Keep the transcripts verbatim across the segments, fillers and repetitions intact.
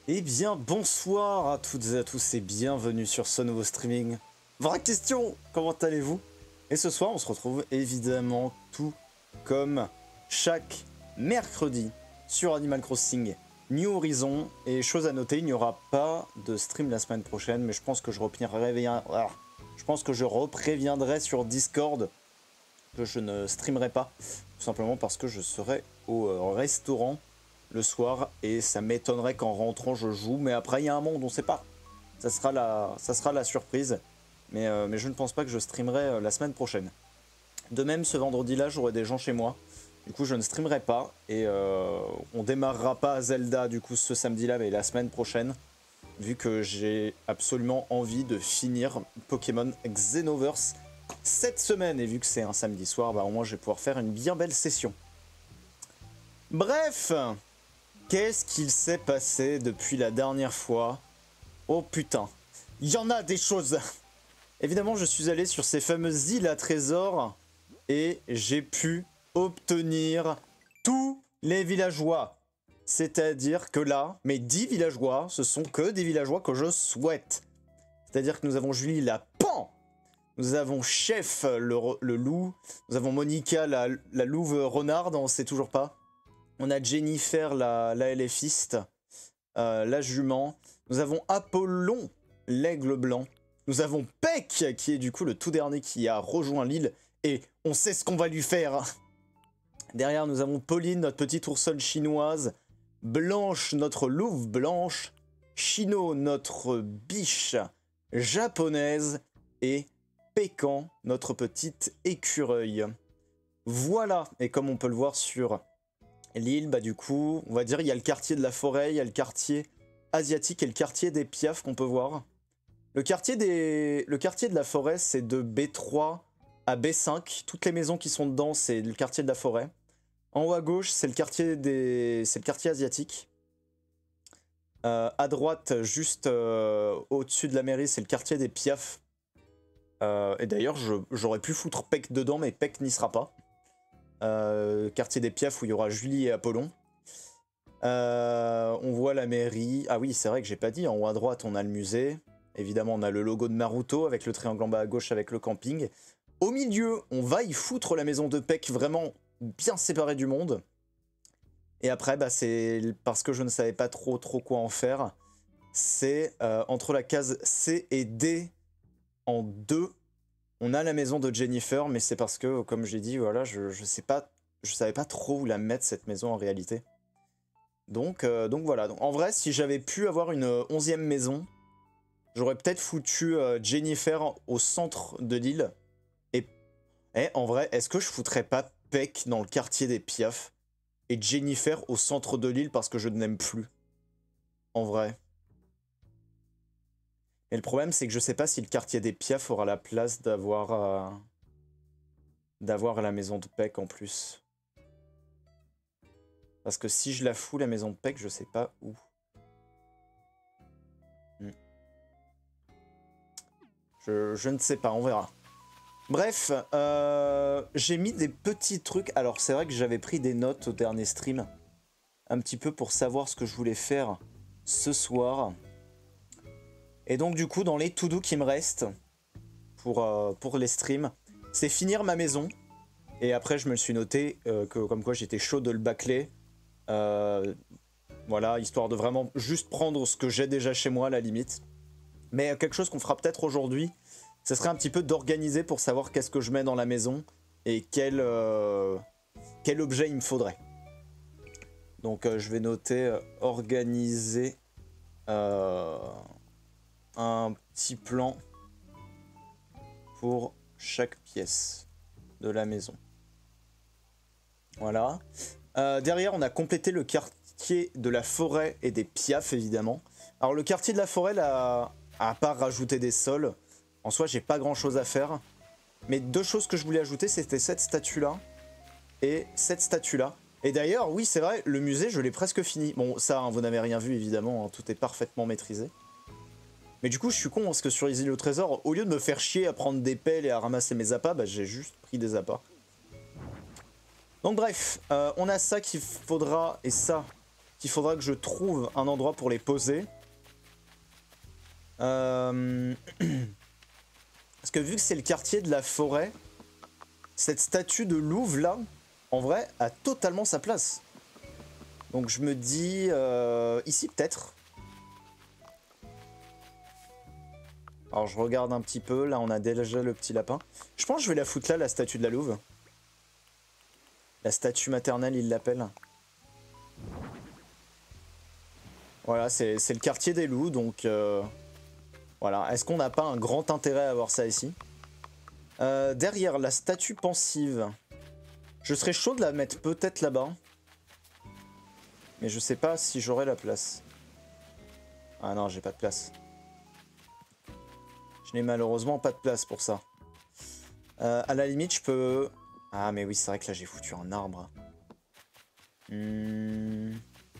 Eh bien, bonsoir à toutes et à tous et bienvenue sur ce nouveau streaming. Vraie question, comment allez-vous? Et ce soir, on se retrouve évidemment tout comme chaque mercredi sur Animal Crossing New Horizon. Et chose à noter, il n'y aura pas de stream la semaine prochaine, mais je pense que je repréviendrai, je pense que je repréviendrai sur Discord que je ne streamerai pas, tout simplement parce que je serai au restaurant le soir et ça m'étonnerait qu'en rentrant je joue, mais après il y a un monde, on sait pas. Ça sera la, ça sera la surprise, mais, euh, mais je ne pense pas que je streamerai euh, la semaine prochaine. De même, ce vendredi-là, j'aurai des gens chez moi, du coup je ne streamerai pas et euh, on démarrera pas Zelda du coup ce samedi-là, mais la semaine prochaine, vu que j'ai absolument envie de finir Pokémon Xenoverse cette semaine, et vu que c'est un samedi soir, bah au moins je vais pouvoir faire une bien belle session. Bref, qu'est-ce qu'il s'est passé depuis la dernière fois? Oh putain, il y en a des choses. Évidemment, je suis allé sur ces fameuses îles à trésors et j'ai pu obtenir tous les villageois. C'est-à-dire que là, mes dix villageois, ce sont que des villageois que je souhaite. C'est-à-dire que nous avons Julie la Pan, nous avons Chef le, le loup, nous avons Monica la, la louve renarde, on sait toujours pas. On a Jennifer la, la éléphiste, euh, la jument. Nous avons Apollon, l'aigle blanc. Nous avons Peck, qui est du coup le tout dernier qui a rejoint l'île. Et on sait ce qu'on va lui faire. Derrière, nous avons Pauline, notre petite oursonne chinoise. Blanche, notre louve blanche. Chino, notre biche japonaise. Et Pécan, notre petite écureuil. Voilà, et comme on peut le voir sur l'île, bah du coup, on va dire il y a le quartier de la forêt, il y a le quartier asiatique et le quartier des piafs qu'on peut voir. Le quartier, des... le quartier de la forêt, c'est de B trois à B cinq. Toutes les maisons qui sont dedans, c'est le quartier de la forêt. En haut à gauche, c'est le quartier des... c'est le quartier asiatique. Euh, à droite, juste euh, au-dessus de la mairie, c'est le quartier des piafs. Euh, et d'ailleurs, j'aurais pu foutre Peck dedans, mais Peck n'y sera pas. Euh, quartier des piafs où il y aura Julie et Apollon. Euh, on voit la mairie. Ah oui, c'est vrai que j'ai pas dit. En haut à droite, on a le musée. Évidemment, on a le logo de Naruto avec le triangle en bas à gauche avec le camping. Au milieu, on va y foutre la maison de Peck vraiment bien séparée du monde. Et après, bah, c'est parce que je ne savais pas trop trop quoi en faire. C'est euh, entre la case C et D en deux. On a la maison de Jennifer, mais c'est parce que, comme j'ai dit, voilà, je, je sais pas, je savais pas trop où la mettre cette maison en réalité. Donc, euh, donc voilà. Donc, en vrai, si j'avais pu avoir une onzième maison, j'aurais peut-être foutu euh, Jennifer au centre de l'île. Et, et en vrai, est-ce que je foutrais pas Peck dans le quartier des piafs et Jennifer au centre de l'île parce que je ne l'aime plus? En vrai. Et le problème, c'est que je sais pas si le quartier des piafs aura la place d'avoir euh, d'avoir la maison de Peck en plus. Parce que si je la fous, la maison de Peck, je sais pas où. Hmm. Je, je ne sais pas, on verra. Bref, euh, j'ai mis des petits trucs. Alors c'est vrai que j'avais pris des notes au dernier stream. Un petit peu pour savoir ce que je voulais faire ce soir. Et donc du coup, dans les to-do qui me restent pour, euh, pour les streams, c'est finir ma maison. Et après, je me suis noté euh, que comme quoi j'étais chaud de le bâcler. Euh, voilà, histoire de vraiment juste prendre ce que j'ai déjà chez moi à la limite. Mais quelque chose qu'on fera peut-être aujourd'hui, ce serait un petit peu d'organiser pour savoir qu'est-ce que je mets dans la maison et quel, euh, quel objet il me faudrait. Donc euh, je vais noter euh, organiser euh, un petit plan pour chaque pièce de la maison. Voilà. Euh, derrière, on a complété le quartier de la forêt et des piafs, évidemment. Alors, le quartier de la forêt, là, à part rajouter des sols, en soi, j'ai pas grand-chose à faire. Mais deux choses que je voulais ajouter, c'était cette statue-là et cette statue-là. Et d'ailleurs, oui, c'est vrai, le musée, je l'ai presque fini. Bon, ça, hein, vous n'avez rien vu, évidemment, hein, tout est parfaitement maîtrisé. Mais du coup, je suis con, parce que sur les îles au trésor, au lieu de me faire chier à prendre des pelles et à ramasser mes appâts, bah, j'ai juste pris des appâts. Donc bref, euh, on a ça qu'il faudra et ça qu'il faudra que je trouve un endroit pour les poser. Euh... Parce que vu que c'est le quartier de la forêt, cette statue de louve là, en vrai, a totalement sa place. Donc je me dis, euh, ici peut-être. Alors je regarde un petit peu, là on a déjà le petit lapin. Je pense que je vais la foutre là, la statue de la louve. La statue maternelle, il l'appelle. Voilà, c'est le quartier des loups, donc... Euh, voilà, est-ce qu'on n'a pas un grand intérêt à avoir ça ici? euh, Derrière, la statue pensive. Je serais chaud de la mettre peut-être là-bas. Mais je sais pas si j'aurai la place. Ah non, j'ai pas de place. Je n'ai malheureusement pas de place pour ça. Euh, à la limite, je peux... Ah mais oui, c'est vrai que là j'ai foutu un arbre. Hmm...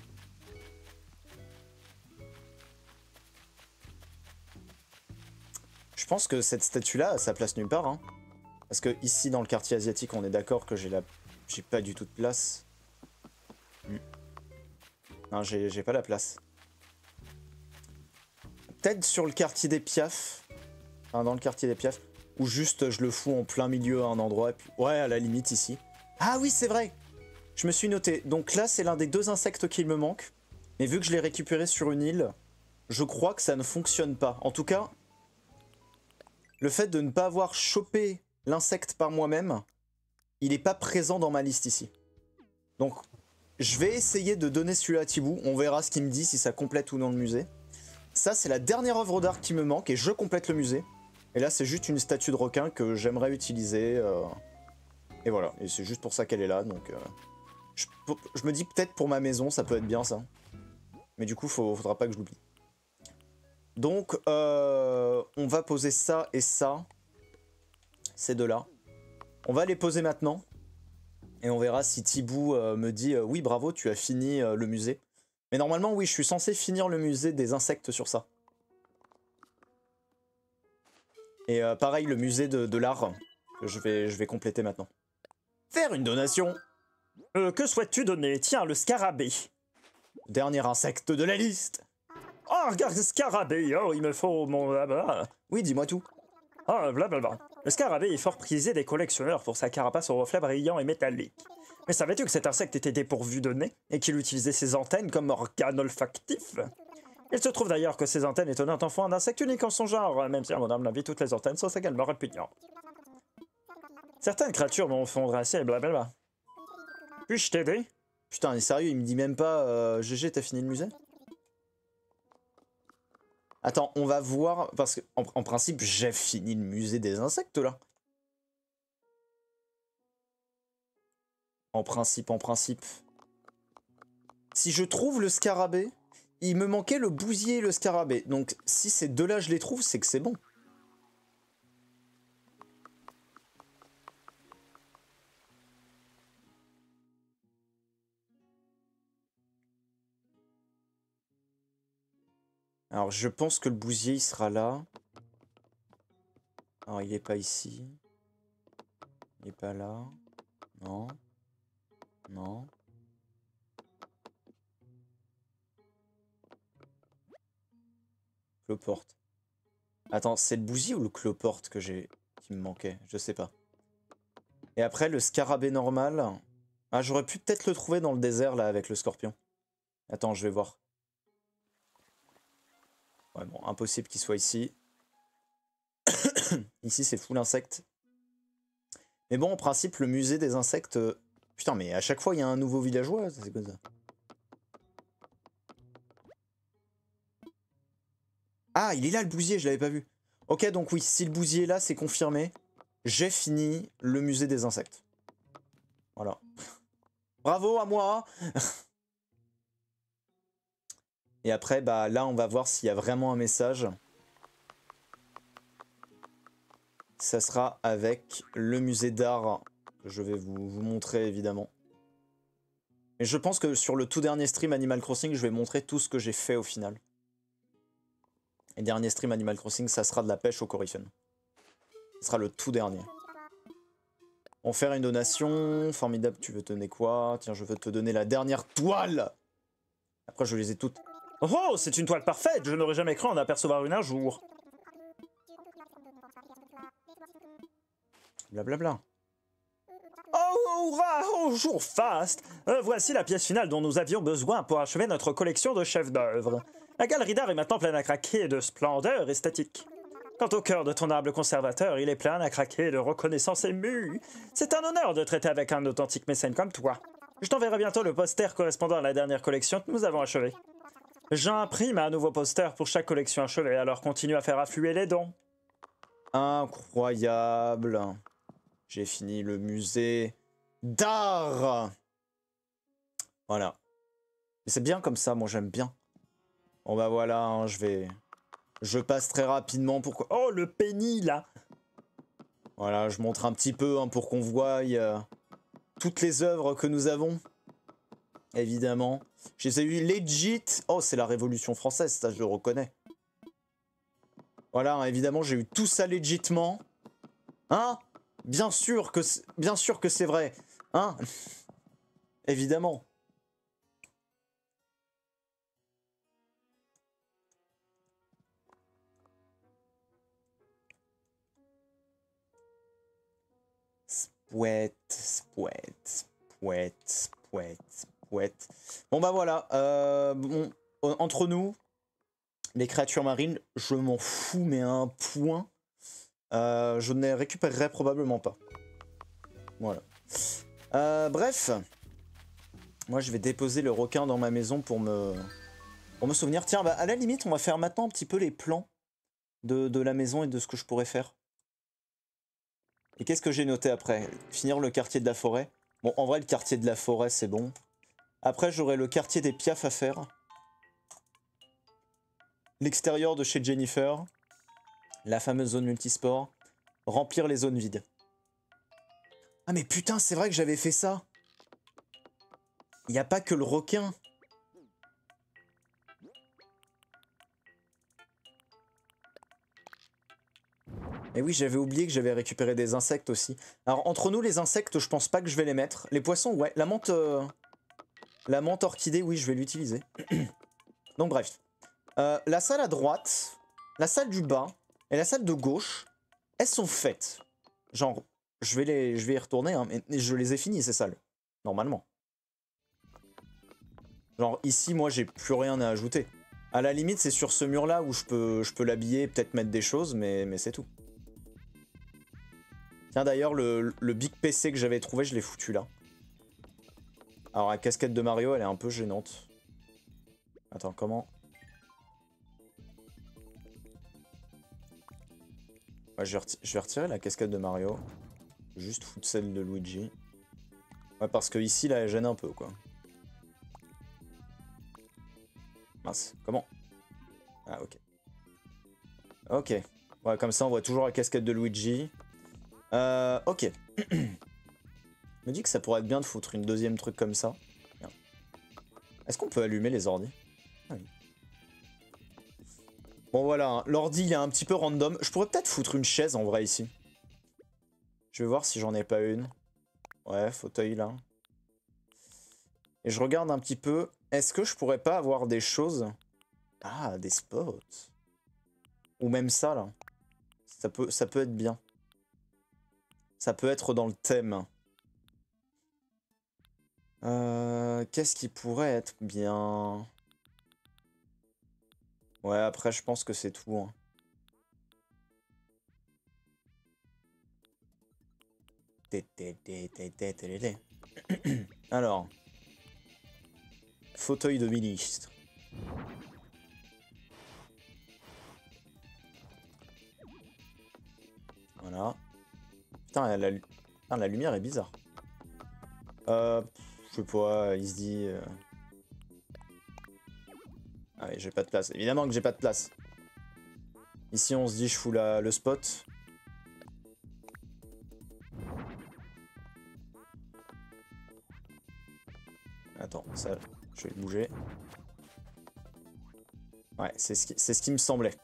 Je pense que cette statue-là a sa place nulle part. Hein. Parce que ici, dans le quartier asiatique, on est d'accord que j'ai la... j'ai pas du tout de place. Hmm. Non, j'ai pas la place. Peut-être sur le quartier des Piaf. Enfin, dans le quartier des Piaf. Ou juste, je le fous en plein milieu à un endroit. Et puis... Ouais, à la limite, ici. Ah oui, c'est vrai. Je me suis noté. Donc là, c'est l'un des deux insectes qu'il me manque. Mais vu que je l'ai récupéré sur une île, je crois que ça ne fonctionne pas. En tout cas... Le fait de ne pas avoir chopé l'insecte par moi-même, il n'est pas présent dans ma liste ici. Donc, je vais essayer de donner celui-là à Thibou. On verra ce qu'il me dit, si ça complète ou non le musée. Ça, c'est la dernière œuvre d'art qui me manque et je complète le musée. Et là, c'est juste une statue de requin que j'aimerais utiliser. Euh... Et voilà, et c'est juste pour ça qu'elle est là. Donc, euh... je, je me dis peut-être pour ma maison, ça peut être bien ça. Mais du coup, il faudra pas que je l'oublie. Donc, euh, on va poser ça et ça. Ces deux-là. On va les poser maintenant. Et on verra si Thibou euh, me dit euh, oui, bravo, tu as fini euh, le musée. Mais normalement, oui, je suis censé finir le musée des insectes sur ça. Et euh, pareil, le musée de, de l'art, que je vais, je vais compléter maintenant. Faire une donation. Euh, que souhaites-tu donner? Tiens, le scarabée. Dernier insecte de la liste. Oh, regarde le scarabée. Oh, il me faut mon... Ah, bah. Oui, dis-moi tout. Ah, blablabla. Le scarabée est fort prisé des collectionneurs pour sa carapace aux reflets brillants et métalliques. Mais savais-tu que cet insecte était dépourvu de nez et qu'il utilisait ses antennes comme organe olfactif? Il se trouve d'ailleurs que ces antennes étonnantes en font un insecte unique en son genre, même si à mon humble avis toutes les antennes sont également répugnantes. Certaines créatures m'en font dresser et blablabla. Puis-je t'aider? Putain, il est sérieux, il me dit même pas euh, G G, t'as fini le musée? Attends, on va voir, parce qu'en en principe, j'ai fini le musée des insectes, là. En principe, en principe. Si je trouve le scarabée, il me manquait le bousier et le scarabée. Donc, si ces deux-là, je les trouve, c'est que c'est bon. Alors, je pense que le bousier, il sera là. Alors, il est pas ici. Il est pas là. Non. Non. Cloporte. Attends, c'est le bousier ou le cloporte que j'ai qui me manquait? Je sais pas. Et après, le scarabée normal. Ah, j'aurais pu peut-être le trouver dans le désert, là, avec le scorpion. Attends, je vais voir. Ouais, bon, impossible qu'il soit ici. Ici, c'est full insecte. Mais bon, en principe, le musée des insectes... Euh... Putain, mais à chaque fois, il y a un nouveau villageois, c'est quoi ça? Ah, il est là, le bousier, je l'avais pas vu. Ok, donc oui, si le bousier est là, c'est confirmé. J'ai fini le musée des insectes. Voilà. Bravo à moi. Et après, bah là, on va voir s'il y a vraiment un message. Ça sera avec le musée d'art que je vais vous, vous montrer, évidemment. Mais je pense que sur le tout dernier stream Animal Crossing, je vais montrer tout ce que j'ai fait au final. Et dernier stream Animal Crossing, ça sera de la pêche au coryphène. Ce sera le tout dernier. On faire une donation. Formidable, tu veux te donner quoi? Tiens, je veux te donner la dernière toile. Après, je les ai toutes. Oh, c'est une toile parfaite! Je n'aurais jamais cru en apercevoir une un jour. Blablabla. Oh, hurrah! Oh, jour faste! Euh, voici la pièce finale dont nous avions besoin pour achever notre collection de chefs-d'œuvre. La galerie d'art est maintenant pleine à craquer de splendeur esthétique. Quant au cœur de ton humble conservateur, il est plein à craquer de reconnaissance émue. C'est un honneur de traiter avec un authentique mécène comme toi. Je t'enverrai bientôt le poster correspondant à la dernière collection que nous avons achevée. J'imprime un nouveau poster pour chaque collection achevée, alors continue à faire affluer les dons. Incroyable. J'ai fini le musée d'art. Voilà. C'est bien comme ça, moi j'aime bien. Bon bah voilà, hein, je vais... Je passe très rapidement pour... Oh, le penny, là! Voilà, je montre un petit peu hein, pour qu'on voie euh, toutes les œuvres que nous avons. Évidemment. Je les ai eu legit. Oh, c'est la Révolution française, ça je le reconnais. Voilà, hein, évidemment, j'ai eu tout ça légitimement. Hein? Bien sûr que bien sûr que c'est vrai. Hein? Évidemment. Spouette, spouette, spouette, spouette, spouette. Bon bah voilà. Euh, bon, entre nous, les créatures marines, je m'en fous, mais à un point. Euh, je ne les récupérerai probablement pas. Voilà. Euh, bref. Moi, je vais déposer le requin dans ma maison pour me, pour me souvenir. Tiens, bah, à la limite, on va faire maintenant un petit peu les plans de, de la maison et de ce que je pourrais faire. Et qu'est-ce que j'ai noté après? Finir le quartier de la forêt. Bon, en vrai, le quartier de la forêt, c'est bon. Après, j'aurai le quartier des piafs à faire. L'extérieur de chez Jennifer. La fameuse zone multisport. Remplir les zones vides. Ah mais putain, c'est vrai que j'avais fait ça. Il n'y a pas que le requin. Mais oui, j'avais oublié que j'avais récupéré des insectes aussi. Alors, entre nous, les insectes, je pense pas que je vais les mettre. Les poissons, ouais. La menthe... Euh... La menthe orchidée, oui, je vais l'utiliser. Donc, bref. Euh, la salle à droite, la salle du bas et la salle de gauche, elles sont faites. Genre, je vais, les... je vais y retourner, hein, mais je les ai finies, ces salles. Normalement. Genre, ici, moi, j'ai plus rien à ajouter. À la limite, c'est sur ce mur-là où je peux, je peux l'habiller, peut-être mettre des choses, mais, mais c'est tout. Tiens, d'ailleurs, le, le big P C que j'avais trouvé, je l'ai foutu là. Alors, la casquette de Mario, elle est un peu gênante. Attends, comment? Ouais, je, vais je vais retirer la casquette de Mario. Juste foutre celle de Luigi. Ouais, parce que ici, là, elle gêne un peu, quoi. Mince, comment? Ah, ok. Ok. Ouais, comme ça, on voit toujours la casquette de Luigi. Euh, ok. Je me dis que ça pourrait être bien de foutre une deuxième truc comme ça. Est-ce qu'on peut allumer les ordis? Ah oui. Bon voilà, hein. L'ordi il est un petit peu random. Je pourrais peut-être foutre une chaise en vrai ici. Je vais voir si j'en ai pas une. Ouais, fauteuil là. Et je regarde un petit peu. Est-ce que je pourrais pas avoir des choses? Ah, des spots. Ou même ça là. Ça peut, ça peut être bien. Ça peut être dans le thème. Euh, Qu'est-ce qui pourrait être bien? Ouais, après, je pense que c'est tout. Hein. Alors. Fauteuil de ministre. Voilà. Putain, la, Putain, la lumière est bizarre. Euh, je sais pas, il se dit... Euh... Ah oui, j'ai pas de place. Évidemment que j'ai pas de place. Ici, on se dit, je fous la, le spot. Attends, ça, je vais le bouger. Ouais, c'est ce, qui, c'est ce qui me semblait.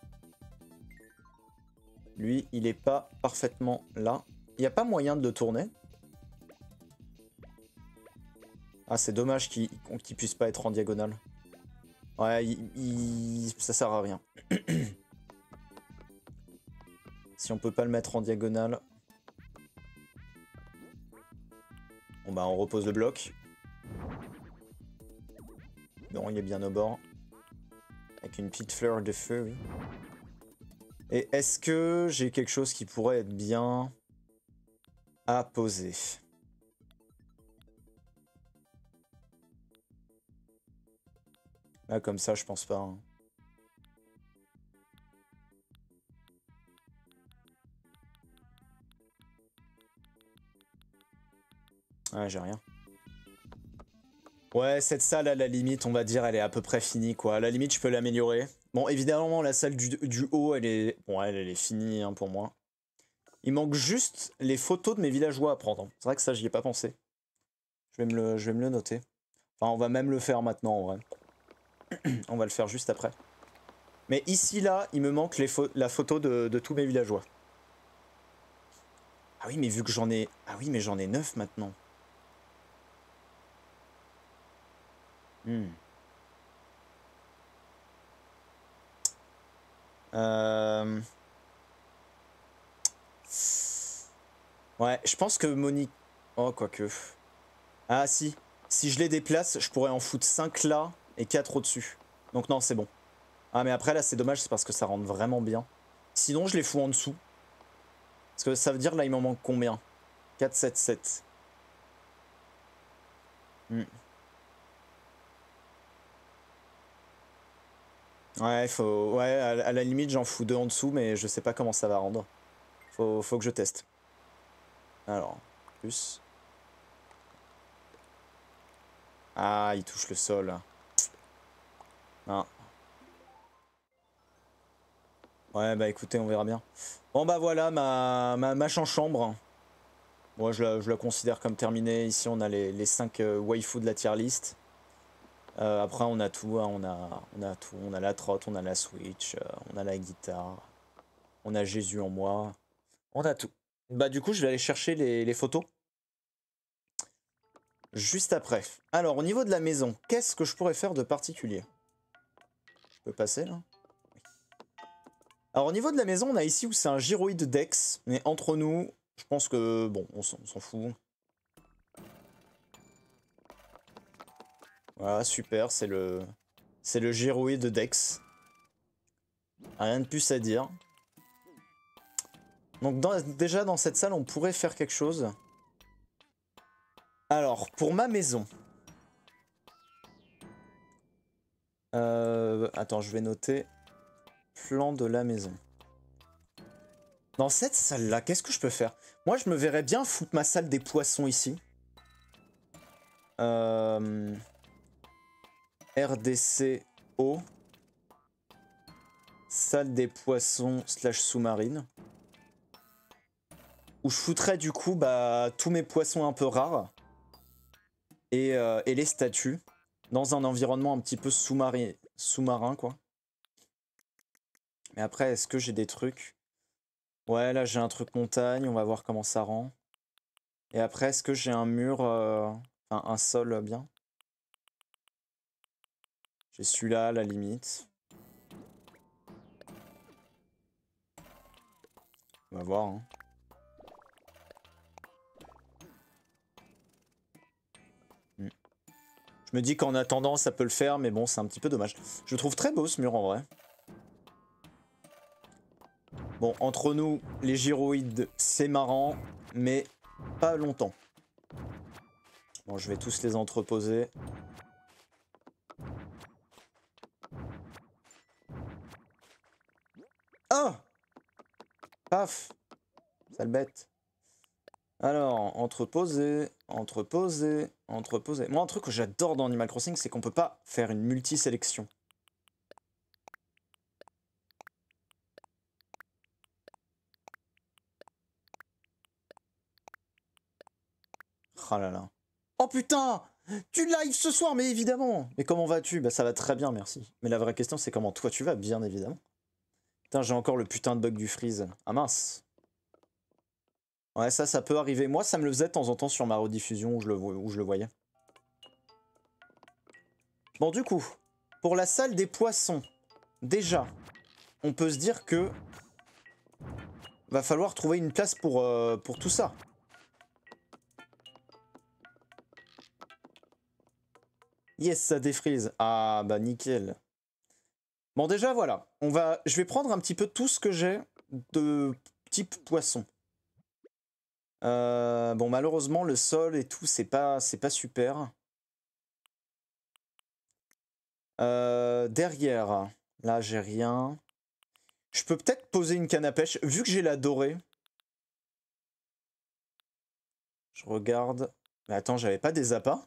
Lui, il est pas parfaitement là. Il n'y a pas moyen de le tourner. Ah, c'est dommage qu'il qu'il puisse pas être en diagonale. Ouais, il, il- ça sert à rien. Si on peut pas le mettre en diagonale. Bon bah on repose le bloc. Bon, il est bien au bord. Avec une petite fleur de feu. Et est-ce que j'ai quelque chose qui pourrait être bien à poser? Là, comme ça, je pense pas. Hein. Ouais, j'ai rien. Ouais, cette salle, à la limite, on va dire, elle est à peu près finie, quoi. À la limite, je peux l'améliorer. Bon, évidemment, la salle du, du haut, elle est... Bon, elle, elle est finie, hein, pour moi. Il manque juste les photos de mes villageois à prendre. C'est vrai que ça, j'y ai pas pensé. Je vais, me le, je vais me le noter. Enfin, on va même le faire maintenant, en vrai. On va le faire juste après. Mais ici, là, il me manque les pho la photo de, de tous mes villageois. Ah oui, mais vu que j'en ai... Ah oui, mais j'en ai neuf maintenant. Hmm. Euh... Ouais, je pense que Monique... Oh, quoique... Ah si, si je les déplace, je pourrais en foutre cinq là et quatre au-dessus. Donc non, c'est bon. Ah mais après là, c'est dommage, c'est parce que ça rentre vraiment bien. Sinon, je les fous en dessous. Parce que ça veut dire là, il m'en manque combien? Quatre, sept, sept. Hmm. Ouais, faut... ouais, à, à la limite, j'en fous deux en dessous, mais je sais pas comment ça va rendre. Faut, faut que je teste. Alors, plus. Ah, il touche le sol. Ah. Ouais, bah écoutez, on verra bien. Bon bah voilà, ma, ma, ma chambre. Moi, je la, je la considère comme terminée. Ici, on a les, les cinq euh, waifus de la tier list. Euh, après, on a tout, hein, on a, on a tout. On a la trotte, on a la Switch, euh, on a la guitare, on a Jésus en moi. On a tout. Bah du coup, je vais aller chercher les, les photos. Juste après. Alors, au niveau de la maison, qu'est-ce que je pourrais faire de particulier? Je peux passer, là? Alors, au niveau de la maison, on a ici où c'est un gyroïde Dex. Mais entre nous, je pense que, bon, on s'en fout. Voilà, super, c'est le... C'est le gyroïde Dex. Rien de plus à dire. Donc dans, déjà dans cette salle, on pourrait faire quelque chose. Alors, pour ma maison. Euh, attends, je vais noter. Plan de la maison. Dans cette salle-là, qu'est-ce que je peux faire? Moi, je me verrais bien foutre ma salle des poissons ici. Euh, R D C O. Salle des poissons slash sous-marine. Où je foutrais du coup bah, tous mes poissons un peu rares. Et, euh, et les statues. Dans un environnement un petit peu sous-marin, sous-marin quoi. Mais après, est-ce que j'ai des trucs? Ouais, là j'ai un truc montagne, on va voir comment ça rend. Et après, est-ce que j'ai un mur, euh, enfin un sol bien? J'ai celui-là à la limite. On va voir. Hein. Hmm. Je me dis qu'en attendant, ça peut le faire, mais bon, c'est un petit peu dommage. Je le trouve très beau ce mur en vrai. Bon, entre nous, les gyroïdes, c'est marrant, mais pas longtemps. Bon, je vais tous les entreposer. Ah! Paf! Sale bête. Alors, entreposer, entreposer, entreposer. Moi, un truc que j'adore dans Animal Crossing, c'est qu'on peut pas faire une multi-sélection. Oh là là. Oh putain! Tu live ce soir, mais évidemment! Mais comment vas-tu? Bah ça va très bien, merci. Mais la vraie question, c'est comment toi tu vas, bien évidemment. Putain, j'ai encore le putain de bug du freeze. Ah mince. Ouais, ça, ça peut arriver. Moi, ça me le faisait de temps en temps sur ma rediffusion où je le, où je le voyais. Bon, du coup, Pour la salle des poissons, déjà, on peut se dire que va falloir trouver une place pour, euh, pour tout ça. Yes, ça défrise. Ah bah nickel. Bon déjà voilà, on va, je vais prendre un petit peu tout ce que j'ai de type poisson. Euh, bon malheureusement le sol et tout c'est pas c'est pas super. Euh, derrière, là j'ai rien. Je peux peut-être poser une canne à pêche vu que j'ai la dorée. Je regarde. Mais attends, j'avais pas des appâts?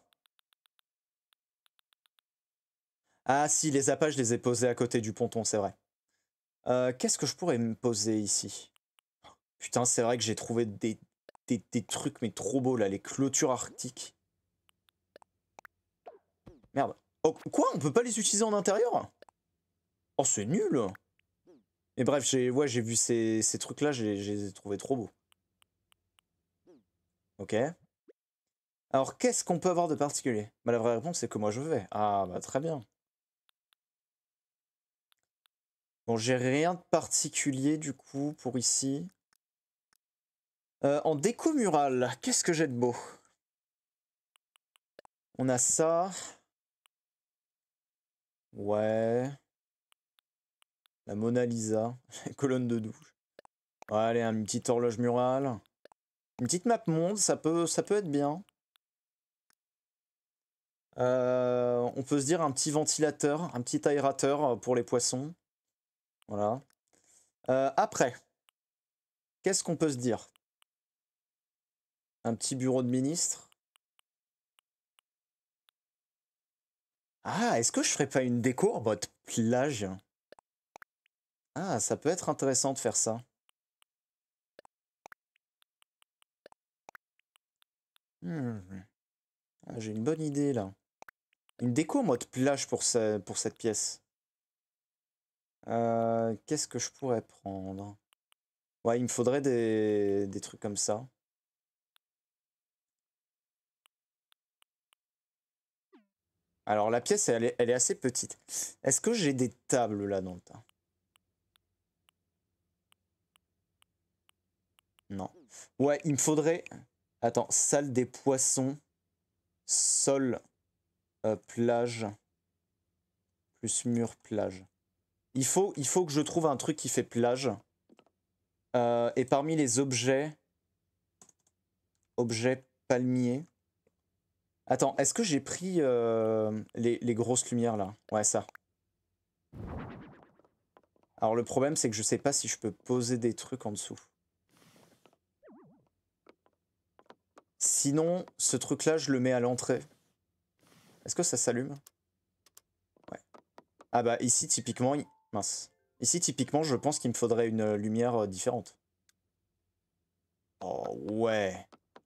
Ah si, les appâts je les ai posés à côté du ponton, c'est vrai. Euh, Qu'est-ce que je pourrais me poser ici? Putain, c'est vrai que j'ai trouvé des, des, des trucs mais trop beaux là, les clôtures arctiques. Merde. Oh, quoi? On peut pas les utiliser en intérieur? Oh, c'est nul! Mais bref, j'ai ouais, j'ai vu ces, ces trucs-là, je les ai trouvés trop beaux. Ok. Alors, qu'est-ce qu'on peut avoir de particulier? Bah, la vraie réponse, c'est que moi, je vais. Ah, bah, très bien. Bon, j'ai rien de particulier, du coup, pour ici. Euh, en déco murale, qu'est-ce que j'ai de beau? On a ça. Ouais. La Mona Lisa. Colonne de douche. Ouais, allez, une petite horloge murale. Une petite map monde, ça peut, ça peut être bien. Euh, on peut se dire un petit ventilateur, un petit aérateur pour les poissons. Voilà. Euh, après, qu'est-ce qu'on peut se dire? Un petit bureau de ministre. Ah, est-ce que je ferais pas une déco en mode plage? Ah, ça peut être intéressant de faire ça. Hmm. Ah, j'ai une bonne idée là. Une déco en mode plage pour, ce- pour cette pièce. Euh, Qu'est-ce que je pourrais prendre? Ouais, il me faudrait des, des trucs comme ça. Alors la pièce, elle est, elle est assez petite. Est-ce que j'ai des tables là dans le tas? Non. Ouais, il me faudrait... Attends, salle des poissons, sol, euh, plage, plus mur, plage. Il faut, il faut que je trouve un truc qui fait plage. Euh, et parmi les objets... Objets palmiers... Attends, est-ce que j'ai pris euh, les, les grosses lumières là? Ouais, ça. Alors le problème, c'est que je sais pas si je peux poser des trucs en dessous. Sinon, ce truc-là, je le mets à l'entrée. Est-ce que ça s'allume? Ouais. Ah bah ici, typiquement... il- Mince. Ici, typiquement, je pense qu'il me faudrait une lumière euh, différente. Oh ouais.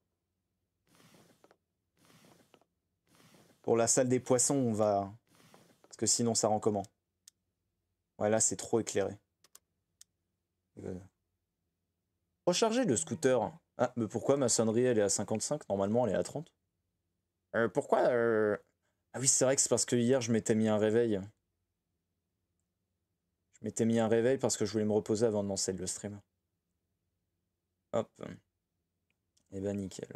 Pour la salle des poissons, on va... Parce que sinon, ça rend comment? Ouais, là, c'est trop éclairé. Euh. Recharger le scooter. Ah, mais pourquoi ma sonnerie, elle est à cinquante-cinq? Normalement, elle est à trente. Euh, pourquoi euh... Ah oui, c'est vrai que c'est parce que hier, je m'étais mis un réveil. Je m'étais mis un réveil parce que je voulais me reposer avant de lancer le stream. Hop. Et bah nickel.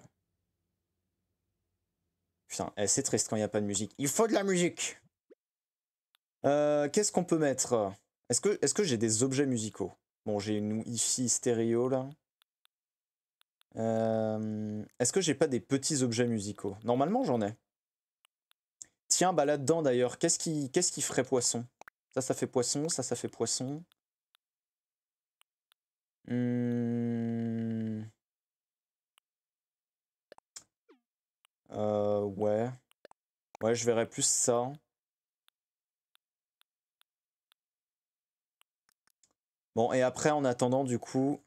Putain, eh, c'est triste quand il n'y a pas de musique. Il faut de la musique! Euh, Qu'est-ce qu'on peut mettre? Est-ce que, est-ce que j'ai des objets musicaux? Bon, j'ai une Wi-Fi stéréo là. Euh, Est-ce que j'ai pas des petits objets musicaux? Normalement, j'en ai. Tiens, bah là-dedans d'ailleurs, qu'est-ce qui, qu'est-ce qui ferait poisson? Ça, ça fait poisson, ça, ça fait poisson. Hmm. Euh, ouais. Ouais, je verrais plus ça. Bon, et après, en attendant, du coup,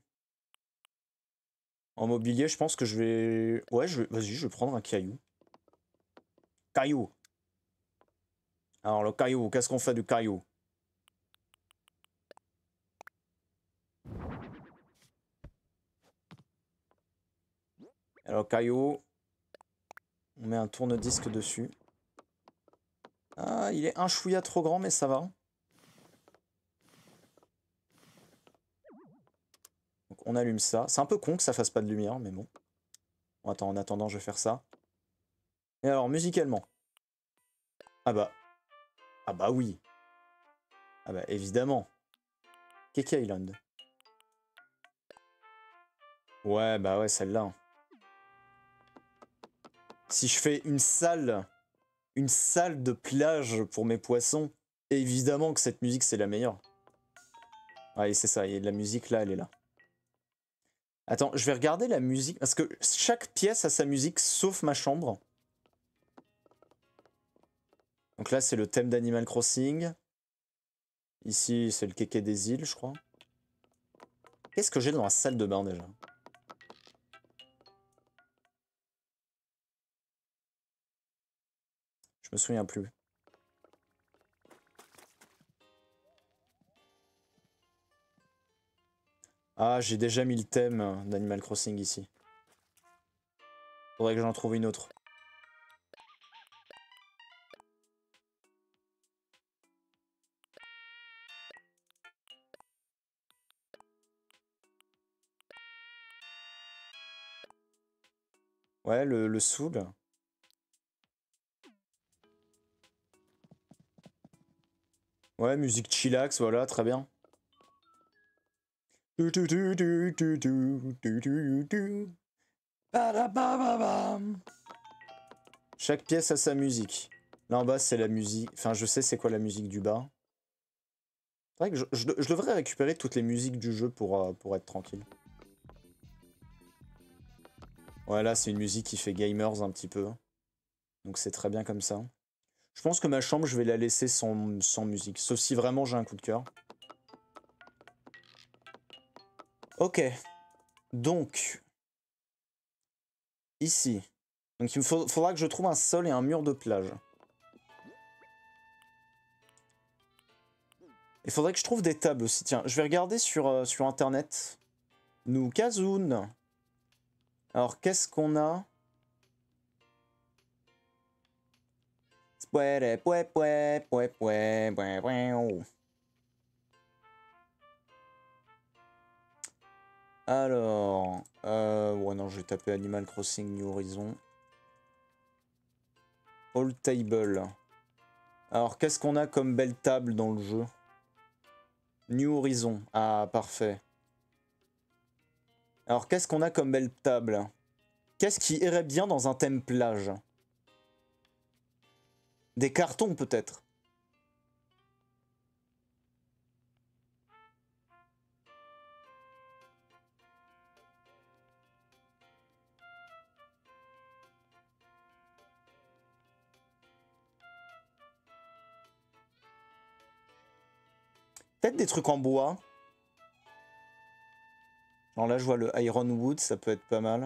en mobilier, je pense que je vais... Ouais, je vais... vas-y, je vais prendre un caillou. Caillou. Alors, le caillou, qu'est-ce qu'on fait du caillou? Alors, caillou, on met un tourne-disque dessus. Ah, il est un chouïa trop grand, mais ça va. Donc on allume ça. C'est un peu con que ça fasse pas de lumière, mais bon. Bon, attends, en attendant, je vais faire ça. Et alors, musicalement. Ah bah. Ah bah oui. Ah bah évidemment. Keke Island. Ouais, bah ouais, celle-là. Si je fais une salle, une salle de plage pour mes poissons, évidemment que cette musique, c'est la meilleure. Ouais, c'est ça, et la musique, là, elle est là. Attends, je vais regarder la musique, parce que chaque pièce a sa musique, sauf ma chambre. Donc là, c'est le thème d'Animal Crossing. Ici, c'est le kéké des îles, je crois. Qu'est-ce que j'ai dans la salle de bain, déjà? Je me souviens plus. Ah, j'ai déjà mis le thème d'Animal Crossing ici. Faudrait que j'en trouve une autre. Ouais, le, le soul. Ouais, musique chillax, voilà, très bien. Chaque pièce a sa musique. Là en bas, c'est la musique. Enfin, je sais c'est quoi la musique du bas. C'est vrai que je, je, je devrais récupérer toutes les musiques du jeu pour, euh, pour être tranquille. Ouais, là, c'est une musique qui fait gamers un petit peu. Donc c'est très bien comme ça. Je pense que ma chambre, je vais la laisser sans, sans musique. Sauf si vraiment j'ai un coup de cœur. Ok. Donc. Ici. Donc il me faut, faudra que je trouve un sol et un mur de plage. Il faudrait que je trouve des tables aussi. Tiens, je vais regarder sur, euh, sur internet. Nous, Kazoun. Alors, qu'est-ce qu'on a? Alors, euh, ouais non, je vais taper Animal Crossing New Horizon. All Table. Alors, qu'est-ce qu'on a comme belle table dans le jeu? New Horizon. Ah, parfait. Alors, qu'est-ce qu'on a comme belle table? Qu'est-ce qui irait bien dans un thème plage? Des cartons, peut-être? Peut-être des trucs en bois. Alors là, je vois le Iron Wood, ça peut être pas mal.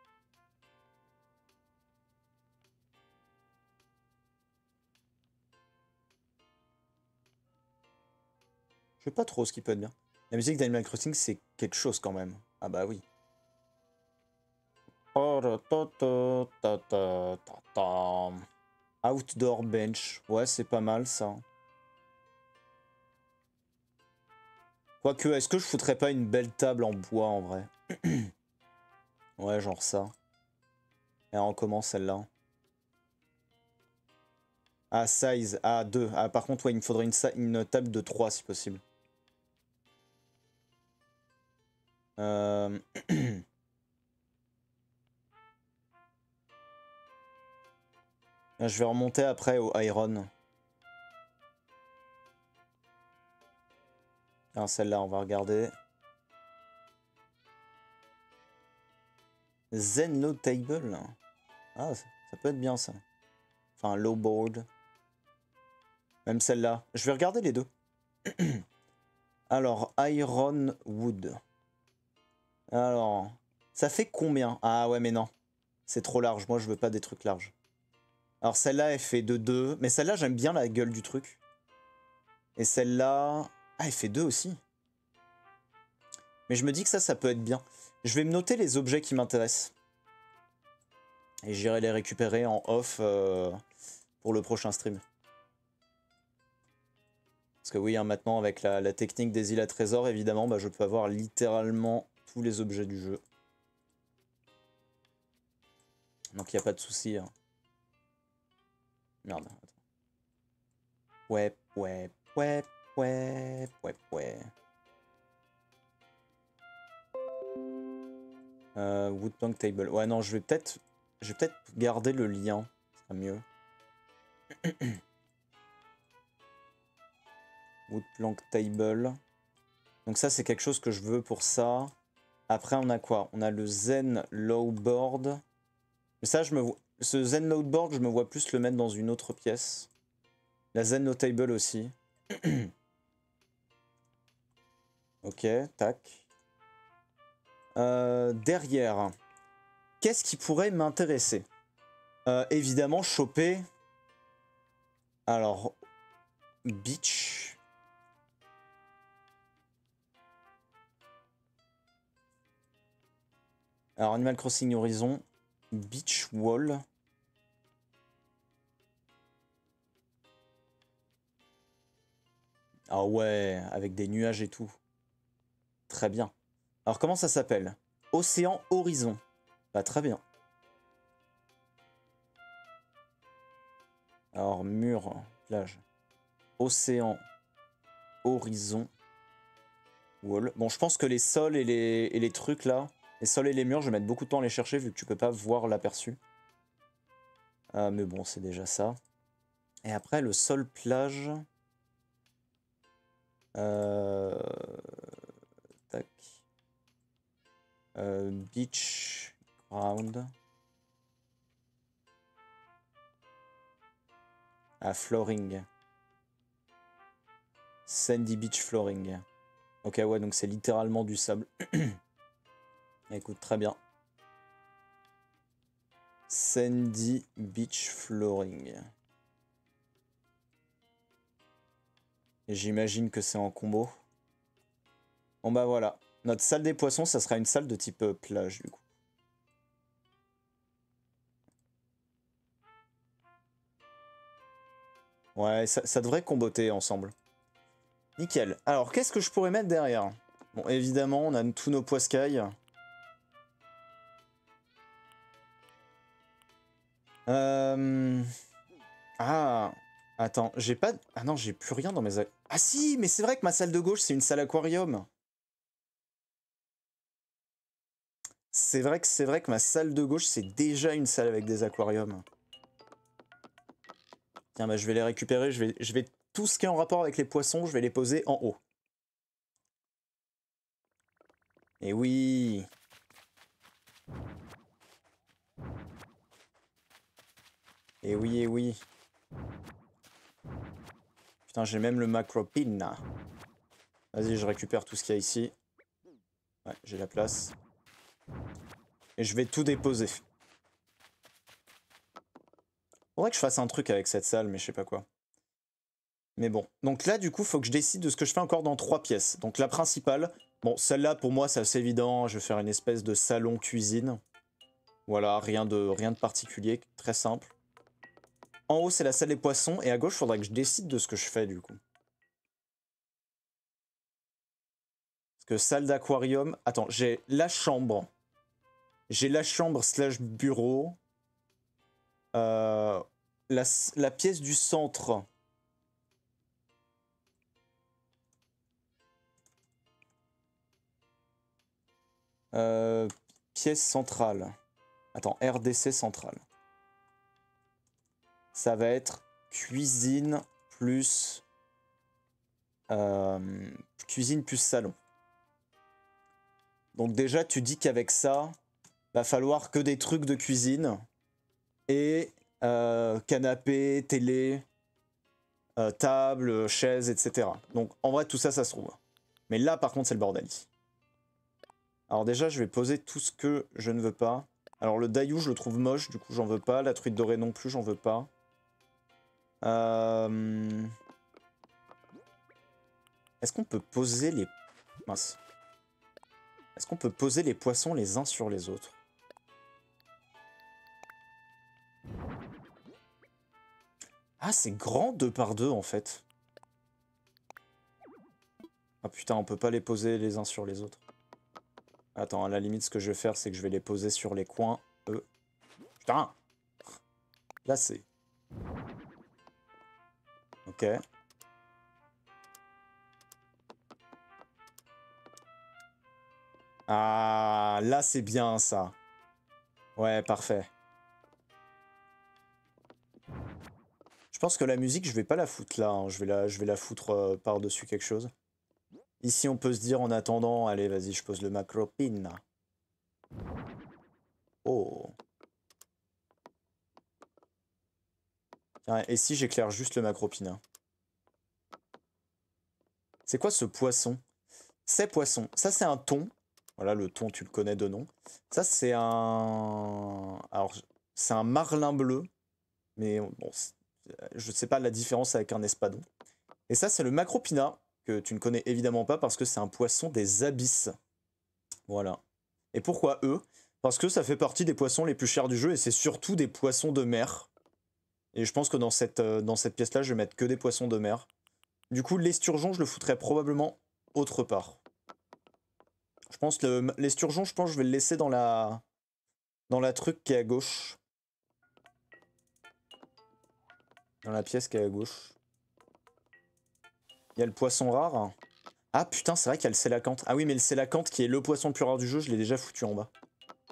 Je sais pas trop ce qui peut être bien. La musique d'Animal Crossing, c'est quelque chose quand même. Ah bah oui. Outdoor bench. Ouais, c'est pas mal ça. Quoique, est-ce que je foutrais pas une belle table en bois en vrai? Ouais, genre ça. Et on commence celle-là. Ah, size. Ah, deux. Ah, par contre, ouais, il me faudrait une, une table de trois si possible. Euh... Je vais remonter après au Iron. Ah, celle-là, on va regarder. Zen Low Table. Ah, ça, ça peut être bien ça. Enfin, low board. Même celle-là. Je vais regarder les deux. Alors, Iron Wood. Alors, ça fait combien? Ah ouais, mais non. C'est trop large. Moi, je veux pas des trucs larges. Alors, celle-là, elle fait de deux. Mais celle-là, j'aime bien la gueule du truc. Et celle-là... Ah, elle fait deux aussi. Mais je me dis que ça, ça peut être bien. Je vais me noter les objets qui m'intéressent. Et j'irai les récupérer en off euh, pour le prochain stream. Parce que oui, hein, maintenant, avec la, la technique des îles à trésors, évidemment, bah, je peux avoir littéralement tous les objets du jeu. Donc, il n'y a pas de souci. Hein. Merde. Attends. Ouais, ouais, ouais, ouais, ouais, ouais. Euh, Woodplank Table. Ouais, non, je vais peut-être... Je vais peut-être garder le lien. Ce sera mieux. Woodplank Table. Donc ça, c'est quelque chose que je veux pour ça. Après, on a quoi? On a le Zen Lowboard. Mais ça, je me vois... Ce Zen Lowboard, je me vois plus le mettre dans une autre pièce. La Zen Notable aussi. Ok, tac. Euh, derrière, qu'est-ce qui pourrait m'intéresser? euh, Évidemment, choper... Alors, Beach... Alors, Animal Crossing Horizon, Beach Wall. Ah ouais, avec des nuages et tout. Très bien. Alors, comment ça s'appelle? Océan Horizon. Bah, très bien. Alors, mur, plage. Océan Horizon Wall. Bon, je pense que les sols et les, et les trucs là... Les sols et les murs, je vais mettre beaucoup de temps à les chercher vu que tu peux pas voir l'aperçu. Euh, mais bon, c'est déjà ça. Et après, le sol plage. Euh... Tac. Euh, beach ground. Ah, flooring. Sandy beach flooring. Ok, ouais, donc c'est littéralement du sable. Écoute, très bien. Sandy beach flooring. Et j'imagine que c'est en combo. Bon bah voilà. Notre salle des poissons, ça sera une salle de type euh, plage du coup. Ouais, ça, ça devrait comboter ensemble. Nickel. Alors, qu'est-ce que je pourrais mettre derrière? Bon, évidemment, on a tous nos poiscailles. Euh... Ah, attends, j'ai pas... Ah non, j'ai plus rien dans mes... Ah si, mais c'est vrai que ma salle de gauche, c'est une salle aquarium. C'est vrai que c'est vrai que ma salle de gauche, c'est déjà une salle avec des aquariums. Tiens, bah je vais les récupérer, je vais, je vais... Tout ce qui est en rapport avec les poissons, je vais les poser en haut. Et oui. Et oui, et oui. Putain, j'ai même le macropin. Vas-y, je récupère tout ce qu'il y a ici. Ouais, j'ai la place. Et je vais tout déposer. Faudrait que je fasse un truc avec cette salle, mais je sais pas quoi. Mais bon. Donc là, du coup, faut que je décide de ce que je fais encore dans trois pièces. Donc la principale. Bon, celle-là, pour moi, c'est assez évident. Je vais faire une espèce de salon-cuisine. Voilà, rien de, rien de particulier. Très simple. En haut, c'est la salle des poissons. Et à gauche, faudrait que je décide de ce que je fais, du coup. Parce que salle d'aquarium... Attends, j'ai la chambre. J'ai la chambre slash bureau. Euh, la, la pièce du centre. Euh, pièce centrale. Attends, R D C centrale. Ça va être cuisine plus... Euh, cuisine plus salon. Donc déjà, tu dis qu'avec ça, va falloir que des trucs de cuisine. Et euh, canapé, télé, euh, table, chaise, et cetera. Donc en vrai, tout ça, ça se trouve. Mais là, par contre, c'est le bordel ici. Alors déjà, je vais poser tout ce que je ne veux pas. Alors le Dayou, je le trouve moche, du coup, j'en veux pas. La truite dorée non plus, j'en veux pas. Euh... Est-ce qu'on peut poser les... Mince. Est-ce qu'on peut poser les poissons les uns sur les autres? Ah, c'est grand deux par deux en fait. Ah putain, on peut pas les poser les uns sur les autres. Attends, à la limite, ce que je vais faire, c'est que je vais les poser sur les coins. Eux. Putain! Là, c'est... Ok. Ah, là, c'est bien, ça. Ouais, parfait. Je pense que la musique, je vais pas la foutre là. Hein. Je vais la, je vais la foutre euh, par-dessus quelque chose. Ici, on peut se dire en attendant... Allez, vas-y, je pose le macro pin. Oh. Tiens, et si j'éclaire juste le macro pin? Hein. C'est quoi ce poisson? C'est poisson. Ça, c'est un thon. Voilà, le thon, tu le connais de nom. Ça, c'est un... Alors, c'est un marlin bleu. Mais bon, je sais pas la différence avec un espadon. Et ça, c'est le macropina, que tu ne connais évidemment pas parce que c'est un poisson des abysses. Voilà. Et pourquoi eux? Parce que ça fait partie des poissons les plus chers du jeu et c'est surtout des poissons de mer. Et je pense que dans cette, euh, dans cette pièce-là, je vais mettre que des poissons de mer. Du coup, l'esturgeon, je le foutrais probablement autre part. Je pense que l'esturgeon, je pense que je vais le laisser dans la, dans la truc qui est à gauche. Dans la pièce qui est à gauche. Il y a le poisson rare. Ah putain, c'est vrai qu'il y a le sélacanthe. Ah oui, mais le sélacanthe qui est le poisson le plus rare du jeu, je l'ai déjà foutu en bas.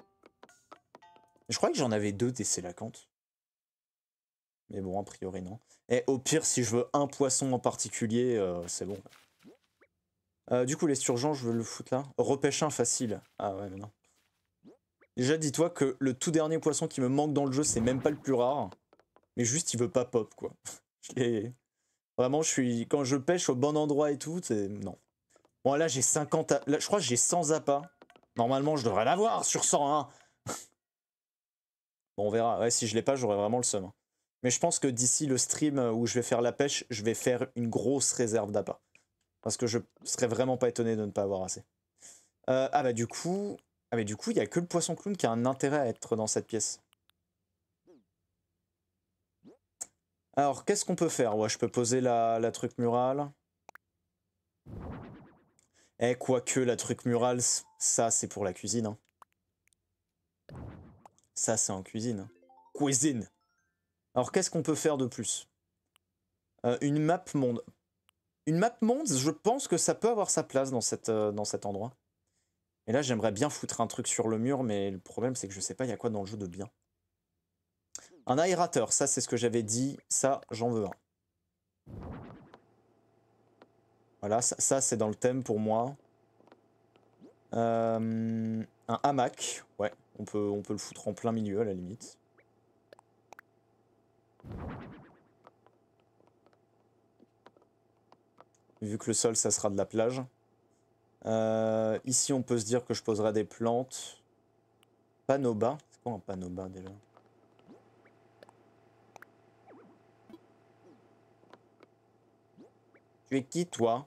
Je crois que j'en avais deux des sélacanthes. Mais bon, a priori non. Et au pire, si je veux un poisson en particulier, euh, c'est bon. Euh, du coup, l'esturgeon, je veux le foutre là. Repêche un facile. Ah ouais, mais non. Déjà, dis-toi que le tout dernier poisson qui me manque dans le jeu, c'est même pas le plus rare. Mais juste, il veut pas pop, quoi. Je l'ai... Vraiment, je suis... Quand je pêche au bon endroit et tout, c'est... Non. Bon, là, j'ai cinquante... A... Là, je crois que j'ai cent appâts. Normalement, je devrais l'avoir sur cent, hein. Bon, on verra. Ouais, si je l'ai pas, j'aurai vraiment le seum. Hein. Mais je pense que d'ici le stream où je vais faire la pêche, je vais faire une grosse réserve d'appâts. Parce que je serais vraiment pas étonné de ne pas avoir assez. Euh, ah bah du coup... Ah mais du coup, il n'y a que le poisson clown qui a un intérêt à être dans cette pièce. Alors, qu'est-ce qu'on peut faire? Ouais, je peux poser la, la truc murale. Eh, quoique, la truc murale, ça, c'est pour la cuisine. Hein. Ça, c'est en cuisine. Cuisine. Alors, qu'est-ce qu'on peut faire de plus? euh, Une map monde. Une map monde, je pense que ça peut avoir sa place dans, cette, euh, dans cet endroit. Et là, j'aimerais bien foutre un truc sur le mur, mais le problème, c'est que je sais pas, il y a quoi dans le jeu de bien. Un aérateur, ça, c'est ce que j'avais dit. Ça, j'en veux un. Voilà, ça, ça c'est dans le thème pour moi. Euh, un hamac, ouais, on peut, on peut le foutre en plein milieu à la limite. Vu que le sol, ça sera de la plage. Euh, ici, on peut se dire que je poserai des plantes. Panoba, c'est quoi un panoba déjà? Tu es qui, toi?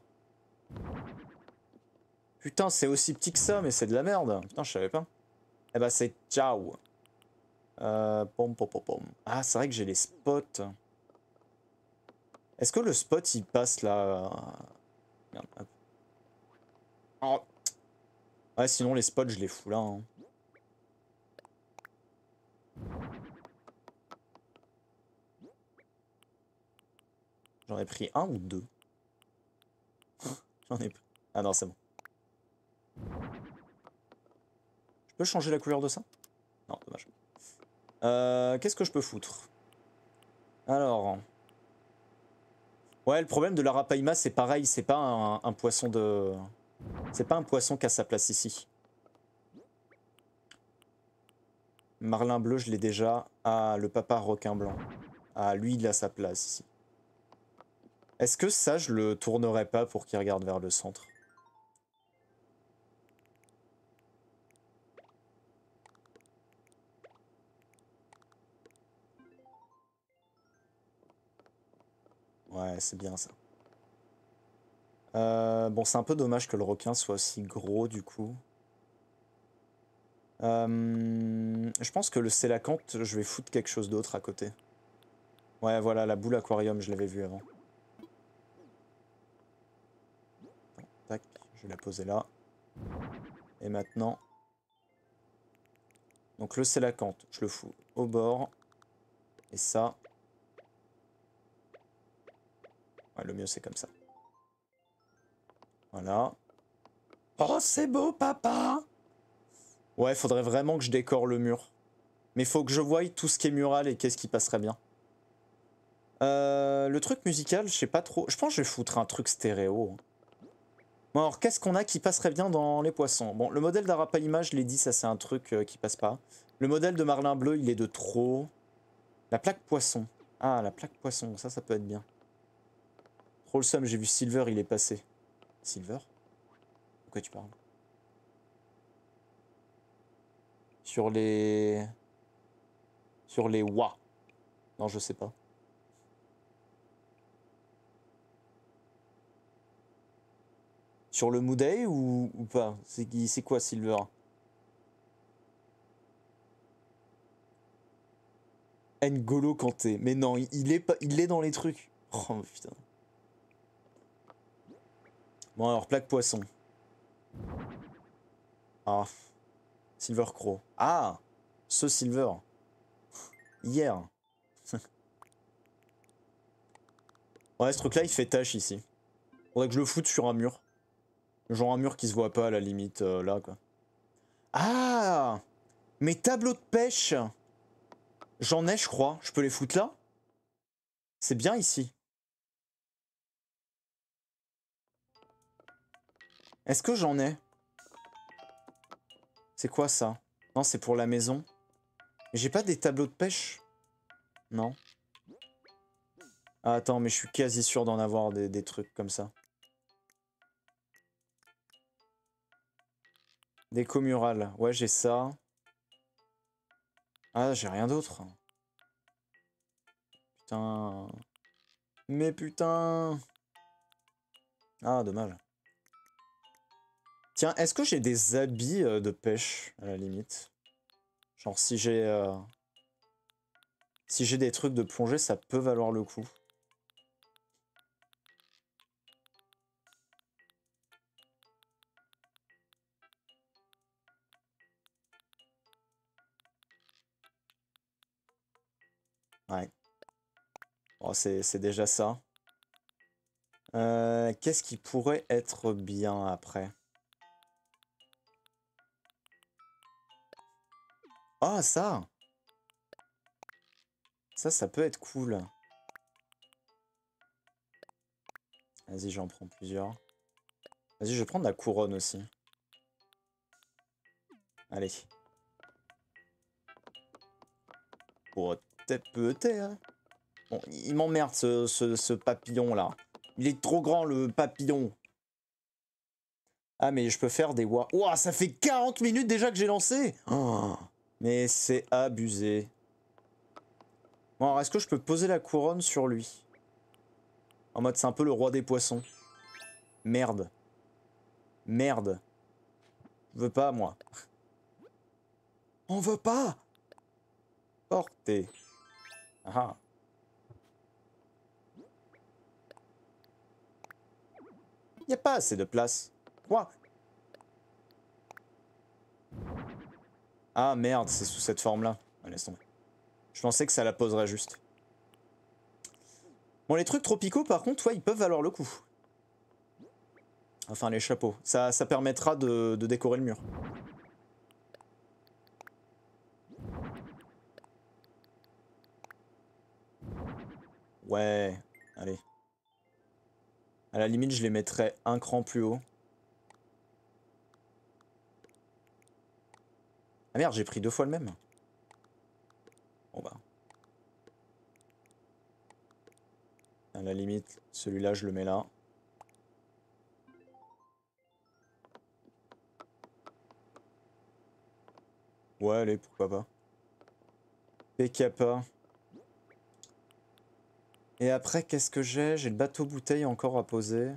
Putain, c'est aussi petit que ça, mais c'est de la merde. Putain, je savais pas. Eh bah, c'est ciao. Euh, pom, pom, pom, pom. Ah, c'est vrai que j'ai les spots. Est-ce que le spot, il passe là? Merde. Oh. Ouais, sinon, les spots, je les fous là. Hein. J'en ai pris un ou deux? J'en ai pris... Ah non, c'est bon. Je peux changer la couleur de ça? Non, dommage. Euh, Qu'est-ce que je peux foutre? Alors... Ouais, le problème de la rapaïma, c'est pareil, c'est pas un, un poisson de... C'est pas un poisson qui a sa place ici. Marlin bleu, je l'ai déjà. Ah, le papa requin blanc. Ah, lui, il a sa place ici. Est-ce que ça, je le tournerai pas pour qu'il regarde vers le centre? Ouais, c'est bien ça. Euh, bon, c'est un peu dommage que le requin soit aussi gros, du coup. Euh, je pense que le sélacanthe, je vais foutre quelque chose d'autre à côté. Ouais, voilà, la boule aquarium, je l'avais vue avant. Tac, je vais la poser là. Et maintenant... Donc le sélacanthe, je le fous au bord. Et ça... Ouais, le mieux c'est comme ça. Voilà. Oh, c'est beau, papa! Ouais, faudrait vraiment que je décore le mur. Mais faut que je voie tout ce qui est mural et qu'est-ce qui passerait bien. Euh, le truc musical, je sais pas trop. Je pense que je vais foutre un truc stéréo. Bon, alors, qu'est-ce qu'on a qui passerait bien dans les poissons? Bon, le modèle d'Arapaima, je l'ai dit, ça c'est un truc euh, qui passe pas. Le modèle de Marlin Bleu, il est de trop. La plaque poisson. Ah, la plaque poisson, ça, ça peut être bien. Trop le seum, j'ai vu Silver, il est passé. Silver? De quoi tu parles? Sur les... Sur les Wa. Non, je sais pas. Sur le Mouday ou, ou pas? C'est quoi Silver? N'Golo Kanté. Mais non, il, il est pas, il est dans les trucs. Oh putain. Bon alors, plaque poisson. Ah. Silver Crow. Ah! Ce Silver. Hier. Ouais, ce truc-là, il fait tâche ici. Faudrait que je le foute sur un mur. Genre un mur qui se voit pas à la limite, euh, là, quoi. Ah! Mes tableaux de pêche! J'en ai, je crois. Je peux les foutre là? C'est bien ici. Est-ce que j'en ai? C'est quoi ça? Non, c'est pour la maison. J'ai pas des tableaux de pêche? Non. Ah, attends, mais je suis quasi sûr d'en avoir des, des trucs comme ça. Déco murale. Ouais, j'ai ça. Ah, j'ai rien d'autre. Putain. Mais putain. Ah, dommage. Tiens, est-ce que j'ai des habits euh, de pêche, à la limite? Genre, si j'ai... Euh... Si j'ai des trucs de plongée, ça peut valoir le coup. Ouais. Bon, c'est déjà ça. Euh, Qu'est-ce qui pourrait être bien après? Ah, ça! Ça, ça peut être cool. Vas-y, j'en prends plusieurs. Vas-y, je vais prendre la couronne aussi. Allez. Oh, t'es peut-être, hein. Bon, il m'emmerde ce, ce, ce papillon-là. Il est trop grand, le papillon. Ah, mais je peux faire des wa... Ouah, ça fait quarante minutes déjà que j'ai lancé. Oh, mais c'est abusé. Bon, alors, est-ce que je peux poser la couronne sur lui? En mode, c'est un peu le roi des poissons. Merde. Merde. Je veux pas, moi. On veut pas. Portez. Ah. Y a pas assez de place. Quoi? Ah merde, c'est sous cette forme-là. Ah, laisse tomber. Je pensais que ça la poserait juste. Bon, les trucs tropicaux, par contre, ouais, ils peuvent valoir le coup. Enfin, les chapeaux. Ça, ça permettra de, de décorer le mur. Ouais, allez. À la limite, je les mettrais un cran plus haut. Ah merde, j'ai pris deux fois le même. Bon bah. À la limite, celui-là, je le mets là. Ouais, allez, pourquoi pas. P K pas. Et après, qu'est-ce que j'ai? J'ai le bateau bouteille encore à poser.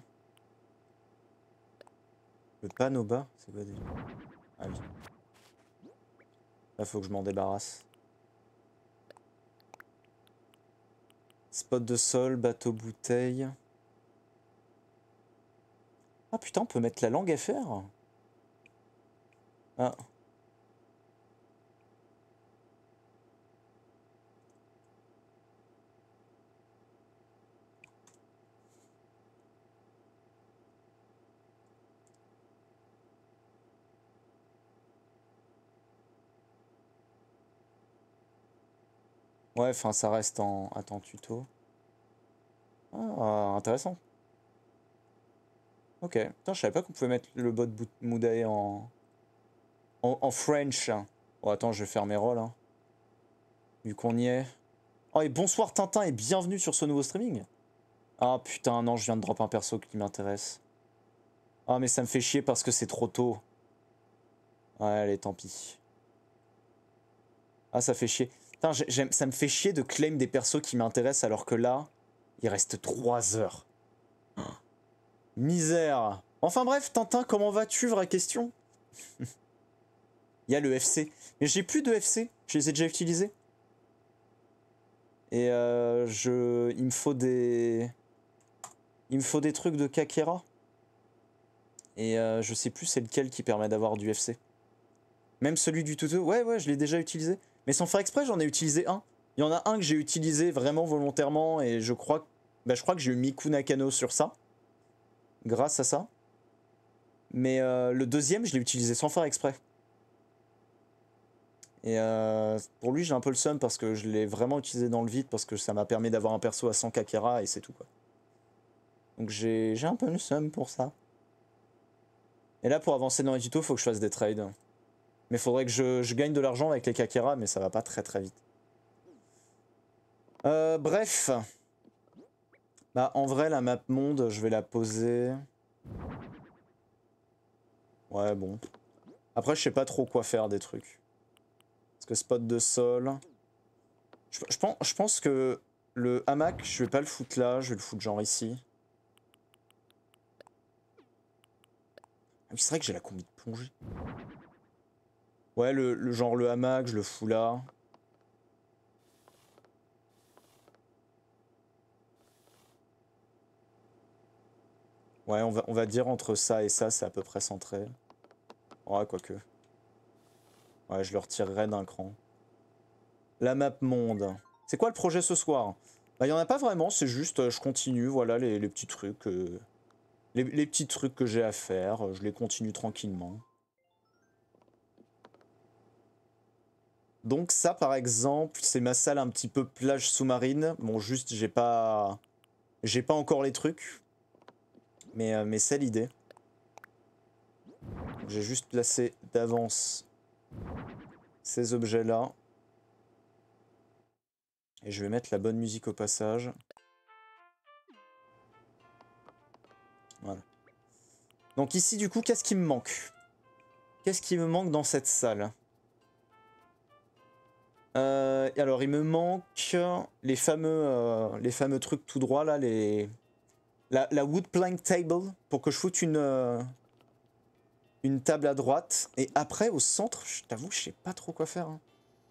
Le panoba, c'est quoi déjà? Ah oui. Là, faut que je m'en débarrasse. Spot de sol, bateau bouteille. Ah putain, on peut mettre la langue à faire. Ah. Ouais, enfin ça reste en... Attends, tuto. Ah, intéressant. Ok. Putain, je savais pas qu'on pouvait mettre le bot Moudae en... en... en French. Oh, attends, je vais faire mes rôles, hein. Vu qu'on y est. Oh, et bonsoir Tintin et bienvenue sur ce nouveau streaming. Ah putain, non, je viens de drop un perso qui m'intéresse. Ah, mais ça me fait chier parce que c'est trop tôt. Ouais, allez, tant pis. Ah, ça fait chier. Putain, j'aime, ça me fait chier de claim des persos qui m'intéressent alors que là, il reste trois heures. Oh, misère. Enfin bref, Tintin, comment vas-tu, vraie question? Il y a le F C. Mais j'ai plus de F C, je les ai déjà utilisés. Et euh, je... il me faut des... Il me faut des trucs de Kakera. Et euh, je sais plus c'est lequel qui permet d'avoir du F C. Même celui du tuto, ouais ouais je l'ai déjà utilisé. Mais sans faire exprès j'en ai utilisé un. Il y en a un que j'ai utilisé vraiment volontairement et je crois, bah, je crois que j'ai eu Miku Nakano sur ça. Grâce à ça. Mais euh, le deuxième je l'ai utilisé sans faire exprès. Et euh, pour lui j'ai un peu le seum parce que je l'ai vraiment utilisé dans le vide parce que ça m'a permis d'avoir un perso à cent Kakera et c'est tout quoi. Donc j'ai un peu le seum pour ça. Et là pour avancer dans les tutos faut que je fasse des trades. Mais faudrait que je, je gagne de l'argent avec les Kakera mais ça va pas très très vite. Euh, bref. Bah en vrai la map monde je vais la poser. Ouais bon. Après je sais pas trop quoi faire des trucs. Parce que spot de sol. Je, je, pense, je pense que le hamac je vais pas le foutre là, je vais le foutre genre ici. Ah, c'est vrai que j'ai la combi de plongée. Ouais le, le genre le hamac je le fous là. Ouais on va, on va dire entre ça et ça c'est à peu près centré. Ouais quoique. Ouais je le retirerai d'un cran. La map monde. C'est quoi le projet ce soir? Bah, il n'y en a pas vraiment, c'est juste euh, je continue, voilà les, les petits trucs. Euh, les, les petits trucs que j'ai à faire, je les continue tranquillement. Donc ça par exemple, c'est ma salle un petit peu plage sous-marine. Bon juste j'ai pas... J'ai pas encore les trucs. Mais, euh, mais c'est l'idée. J'ai juste placé d'avance ces objets là. Et je vais mettre la bonne musique au passage. Voilà. Donc ici du coup, qu'est-ce qui me manque? Qu'est-ce qui me manque dans cette salle? euh, Alors il me manque les fameux, euh, les fameux trucs tout droit là, les... La, la wood plank table, pour que je foute une, euh, une table à droite. Et après au centre, je t'avoue je sais pas trop quoi faire. Hein.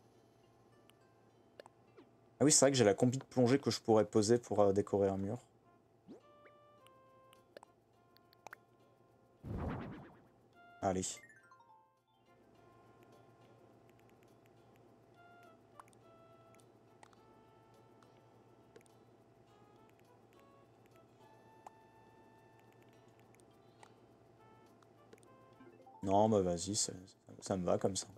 Ah oui c'est vrai que j'ai la combi de plongée que je pourrais poser pour euh, décorer un mur. Allez. Non, bah vas-y, ça, ça me va comme ça.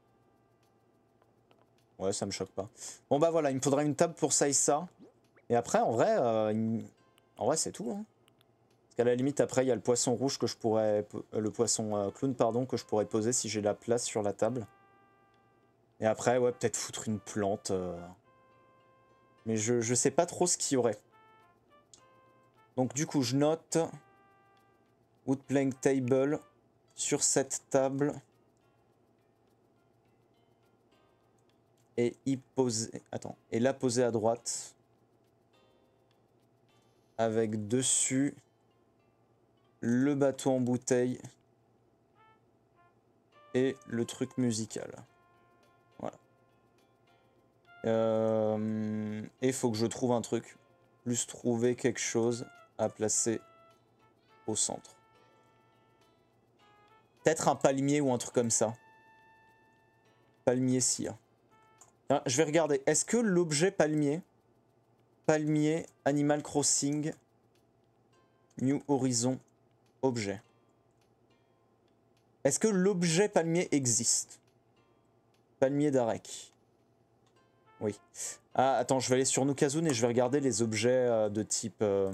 Ouais, ça me choque pas. Bon bah voilà, il me faudra une table pour ça et ça. Et après, en vrai, euh, il... en vrai c'est tout. Hein. Parce qu'à la limite, après, il y a le poisson rouge que je pourrais... Le poisson euh, clown, pardon, que je pourrais poser si j'ai la place sur la table. Et après, ouais, peut-être foutre une plante. Euh... Mais je, je sais pas trop ce qu'il y aurait. Donc du coup, je note... Wood plank table sur cette table. Et y poser... Attends. Et la poser à droite. Avec dessus... Le bateau en bouteille. Et le truc musical. Voilà. Euh, et il faut que je trouve un truc. Plus trouver quelque chose à placer au centre. Peut-être un palmier ou un truc comme ça. Palmier cire. Ah, je vais regarder. Est-ce que l'objet palmier... Palmier, Animal Crossing, New Horizon, objet. Est-ce que l'objet palmier existe? Palmier d'Arek. Oui. Ah, attends, je vais aller sur Nukazun et je vais regarder les objets euh, de type... Euh,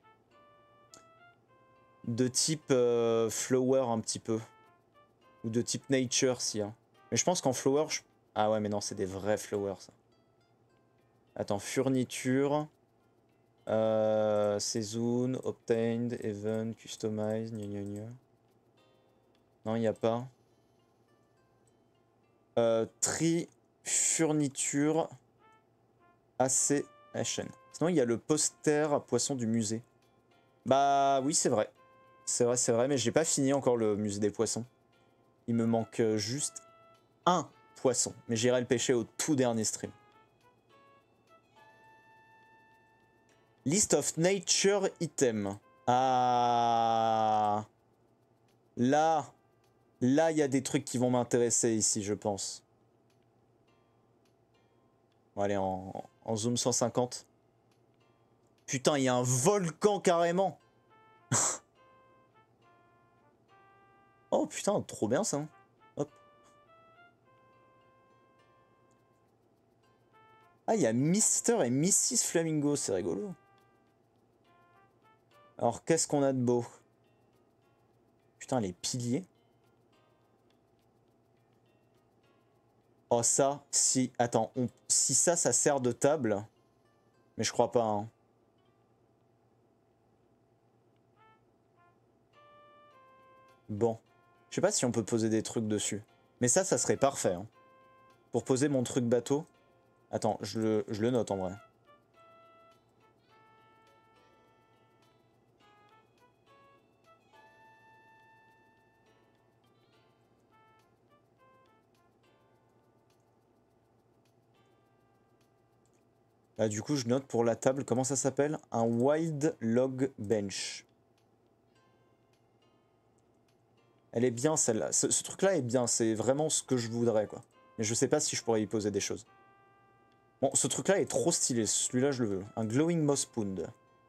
de type euh, flower un petit peu. Ou de type nature, si. Hein. Mais je pense qu'en flower... Je... Ah ouais, mais non, c'est des vrais flowers, ça. Attends, fourniture... Euh, Season, Obtained, Event, Customize, gna gna gna. Non, il n'y a pas. Euh, tri, fourniture, A C H N. Sinon, il y a le poster à poisson du musée. Bah oui, c'est vrai. C'est vrai, c'est vrai, mais j'ai pas fini encore le musée des poissons. Il me manque juste un poisson. Mais j'irai le pêcher au tout dernier stream. List of nature item. Ah. Là. Là, il y a des trucs qui vont m'intéresser ici, je pense. Bon, allez, en, en zoom cent cinquante. Putain, il y a un volcan carrément. Oh putain, trop bien ça. Hop. Ah, il y a Mister et Missus Flamingo, c'est rigolo. Alors, qu'est-ce qu'on a de beau? Putain, les piliers. Oh, ça, si... Attends, on... si ça, ça sert de table... Mais je crois pas, hein. Bon. Je sais pas si on peut poser des trucs dessus. Mais ça, ça serait parfait, hein. Pour poser mon truc bateau. Attends, je le, je le note en vrai. Bah, du coup, je note pour la table, comment ça s'appelle? Un Wild Log Bench. Elle est bien celle-là. Ce, ce truc-là est bien, c'est vraiment ce que je voudrais, quoi. Mais je sais pas si je pourrais y poser des choses. Bon, ce truc-là est trop stylé, celui-là je le veux. Un Glowing Moss Pound.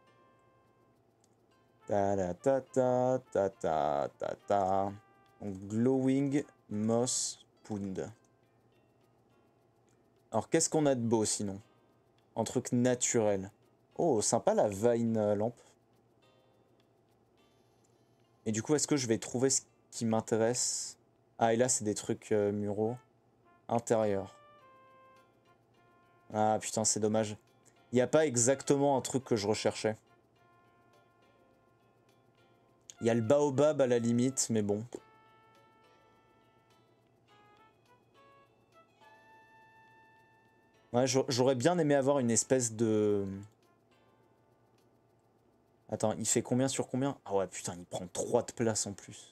Ta ta ta ta ta ta ta ta. Glowing Moss Pound. Alors qu'est-ce qu'on a de beau sinon? Un truc naturel. Oh, sympa la Vine lampe. Et du coup, est-ce que je vais trouver ce qui m'intéresse? Ah, et là, c'est des trucs euh, muraux. Intérieur. Ah, putain, c'est dommage. Il n'y a pas exactement un truc que je recherchais. Il y a le baobab à la limite, mais bon. Ouais, j'aurais bien aimé avoir une espèce de... Attends, il fait combien sur combien? Ah ouais, putain, il prend trois de place en plus.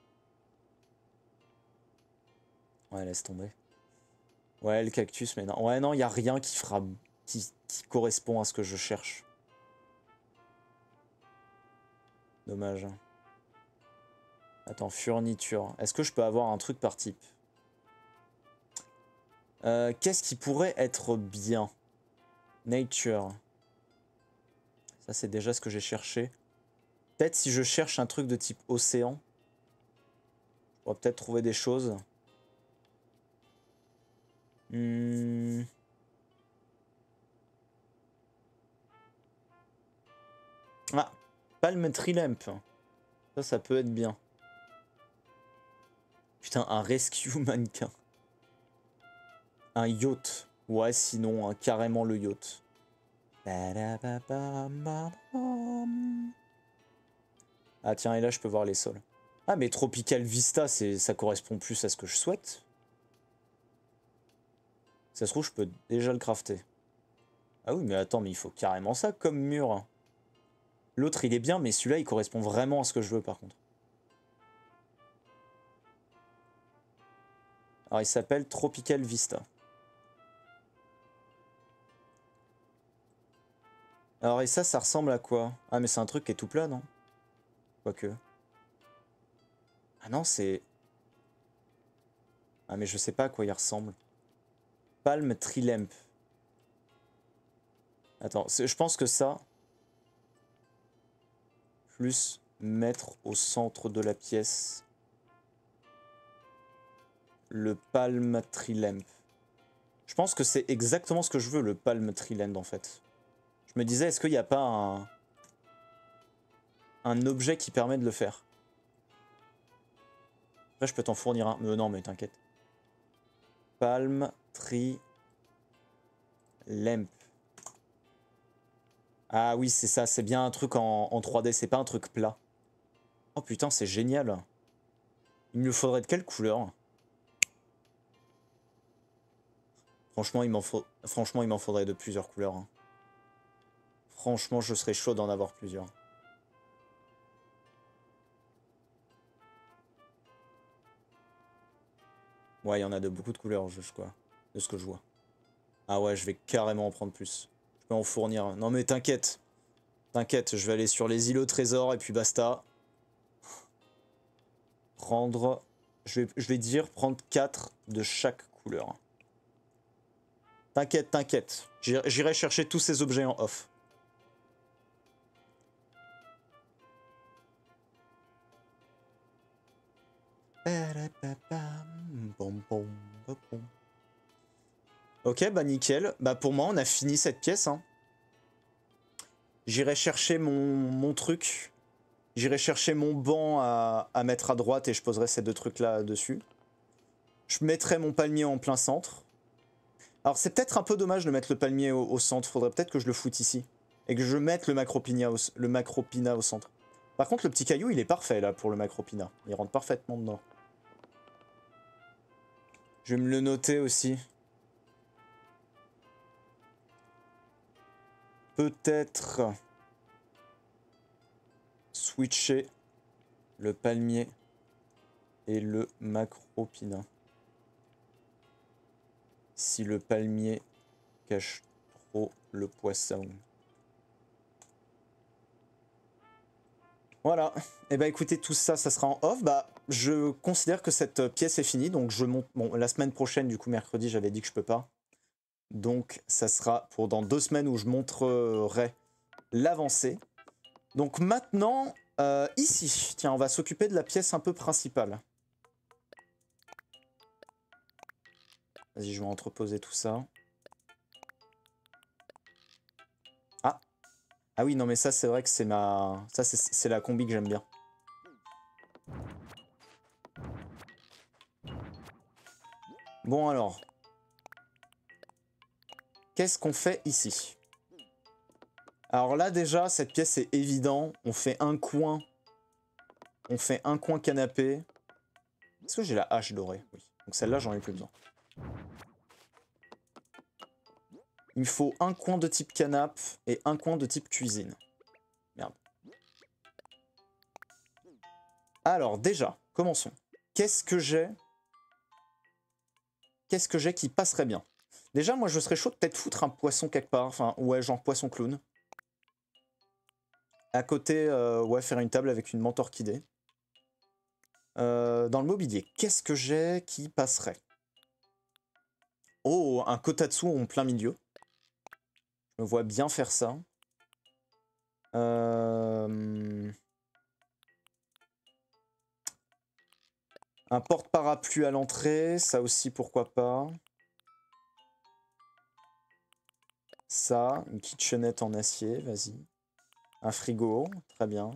Ouais, laisse tomber. Ouais, le cactus, mais non. Ouais, non, il n'y a rien qui fera... Qui, qui correspond à ce que je cherche. Dommage. Attends, fourniture. Est-ce que je peux avoir un truc par type? euh, Qu'est-ce qui pourrait être bien? Nature. Ça, c'est déjà ce que j'ai cherché. Peut-être si je cherche un truc de type océan, on va peut-être trouver des choses. Hmm. Ah, Palm Tree Lamp. Ça, ça peut être bien. Putain, un rescue mannequin. Un yacht. Ouais, sinon, hein, carrément le yacht. Ah tiens, et là, je peux voir les sols. Ah, mais Tropical Vista, ça correspond plus à ce que je souhaite. Ça se trouve, je peux déjà le crafter. Ah oui, mais attends, mais il faut carrément ça comme mur. L'autre, il est bien, mais celui-là, il correspond vraiment à ce que je veux, par contre. Alors, il s'appelle Tropical Vista. Alors, et ça, ça ressemble à quoi? Ah, mais c'est un truc qui est tout plat, non? Quoique. Ah non, c'est... Ah mais je sais pas à quoi il ressemble. Palm Tree Lamp. Attends, je pense que ça... Plus mettre au centre de la pièce le Palm Tree Lamp. Je pense que c'est exactement ce que je veux, le Palm Tree Lamp en fait. Je me disais, est-ce qu'il n'y a pas un... un objet qui permet de le faire? Après, je peux t'en fournir un. Euh, non, mais t'inquiète. Palm Tree Lamp. Ah oui, c'est ça, c'est bien un truc en, en trois D, c'est pas un truc plat. Oh putain, c'est génial. Il me faudrait de quelle couleur? Franchement, il m'en faut... Franchement, il m'en faudrait de plusieurs couleurs. Hein. Franchement, je serais chaud d'en avoir plusieurs. Ouais, il y en a de beaucoup de couleurs, je quoi. De ce que je vois. Ah ouais, je vais carrément en prendre plus. Je peux en fournir. Non mais t'inquiète. T'inquiète, je vais aller sur les îlots au trésor et puis basta. Prendre... Je vais, je vais dire prendre quatre de chaque couleur. T'inquiète, t'inquiète. J'irai chercher tous ces objets en off. Ok, bah nickel. Bah pour moi, on a fini cette pièce. Hein. J'irai chercher mon, mon truc. J'irai chercher mon banc à, à mettre à droite et je poserai ces deux trucs là dessus. Je mettrai mon palmier en plein centre. Alors c'est peut-être un peu dommage de mettre le palmier au, au centre. Faudrait peut-être que je le foute ici. Et que je mette le macropina au, le macropina au centre. Par contre le petit caillou il est parfait là pour le macropina. Il rentre parfaitement dedans. Je vais me le noter aussi. Peut-être switcher le palmier et le macropina. Si le palmier cache trop le poisson. Voilà. Et bah écoutez, tout ça, ça sera en off. Bah, je considère que cette pièce est finie. Donc je monte. Bon, la semaine prochaine, du coup, mercredi, j'avais dit que je peux pas. Donc ça sera pour dans deux semaines où je montrerai l'avancée. Donc maintenant, euh, ici, tiens, on va s'occuper de la pièce un peu principale. Vas-y, je vais entreposer tout ça. Ah. Ah oui, non mais ça c'est vrai que c'est ma... Ça c'est la combi que j'aime bien. Bon alors. Qu'est-ce qu'on fait ici? Alors là déjà, cette pièce est évident. On fait un coin. On fait un coin canapé. Est-ce que j'ai la hache dorée? Oui. Donc celle-là, j'en ai plus besoin. Il me faut un coin de type canapé et un coin de type cuisine. Merde. Alors déjà, commençons. Qu'est-ce que j'ai? Qu'est-ce que j'ai qui passerait bien? Déjà, moi, je serais chaud de peut-être foutre un poisson quelque part. Enfin, ouais, genre poisson clown. À côté, euh, ouais, faire une table avec une menthe orchidée. Euh, dans le mobilier, qu'est-ce que j'ai qui passerait? Oh, un kotatsu en plein milieu. Je me vois bien faire ça. Euh... Un porte-parapluie à l'entrée, ça aussi, pourquoi pas. Ça, une kitchenette en acier, vas-y. Un frigo, très bien.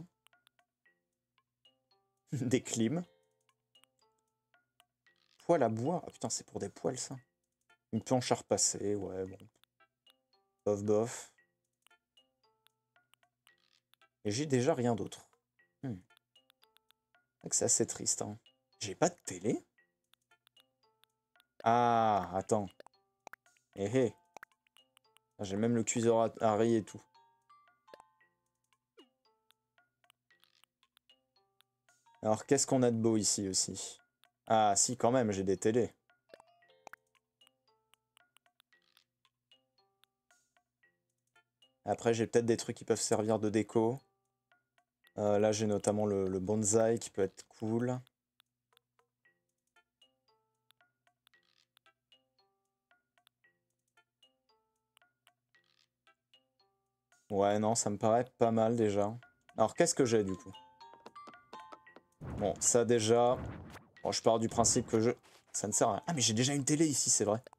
Des clims. Poêle à bois. Ah putain, c'est pour des poêles, ça. Une planche à repasser, ouais, bon. Bof, bof. Et j'ai déjà rien d'autre. Hmm. C'est assez triste, hein. J'ai pas de télé? Ah, attends. Eh eh. J'ai même le cuiseur à, à riz et tout. Alors, qu'est-ce qu'on a de beau ici aussi? Ah, si, quand même, j'ai des télés. Après, j'ai peut-être des trucs qui peuvent servir de déco. Euh, là, j'ai notamment le, le bonsaï qui peut être cool. Ouais, non, ça me paraît pas mal déjà. Alors, qu'est-ce que j'ai du coup? Bon, ça déjà... Bon, je pars du principe que je... Ça ne sert à rien. Ah, mais j'ai déjà une télé ici, c'est vrai.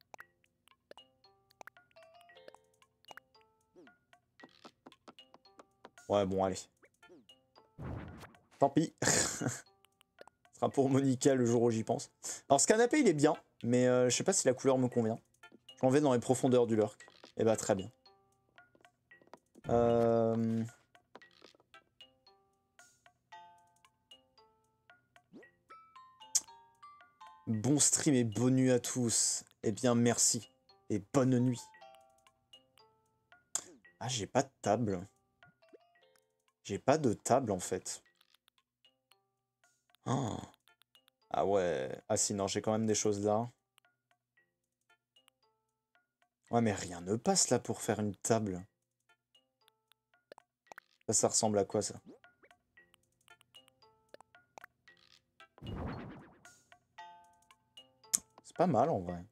Ouais, bon, allez. Tant pis. Ce sera pour Monica le jour où j'y pense. Alors, ce canapé, il est bien, mais euh, je sais pas si la couleur me convient. Je l'en vais dans les profondeurs du lurk. Eh bah, très bien. Euh... Bon stream et bonne nuit à tous. Eh bien, merci. Et bonne nuit. Ah, j'ai pas de table. J'ai pas de table, en fait. Oh. Ah ouais. Ah si, non, j'ai quand même des choses là. Ouais, mais rien ne passe là pour faire une table. Ça, ça ressemble à quoi, ça? C'est pas mal, en vrai.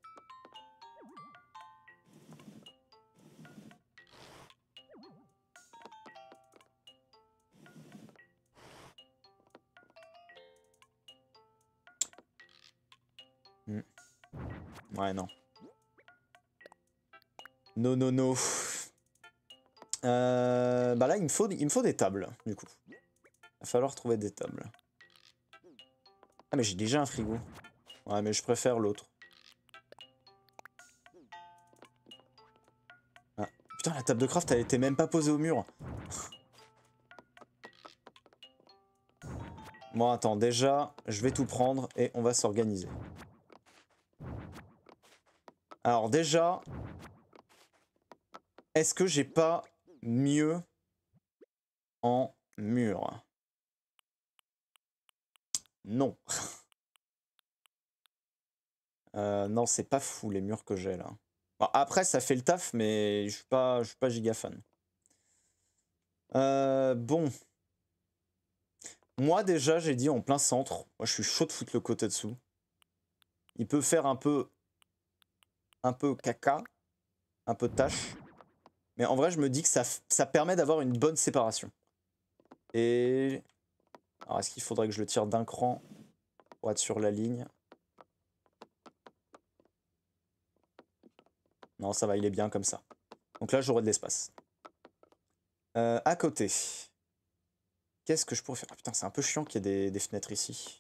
Hmm. Ouais, non. Non, non, non. Euh, bah là, il me faut, il me faut des tables, du coup. Il va falloir trouver des tables. Ah, mais j'ai déjà un frigo. Ouais, mais je préfère l'autre. Ah. Putain, la table de craft, elle était même pas posée au mur. Bon, attends, déjà, je vais tout prendre et on va s'organiser. Alors déjà, est-ce que j'ai pas mieux en mur? Non. euh, non, c'est pas fou les murs que j'ai là. Bon, après, ça fait le taf, mais je suis pas, je suis pas giga fan. Euh, bon. Moi déjà, j'ai dit en plein centre. Moi, je suis chaud de foutre le côté dessous. Il peut faire un peu, un peu caca, un peu tâche. Mais en vrai, je me dis que ça, ça permet d'avoir une bonne séparation. Et... Alors, est-ce qu'il faudrait que je le tire d'un cran pour être sur la ligne? Non, ça va, il est bien comme ça. Donc là, j'aurai de l'espace. Euh, à côté. Qu'est-ce que je pourrais faire? Ah, putain, c'est un peu chiant qu'il y ait des, des fenêtres ici.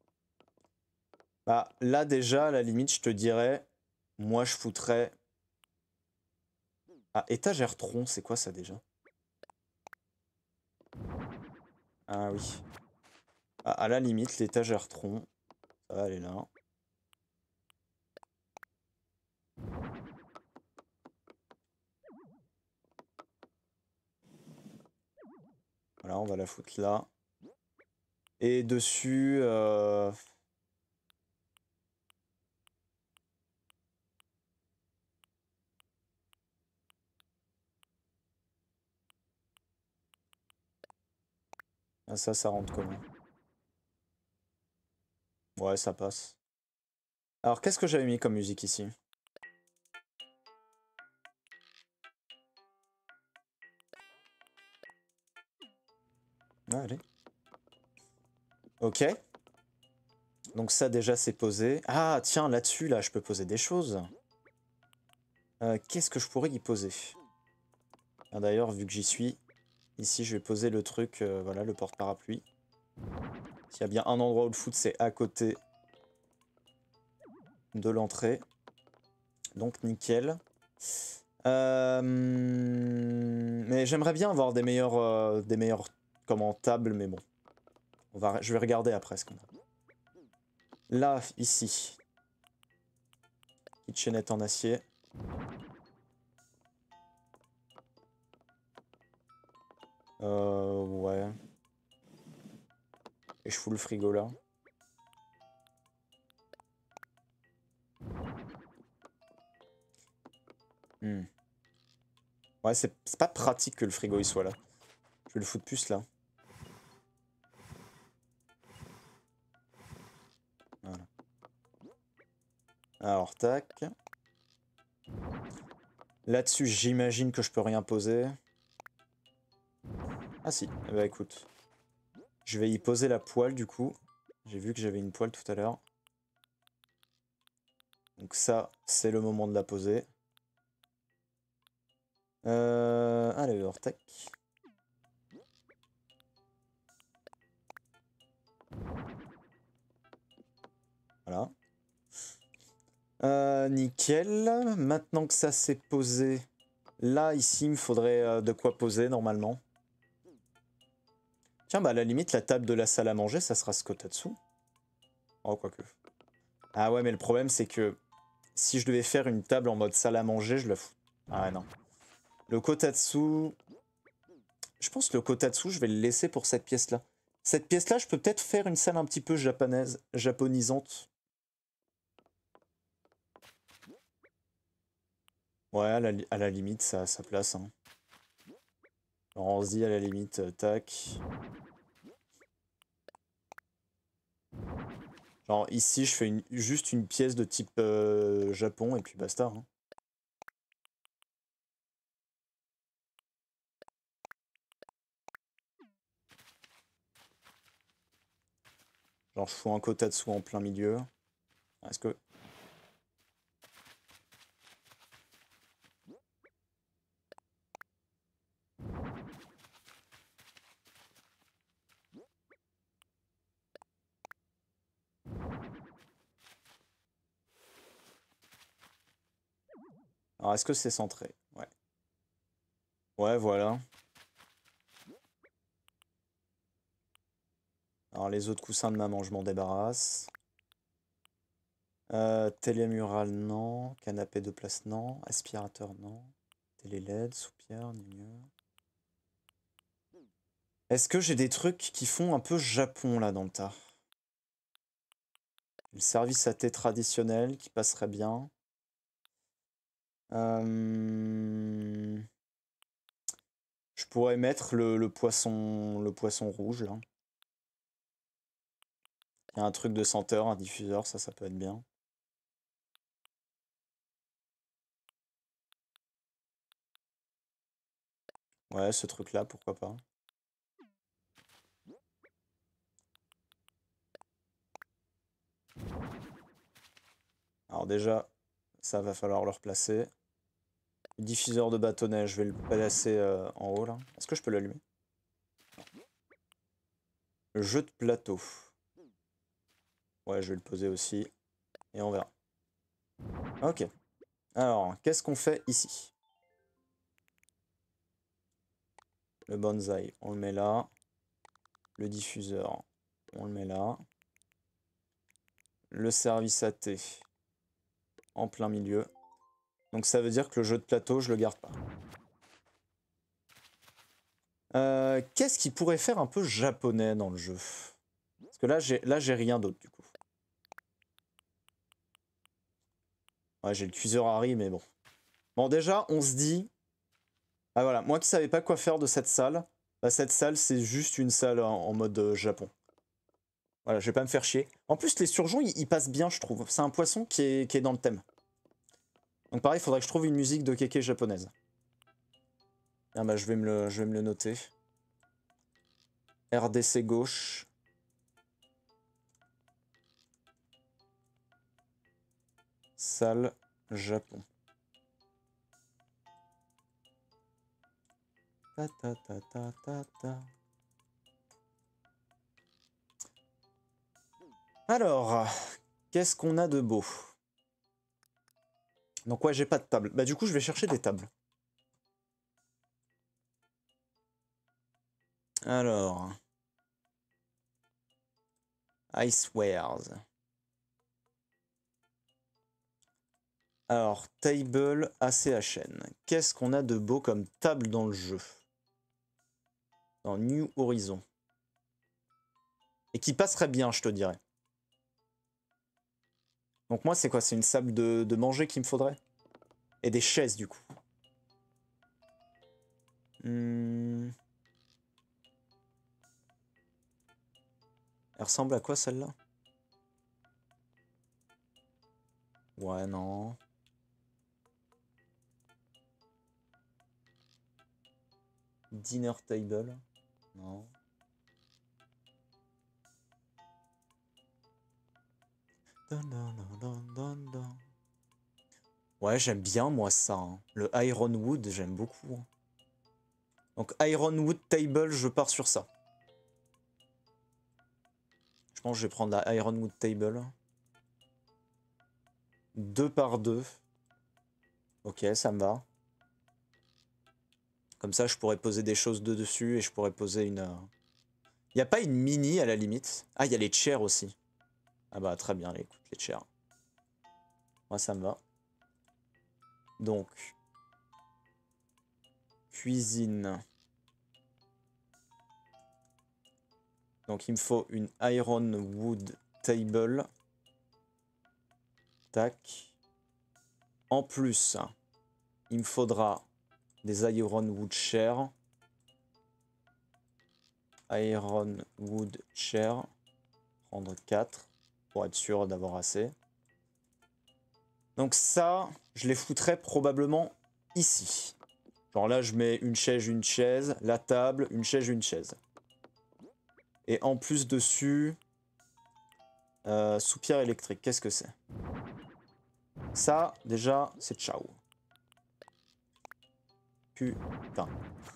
Bah, là, déjà, à la limite, je te dirais... Moi, je foutrais... Ah, étagère tronc, c'est quoi ça, déjà? Ah oui. Ah, à la limite, l'étagère tronc. Ça va aller là. Voilà, on va la foutre là. Et dessus... Euh... Ah, ça, ça rentre comment? Ouais, ça passe. Alors, qu'est-ce que j'avais mis comme musique ici? Ah, allez. Ok. Donc ça, déjà, c'est posé. Ah, tiens, là-dessus, là, je peux poser des choses. Euh, qu'est-ce que je pourrais y poser? Ah, d'ailleurs, vu que j'y suis, ici, je vais poser le truc, euh, voilà, le porte-parapluie. S'il y a bien un endroit où le foot, c'est à côté de l'entrée. Donc, nickel. Euh, mais j'aimerais bien avoir des meilleurs, euh, des meilleurs comment, tables, mais bon. On va, je vais regarder après ce qu'on a. Là, ici. Kitchenette en acier. Euh, ouais. Et je fous le frigo là. Hmm. Ouais, c'est pas pratique que le frigo il soit là. Je vais le foutre plus là. Voilà. Alors, tac. Là-dessus, j'imagine que je peux rien poser. Ah si, eh bah écoute. Je vais y poser la poêle du coup. J'ai vu que j'avais une poêle tout à l'heure. Donc ça, c'est le moment de la poser. Euh, allez, tac. Voilà. Euh, nickel. Maintenant que ça s'est posé, là, ici, il me faudrait euh, de quoi poser normalement. Tiens, bah à la limite, la table de la salle à manger, ça sera ce kotatsu. Oh, quoique. Ah ouais, mais le problème, c'est que si je devais faire une table en mode salle à manger, je la fous. Ah ouais, non. Le kotatsu... Je pense que le kotatsu, je vais le laisser pour cette pièce-là. Cette pièce-là, je peux peut-être faire une salle un petit peu japonaise, japonisante. Ouais, à la, à la limite, ça a sa place. Hein. Alors on se dit à la limite, euh, tac. Genre ici, je fais une, juste une pièce de type euh, Japon et puis basta. Hein. Genre je fous un kotatsu en plein milieu. Est-ce que... Alors est-ce que c'est centré? Ouais. Ouais, voilà. Alors les autres coussins de maman, je m'en débarrasse. Euh, télémural, non. Canapé de place, non. Aspirateur, non. Télé L E D, soupière, gna. Est-ce que j'ai des trucs qui font un peu Japon là dans le tas? Le service à thé traditionnel qui passerait bien. Euh... Je pourrais mettre le, le poisson le poisson rouge là. Il y a un truc de senteur, un diffuseur, ça, ça peut être bien. Ouais, ce truc-là, pourquoi pas. Alors déjà, ça va falloir le replacer. Le diffuseur de bâtonnet, je vais le placer euh, en haut là. Est-ce que je peux l'allumer? Le jeu de plateau. Ouais, je vais le poser aussi. Et on verra. Ok. Alors, qu'est-ce qu'on fait ici? Le bonsaï, on le met là. Le diffuseur, on le met là. Le service à thé, en plein milieu. Donc ça veut dire que le jeu de plateau, je le garde pas. Euh, Qu'est-ce qui pourrait faire un peu japonais dans le jeu? Parce que là, j'ai là j'ai rien d'autre du coup. Ouais, j'ai le cuiseur Harry, mais bon. Bon, déjà, on se dit... Ah voilà, moi qui savais pas quoi faire de cette salle, bah, cette salle, c'est juste une salle en, en mode euh, Japon. Voilà, je vais pas me faire chier. En plus, les surgeons, ils, ils passent bien, je trouve. C'est un poisson qui est, qui est dans le thème. Donc pareil, il faudrait que je trouve une musique de kéké japonaise. Ah bah, je vais me le, je vais me le noter. R D C gauche. Salle Japon. Ta ta ta ta ta ta. Alors, qu'est-ce qu'on a de beau? Donc ouais, j'ai pas de table. Bah du coup, je vais chercher des tables. Alors... Icewares. Alors, table A C H N. Qu'est-ce qu'on a de beau comme table dans le jeu? Dans New Horizon. Et qui passerait bien, je te dirais. Donc moi, c'est quoi? C'est une table de, de manger qu'il me faudrait? Et des chaises, du coup. Hmm. Elle ressemble à quoi, celle-là? Ouais, non. Dinner table. Non. Dun, dun, dun, dun, dun, dun. Ouais, j'aime bien moi ça. Hein. Le Ironwood, j'aime beaucoup. Hein. Donc Ironwood Table, je pars sur ça. Je pense que je vais prendre la Ironwood Table. Deux par deux. Ok, ça me va. Comme ça, je pourrais poser des choses de dessus et je pourrais poser une... Il n'y a pas une mini à la limite? Ah, il y a les chairs aussi. Ah bah très bien, écoute, les chairs. Moi, ça me va. Donc, cuisine. Donc, il me faut une Ironwood Table. Tac. En plus, il me faudra des Ironwood Chairs. Ironwood Chairs. Prendre quatre pour être sûr d'avoir assez. Donc ça, je les foutrais probablement ici. Genre là, je mets une chaise, une chaise, la table, une chaise, une chaise. Et en plus dessus, euh, soupière électrique, qu'est-ce que c'est? Ça, déjà, c'est ciao. Putain.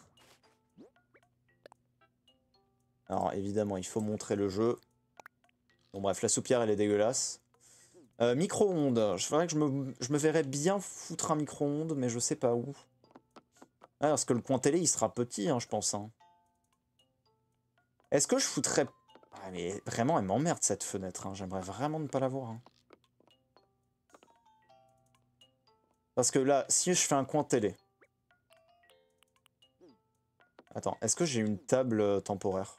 Alors évidemment, il faut montrer le jeu. Bon bref, la soupière, elle est dégueulasse. Euh, micro-ondes. Je verrais que je me, je me verrais bien foutre un micro-ondes, mais je sais pas où. Ah, parce que le coin télé, il sera petit, hein, je pense. Hein. Est-ce que je foutrais... Ah, mais vraiment, elle m'emmerde, cette fenêtre. Hein. J'aimerais vraiment ne pas la voir. Hein. Parce que là, si je fais un coin télé... Attends, est-ce que j'ai une table euh, temporaire?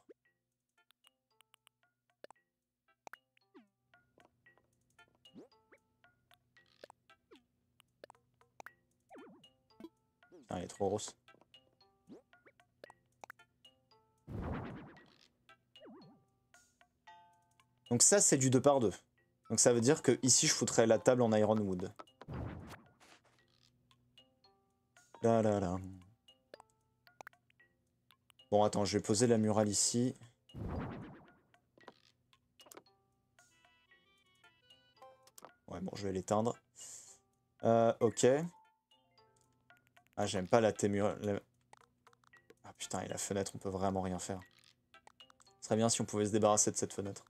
Ah, elle est trop grosse. Donc ça, c'est du deux par deux. Donc ça veut dire que ici, je foutrais la table en Ironwood. Là, là, là. Bon, attends, je vais poser la murale ici. Ouais, bon, je vais l'éteindre. Euh, ok. Ah, j'aime pas la témurale. La... Ah putain, et la fenêtre, on peut vraiment rien faire. Ce serait bien si on pouvait se débarrasser de cette fenêtre.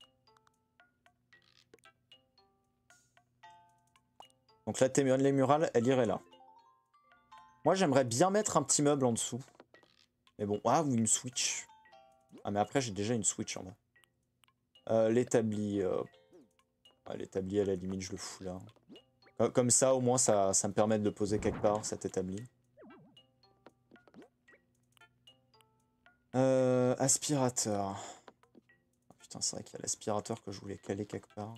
Donc la témurale, les murales, elle irait là. Moi, j'aimerais bien mettre un petit meuble en dessous. Mais bon, ah, ou une Switch. Ah, mais après, j'ai déjà une Switch en bas. Euh, L'établi... Euh... Ah, l'établi, à la limite, je le fous là. Comme ça, au moins, ça, ça me permet de le poser quelque part, cet établi. Euh, aspirateur. Oh, putain, c'est vrai qu'il y a l'aspirateur que je voulais caler quelque part.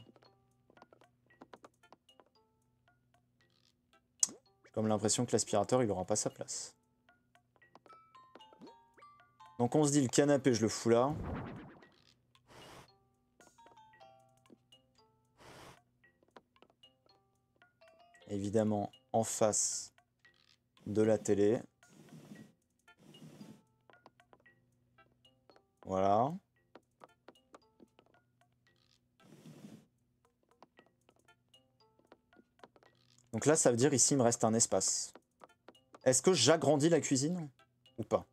J'ai comme l'impression que l'aspirateur, il aura pas sa place. Donc on se dit, le canapé, je le fous là. Évidemment, en face de la télé. Voilà. Donc là, ça veut dire ici, il me reste un espace. Est-ce que j'agrandis la cuisine ou pas?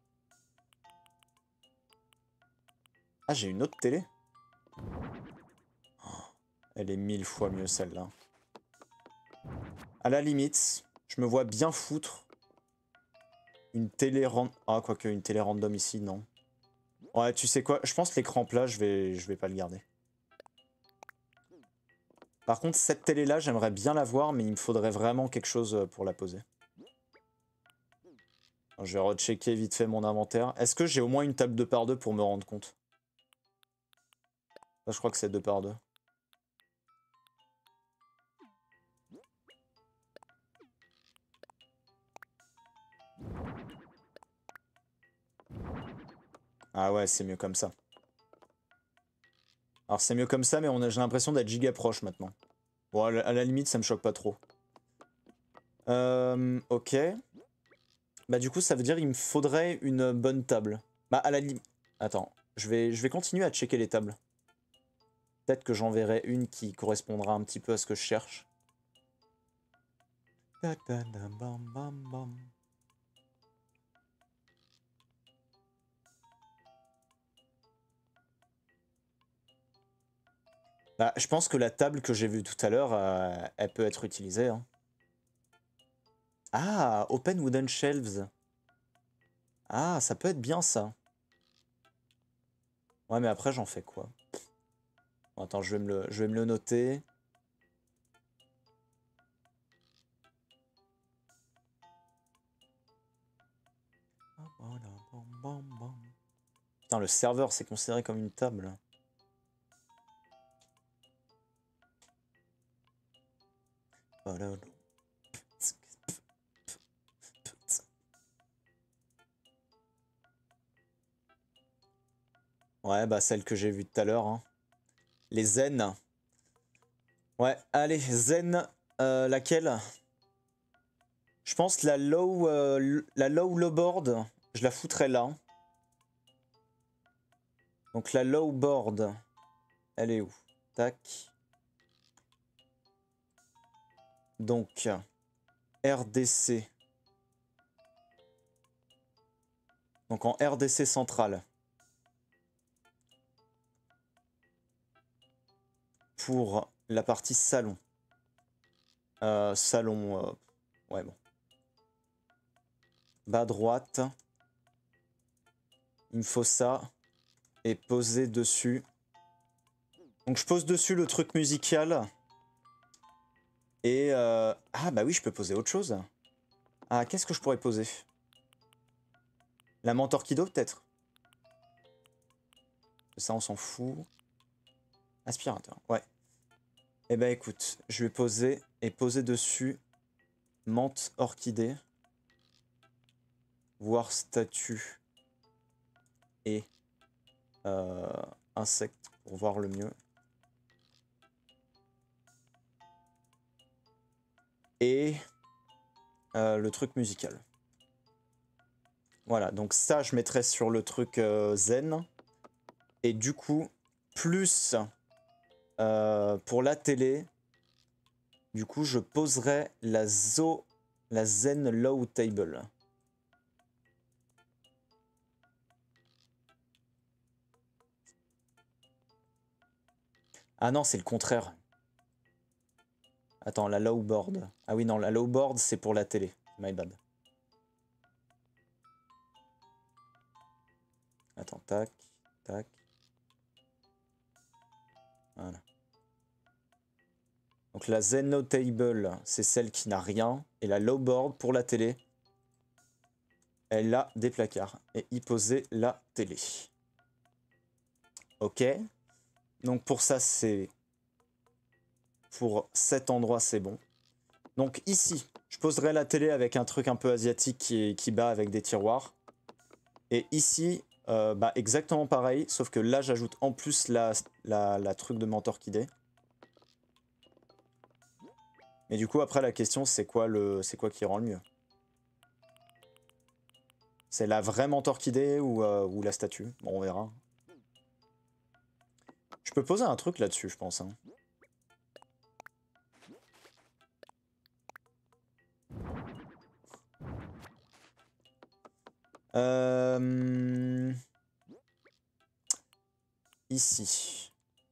Ah, j'ai une autre télé. Oh, elle est mille fois mieux celle-là. À la limite, je me vois bien foutre une télé random. Ah, quoique une télé random ici, non. Ouais, tu sais quoi? Je pense que l'écran plat, je vais, je vais pas le garder. Par contre, cette télé-là, j'aimerais bien la voir, mais il me faudrait vraiment quelque chose pour la poser. Alors, je vais rechecker vite fait mon inventaire. Est-ce que j'ai au moins une table deux par deux pour me rendre compte? Là, je crois que c'est deux par deux. Ah ouais, c'est mieux comme ça. Alors c'est mieux comme ça, mais j'ai l'impression d'être giga proche maintenant. Bon, à la, à la limite, ça me choque pas trop. Euh, ok. Bah du coup, ça veut dire qu'il me faudrait une bonne table. Bah à la limite... Attends, je vais, je vais continuer à checker les tables. Peut-être que j'enverrai une qui correspondra un petit peu à ce que je cherche. Ta ta da bam bam bam. Bah, je pense que la table que j'ai vue tout à l'heure, euh, elle peut être utilisée. Hein. Ah, Open Wooden Shelves. Ah, ça peut être bien ça. Ouais, mais après, j'en fais quoi? Bon, attends, je vais me le, je vais me le noter. Putain, le serveur, c'est considéré comme une table. Ouais, bah celle que j'ai vue tout à l'heure. Hein. Les zen. Ouais, allez, zen. Euh, laquelle? Je pense la low, euh, la low low board, je la foutrais là. Donc la low board, elle est où? Tac. Donc R D C. Donc en R D C central. Pour la partie salon. Euh, salon, euh, ouais bon. Bas à droite. Il me faut ça. Et poser dessus. Donc je pose dessus le truc musical. Et... Euh... Ah bah oui, je peux poser autre chose. Ah, qu'est-ce que je pourrais poser? La menthe orchido peut-être? Ça on s'en fout. Aspirateur, ouais. Eh ben écoute, je vais poser et poser dessus menthe orchidée. Voir statue. Et euh, insecte pour voir le mieux. Et euh, le truc musical. Voilà, donc ça je mettrai sur le truc euh, zen. Et du coup, plus euh, pour la télé, du coup je poserai la zo, la zen low table. Ah non, c'est le contraire. Attends, la low board. Ah oui, non, la low board, c'est pour la télé. My bad. Attends, tac, tac. Voilà. Donc la Zeno Table, c'est celle qui n'a rien. Et la low board, pour la télé, elle a des placards. Et y poser la télé. Ok. Donc pour ça, c'est... Pour cet endroit, c'est bon. Donc ici, je poserai la télé avec un truc un peu asiatique qui, qui bat avec des tiroirs. Et ici, euh, bah exactement pareil, sauf que là, j'ajoute en plus la, la, la truc de menthe orchidée. Mais du coup, après, la question, c'est quoi, le, c'est quoi qui rend le mieux? C'est la vraie menthe orchidée ou, euh, ou la statue? Bon, on verra. Je peux poser un truc là-dessus, je pense. Hein. Euh... Ici.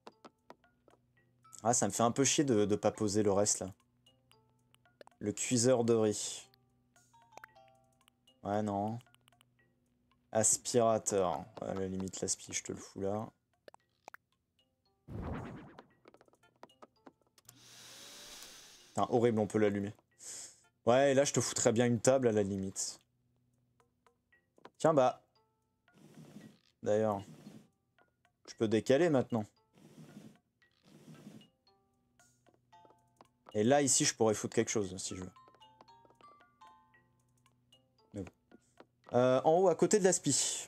Ah, ça me fait un peu chier de ne pas poser le reste, là. Le cuiseur de riz. Ouais, non. Aspirateur. À la limite, l'aspi, je te le fous là. Putain, horrible, on peut l'allumer. Ouais, et là, je te foutrais bien une table à la limite. Tiens, bah. D'ailleurs. Je peux décaler maintenant. Et là, ici, je pourrais foutre quelque chose, si je veux. Mais bon. Euh, en haut, à côté de l'aspi.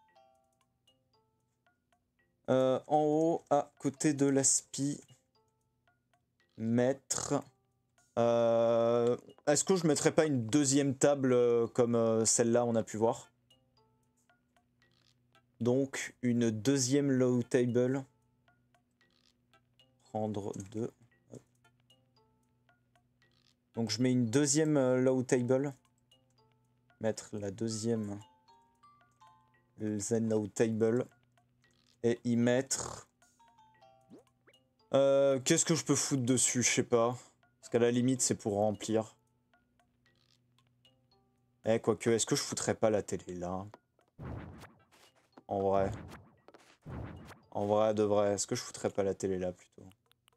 Euh, en haut, à côté de l'aspi. Mettre... Euh, Est-ce que je mettrais pas une deuxième table euh, comme euh, celle-là, on a pu voir? Donc une deuxième low table. Prendre deux. Donc je mets une deuxième low table. Mettre la deuxième Zen low table. Et y mettre... Euh, Qu'est-ce que je peux foutre dessus? Je sais pas. Parce qu'à la limite c'est pour remplir. Eh quoique, est-ce que je foutrais pas la télé là? En vrai. En vrai, de vrai, est-ce que je foutrais pas la télé là plutôt?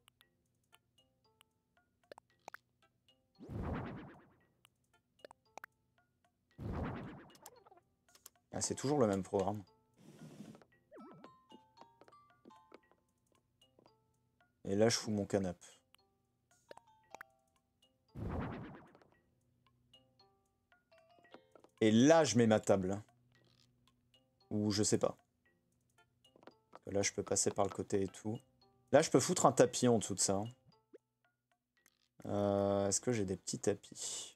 Ah, c'est toujours le même programme. Et là, je fous mon canapé. Et là, je mets ma table. Ou je sais pas. Là, je peux passer par le côté et tout. Là, je peux foutre un tapis en dessous de ça. Euh, Est-ce que j'ai des petits tapis?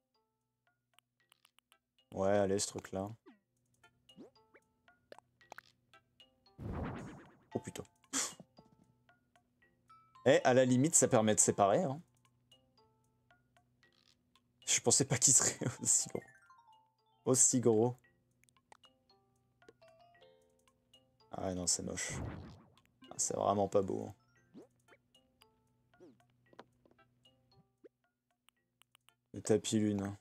Ouais, allez, ce truc-là. Oh putain. Et à la limite, ça permet de séparer. Hein. Je pensais pas qu'il serait aussi gros. Aussi gros. Ah ouais, non, c'est moche. Ah, c'est vraiment pas beau. Hein. Le tapis lune.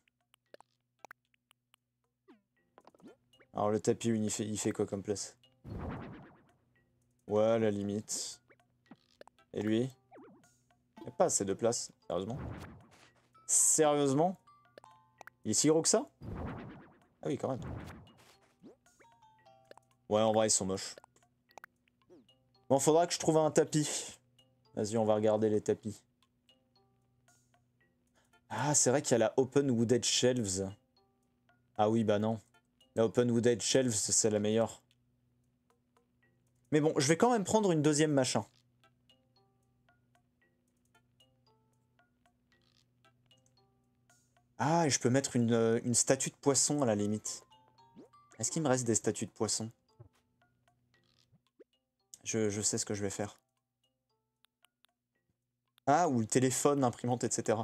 Alors le tapis lune, il fait, il fait quoi comme place? Ouais, à la limite. Et lui? Il n'y a pas assez de place, sérieusement. Sérieusement? Il est si gros que ça? Ah oui, quand même. Ouais, en vrai, ils sont moches. Bon, faudra que je trouve un tapis. Vas-y, on va regarder les tapis. Ah, c'est vrai qu'il y a la Open Wooded Shelves. Ah oui, bah non. La Open Wooded Shelves, c'est la meilleure. Mais bon, je vais quand même prendre une deuxième machin. Ah, et je peux mettre une, une statue de poisson à la limite. Est-ce qu'il me reste des statues de poisson? je, je sais ce que je vais faire. Ah, ou le téléphone, l'imprimante, et cetera.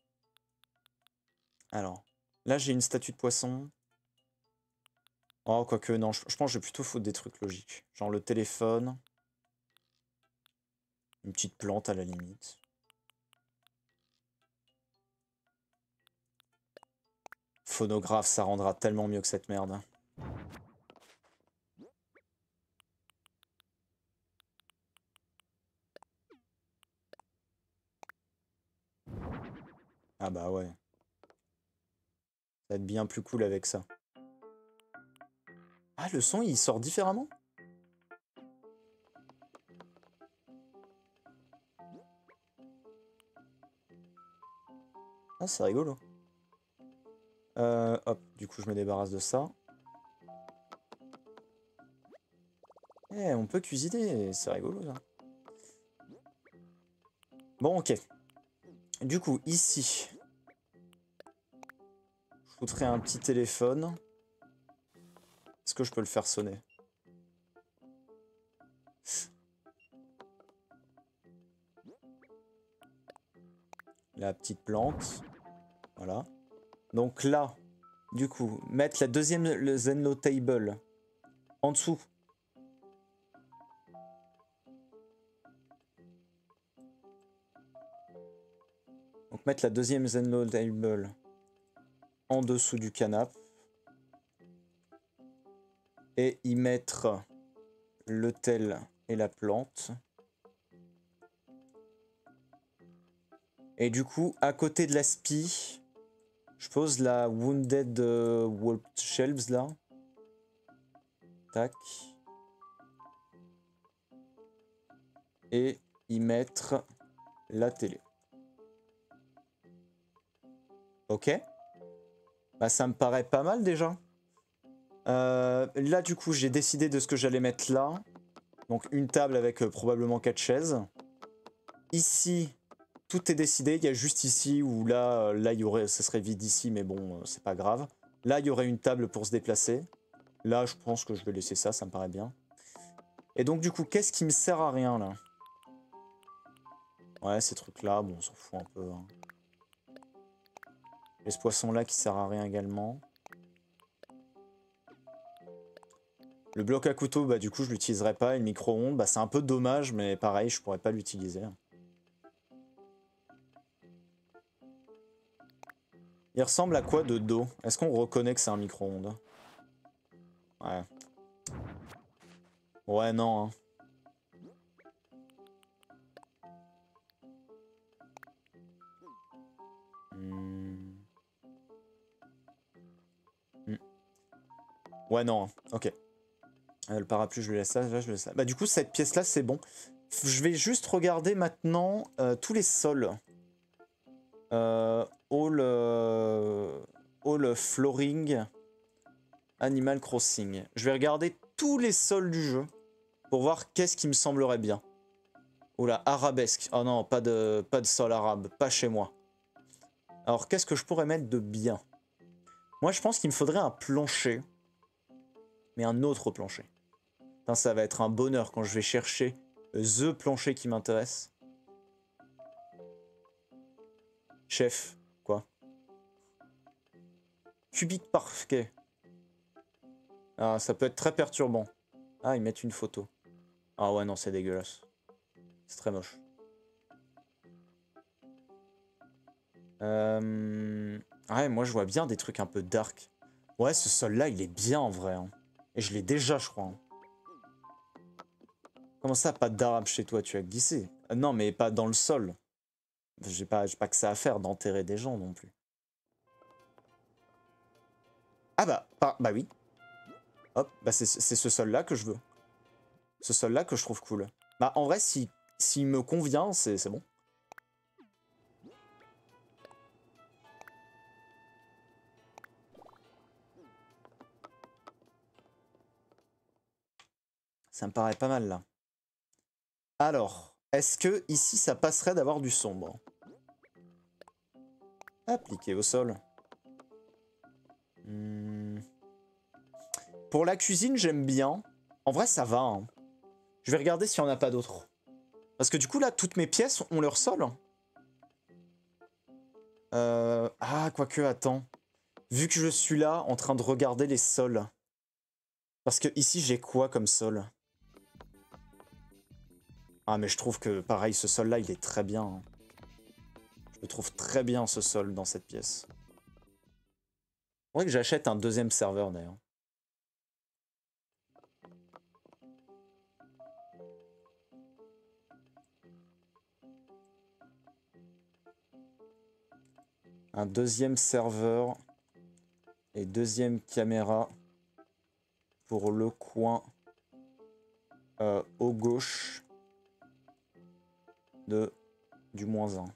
Alors, là j'ai une statue de poisson. Oh, quoique, non, je, je pense que je vais plutôt foutre des trucs logiques. Genre le téléphone. Une petite plante à la limite. Phonographe, ça rendra tellement mieux que cette merde. Ah bah ouais. Ça va être bien plus cool avec ça. Ah, le son, il sort différemment? Ah, c'est rigolo. Euh, hop, du coup, je me débarrasse de ça. Eh, on peut cuisiner, c'est rigolo, ça. Bon, ok. Du coup, ici, je foutrais un petit téléphone. Est-ce que je peux le faire sonner? La petite plante. Voilà. Donc là, du coup, mettre la deuxième le Zenlo Table en dessous. Donc mettre la deuxième Zenlo Table en dessous du canapé. Et y mettre le tel et la plante. Et du coup, à côté de la spie, je pose la Wounded euh, Wolf Shelves là. Tac. Et y mettre la télé. Ok. Bah ça me paraît pas mal déjà. Euh, là du coup j'ai décidé de ce que j'allais mettre là. Donc une table avec euh, probablement quatre chaises. Ici, tout est décidé. Il y a juste ici où là, là il y aurait, ce serait vide ici, mais bon, euh, c'est pas grave. Là il y aurait une table pour se déplacer. Là, je pense que je vais laisser ça, ça me paraît bien. Et donc, du coup, qu'est-ce qui me sert à rien, là? Ouais, ces trucs-là, bon, on s'en fout un peu. Hein. Et ce poisson-là qui sert à rien également. Le bloc à couteau, bah du coup, je l'utiliserai pas. Et le micro-ondes, bah c'est un peu dommage, mais pareil, je pourrais pas l'utiliser. Il ressemble à quoi de dos? Est-ce qu'on reconnaît que c'est un micro-ondes? Ouais. Ouais, non. Hein. Hmm. Hmm. Ouais, non. Hein. Ok. Euh, le parapluie, je le laisse là, là, je le laisse là. Bah du coup, cette pièce-là, c'est bon. Je vais juste regarder maintenant euh, tous les sols. Euh, all, euh, all flooring, Animal Crossing. Je vais regarder tous les sols du jeu pour voir qu'est-ce qui me semblerait bien. Oula, arabesque. Oh non, pas de, pas de sol arabe, pas chez moi. Alors, qu'est-ce que je pourrais mettre de bien? Moi, je pense qu'il me faudrait un plancher, mais un autre plancher. Putain, ça va être un bonheur quand je vais chercher the plancher qui m'intéresse. Chef, quoi? Cubique parquet. Ah, ça peut être très perturbant. Ah, ils mettent une photo. Ah ouais, non, c'est dégueulasse. C'est très moche. Euh... Ouais, moi, je vois bien des trucs un peu dark. Ouais, ce sol-là, il est bien en vrai. Hein. Et je l'ai déjà, je crois. Hein. Comment ça, pas d'arabe chez toi? Tu as glissé? Ah, non, mais pas dans le sol. J'ai pas, j'ai pas que ça à faire d'enterrer des gens non plus. Ah bah, bah, bah oui. Hop, bah c'est ce sol-là que je veux. Ce sol-là que je trouve cool. Bah en vrai, si s'il me convient, c'est bon. Ça me paraît pas mal là. Alors, est-ce que ici ça passerait d'avoir du sombre? Appliqué au sol. Hmm. Pour la cuisine, j'aime bien. En vrai, ça va. Hein. Je vais regarder s'il n'y en a pas d'autres. Parce que du coup, là, toutes mes pièces ont leur sol. Euh... Ah, quoique, attends. Vu que je suis là, en train de regarder les sols. Parce que ici, j'ai quoi comme sol? Ah, mais je trouve que, pareil, ce sol-là, il est très bien. Hein. Je le trouve très bien, ce sol, dans cette pièce. Faudrait que j'achète un deuxième serveur, d'ailleurs. Un deuxième serveur et deuxième caméra pour le coin euh, au gauche de du moins un.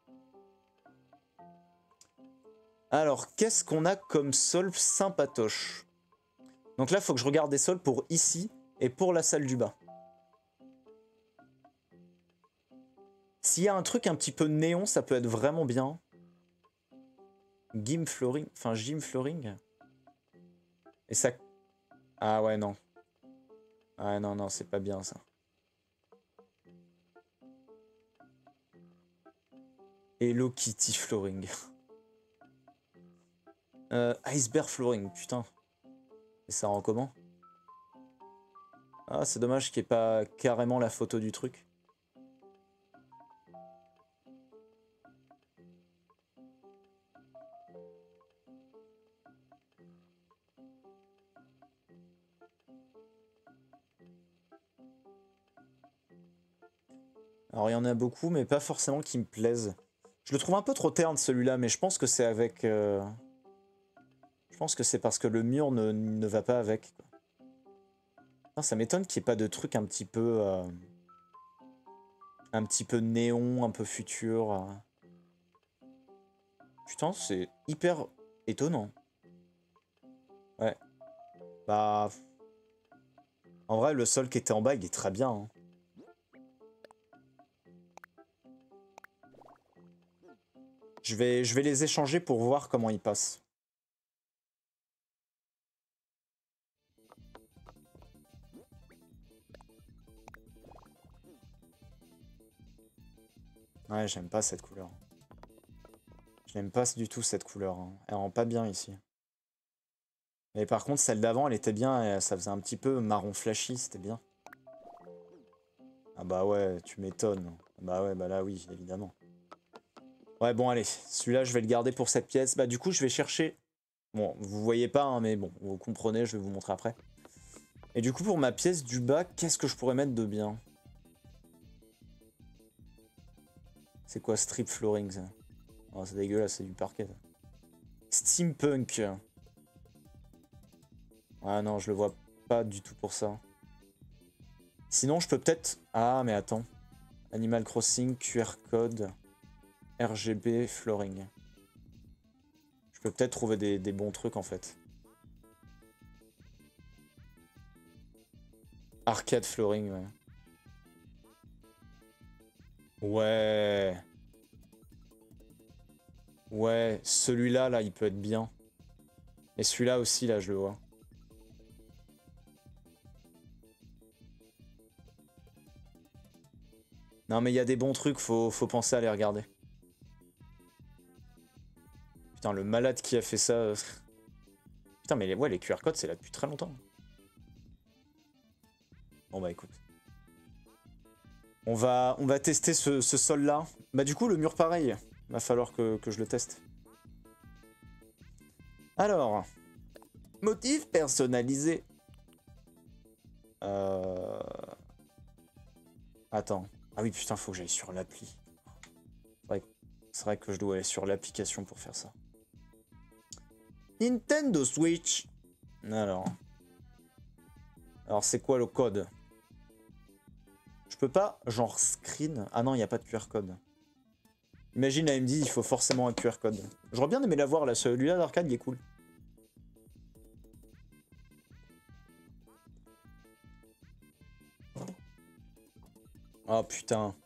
Alors, qu'est-ce qu'on a comme sol sympatoche? Donc là, il faut que je regarde des sols pour ici et pour la salle du bas. S'il y a un truc un petit peu néon, ça peut être vraiment bien. Gim flooring, enfin gym flooring. Et ça... Ah ouais, non. Ah non, non, c'est pas bien ça. Hello Kitty flooring. euh, Iceberg flooring, putain. Et ça rend comment? Ah, c'est dommage qu'il n'y ait pas carrément la photo du truc. Alors il y en a beaucoup, mais pas forcément qui me plaisent. Je le trouve un peu trop terne celui-là, mais je pense que c'est avec... Euh... Je pense que c'est parce que le mur ne, ne va pas avec. Putain, ça m'étonne qu'il n'y ait pas de truc un petit peu... Euh... Un petit peu néon, un peu futur. Euh... Putain, c'est hyper étonnant. Ouais. Bah... En vrai, le sol qui était en bas, il est très bien. Hein. Je vais, je vais les échanger pour voir comment ils passent. Ouais, j'aime pas cette couleur. Je n'aime pas du tout cette couleur. Hein. Elle rend pas bien ici. Mais par contre, celle d'avant, elle était bien. Et ça faisait un petit peu marron flashy, c'était bien. Ah bah ouais, tu m'étonnes. Bah ouais, bah là oui, évidemment. Ouais, bon, allez. Celui-là, je vais le garder pour cette pièce. Bah du coup, je vais chercher... Bon, vous voyez pas, hein, mais bon, vous comprenez, je vais vous montrer après. Et du coup, pour ma pièce du bas, qu'est-ce que je pourrais mettre de bien? C'est quoi strip flooring, ça? Oh, c'est dégueulasse, c'est du parquet. Ça. Steampunk. Ah non, je le vois pas du tout pour ça. Sinon, je peux peut-être... Ah, mais attends. Animal Crossing, Q R code, R G B, flooring. Je peux peut-être trouver des, des bons trucs, en fait. Arcade flooring, ouais. Ouais. Ouais, celui-là, là, il peut être bien. Et celui-là aussi, là, je le vois. Non, mais il y a des bons trucs, faut, faut penser à les regarder. Putain, le malade qui a fait ça... euh, Putain, mais les, ouais, les Q R codes, c'est là depuis très longtemps. Bon, bah, écoute. On va, on va tester ce, ce sol-là. Bah, du coup, le mur, pareil. Va falloir que, que je le teste. Alors... Motif personnalisé. Euh... Attends. Ah oui, putain, faut que j'aille sur l'appli. C'est vrai, vrai que je dois aller sur l'application pour faire ça. Nintendo Switch. Alors. Alors, c'est quoi le code? Je peux pas, genre, screen. Ah non, il n'y a pas de Q R code. Imagine, elle me dit, il faut forcément un Q R code. J'aurais bien aimé l'avoir, là. Celui-là d'arcade, il est cool. Oh, putain.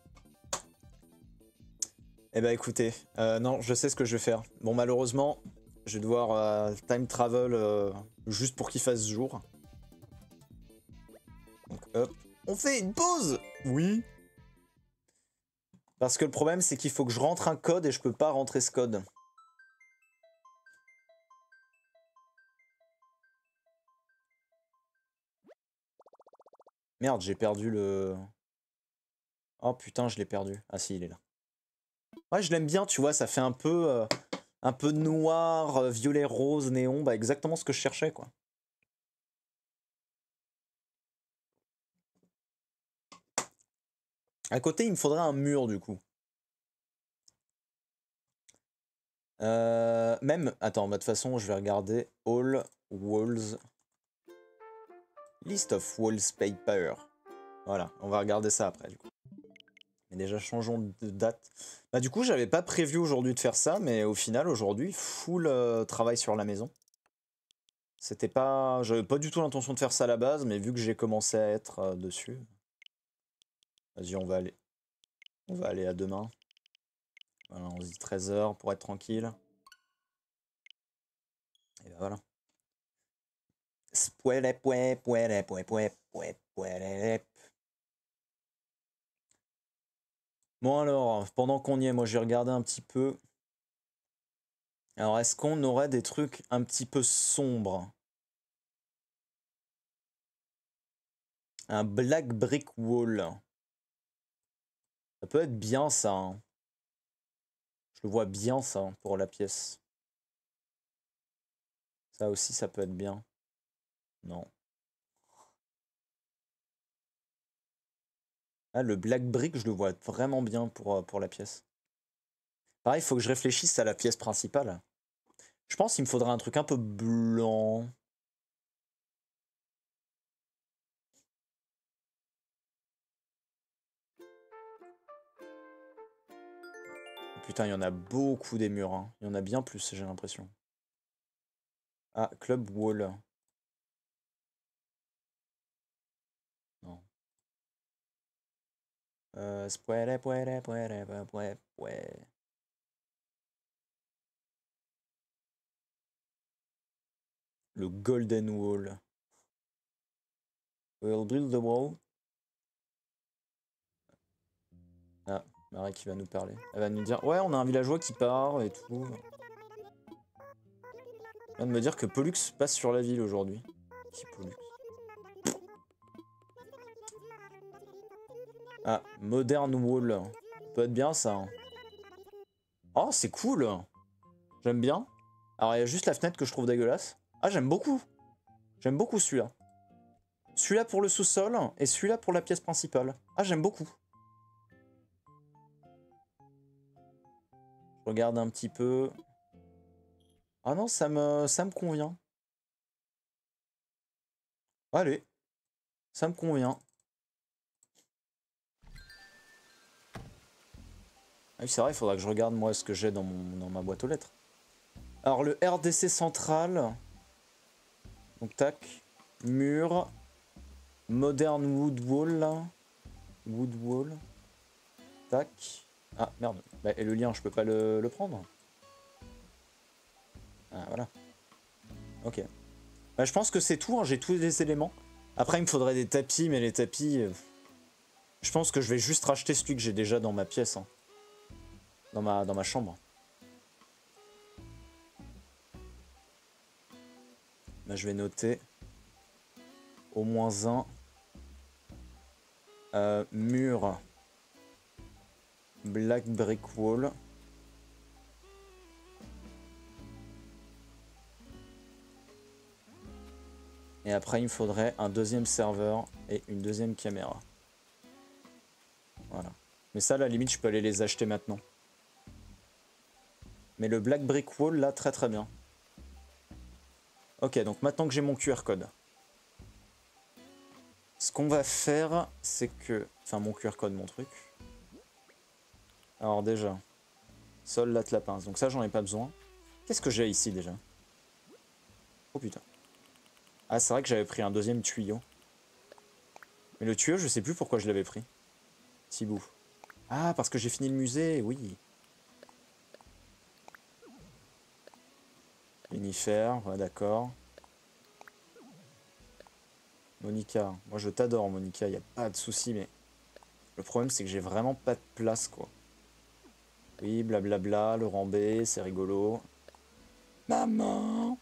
Eh ben, écoutez. Euh, non, je sais ce que je vais faire. Bon, malheureusement, je vais devoir euh, time travel euh, juste pour qu'il fasse jour. Donc, hop. On fait une pause. Oui. Parce que le problème, c'est qu'il faut que je rentre un code et je peux pas rentrer ce code. Merde, j'ai perdu le... Oh putain, je l'ai perdu. Ah si, il est là. Ouais, je l'aime bien, tu vois, ça fait un peu... Euh, un peu noir, euh, violet, rose, néon. Bah exactement ce que je cherchais, quoi. À côté, il me faudrait un mur, du coup. Euh, même... Attends, bah, de toute façon, je vais regarder All Walls... List of Wallpaper. Voilà, on va regarder ça après, du coup. Mais déjà, changeons de date. Bah du coup, j'avais pas prévu aujourd'hui de faire ça, mais au final, aujourd'hui, full euh, travail sur la maison. C'était pas... J'avais pas du tout l'intention de faire ça à la base, mais vu que j'ai commencé à être euh, dessus... Vas-y, on va aller... On va aller à demain. Voilà, on se dit treize heures pour être tranquille. Et ben voilà. Bon alors, pendant qu'on y est, moi j'ai regardé un petit peu. Alors, est-ce qu'on aurait des trucs un petit peu sombres? Un black brick wall. Ça peut être bien ça. Hein. Je le vois bien ça hein, pour la pièce. Ça aussi, ça peut être bien. Non. Ah, le black brick, je le vois vraiment bien pour, euh, pour la pièce. Pareil, il faut que je réfléchisse à la pièce principale. Je pense qu'il me faudrait un truc un peu blanc. Oh, putain, il y en a beaucoup des murs. Hein. Il y en a bien plus, j'ai l'impression. Ah, club wall. Non. Euh, spoiler, spoiler, spoiler, spoiler, spoiler. Le golden wall. We'll build the wall. Ah. Marie qui va nous parler. Elle va nous dire, ouais, on a un villageois qui part et tout. Elle vient de me dire que Pollux passe sur la ville aujourd'hui. Qui Pollux? Ah, Modern Wall. Ça peut être bien ça. Hein. Oh, c'est cool. J'aime bien. Alors, il y a juste la fenêtre que je trouve dégueulasse. Ah, j'aime beaucoup. J'aime beaucoup celui-là. Celui-là pour le sous-sol et celui-là pour la pièce principale. Ah, j'aime beaucoup. Je regarde un petit peu. Ah non, ça me, ça me convient. Allez, ça me convient. Ah oui, c'est vrai, il faudra que je regarde moi ce que j'ai dans, mon, dans ma boîte aux lettres. Alors, le R D C central. Donc, tac. Mur. Modern Wood Wall, là. Wood Wall. Tac. Ah, merde. Bah, et le lien, je peux pas le, le prendre. Ah, voilà. Ok. Bah, je pense que c'est tout, hein. J'ai tous les éléments. Après, il me faudrait des tapis, mais les tapis... Euh... Je pense que je vais juste racheter celui que j'ai déjà dans ma pièce. Hein. Dans ma, dans ma chambre. Là, je vais noter. Au moins un. Euh, mur. Black Brick Wall. Et après, il me faudrait un deuxième serveur et une deuxième caméra. Voilà. Mais ça, à la limite, je peux aller les acheter maintenant. Mais le Black Brick Wall, là, très très bien. Ok, donc maintenant que j'ai mon Q R code. Ce qu'on va faire, c'est que... Enfin, mon Q R code, mon truc. Alors déjà, sol, latte, la pince. Donc ça, j'en ai pas besoin. Qu'est-ce que j'ai ici, déjà? Oh putain. Ah, c'est vrai que j'avais pris un deuxième tuyau. Mais le tuyau, je sais plus pourquoi je l'avais pris. Petit bout. Ah, parce que j'ai fini le musée, oui. Unifère, ouais, d'accord. Monica, moi je t'adore Monica, y a pas de souci, mais le problème c'est que j'ai vraiment pas de place quoi. Oui, blablabla, le rambé, c'est rigolo. Maman!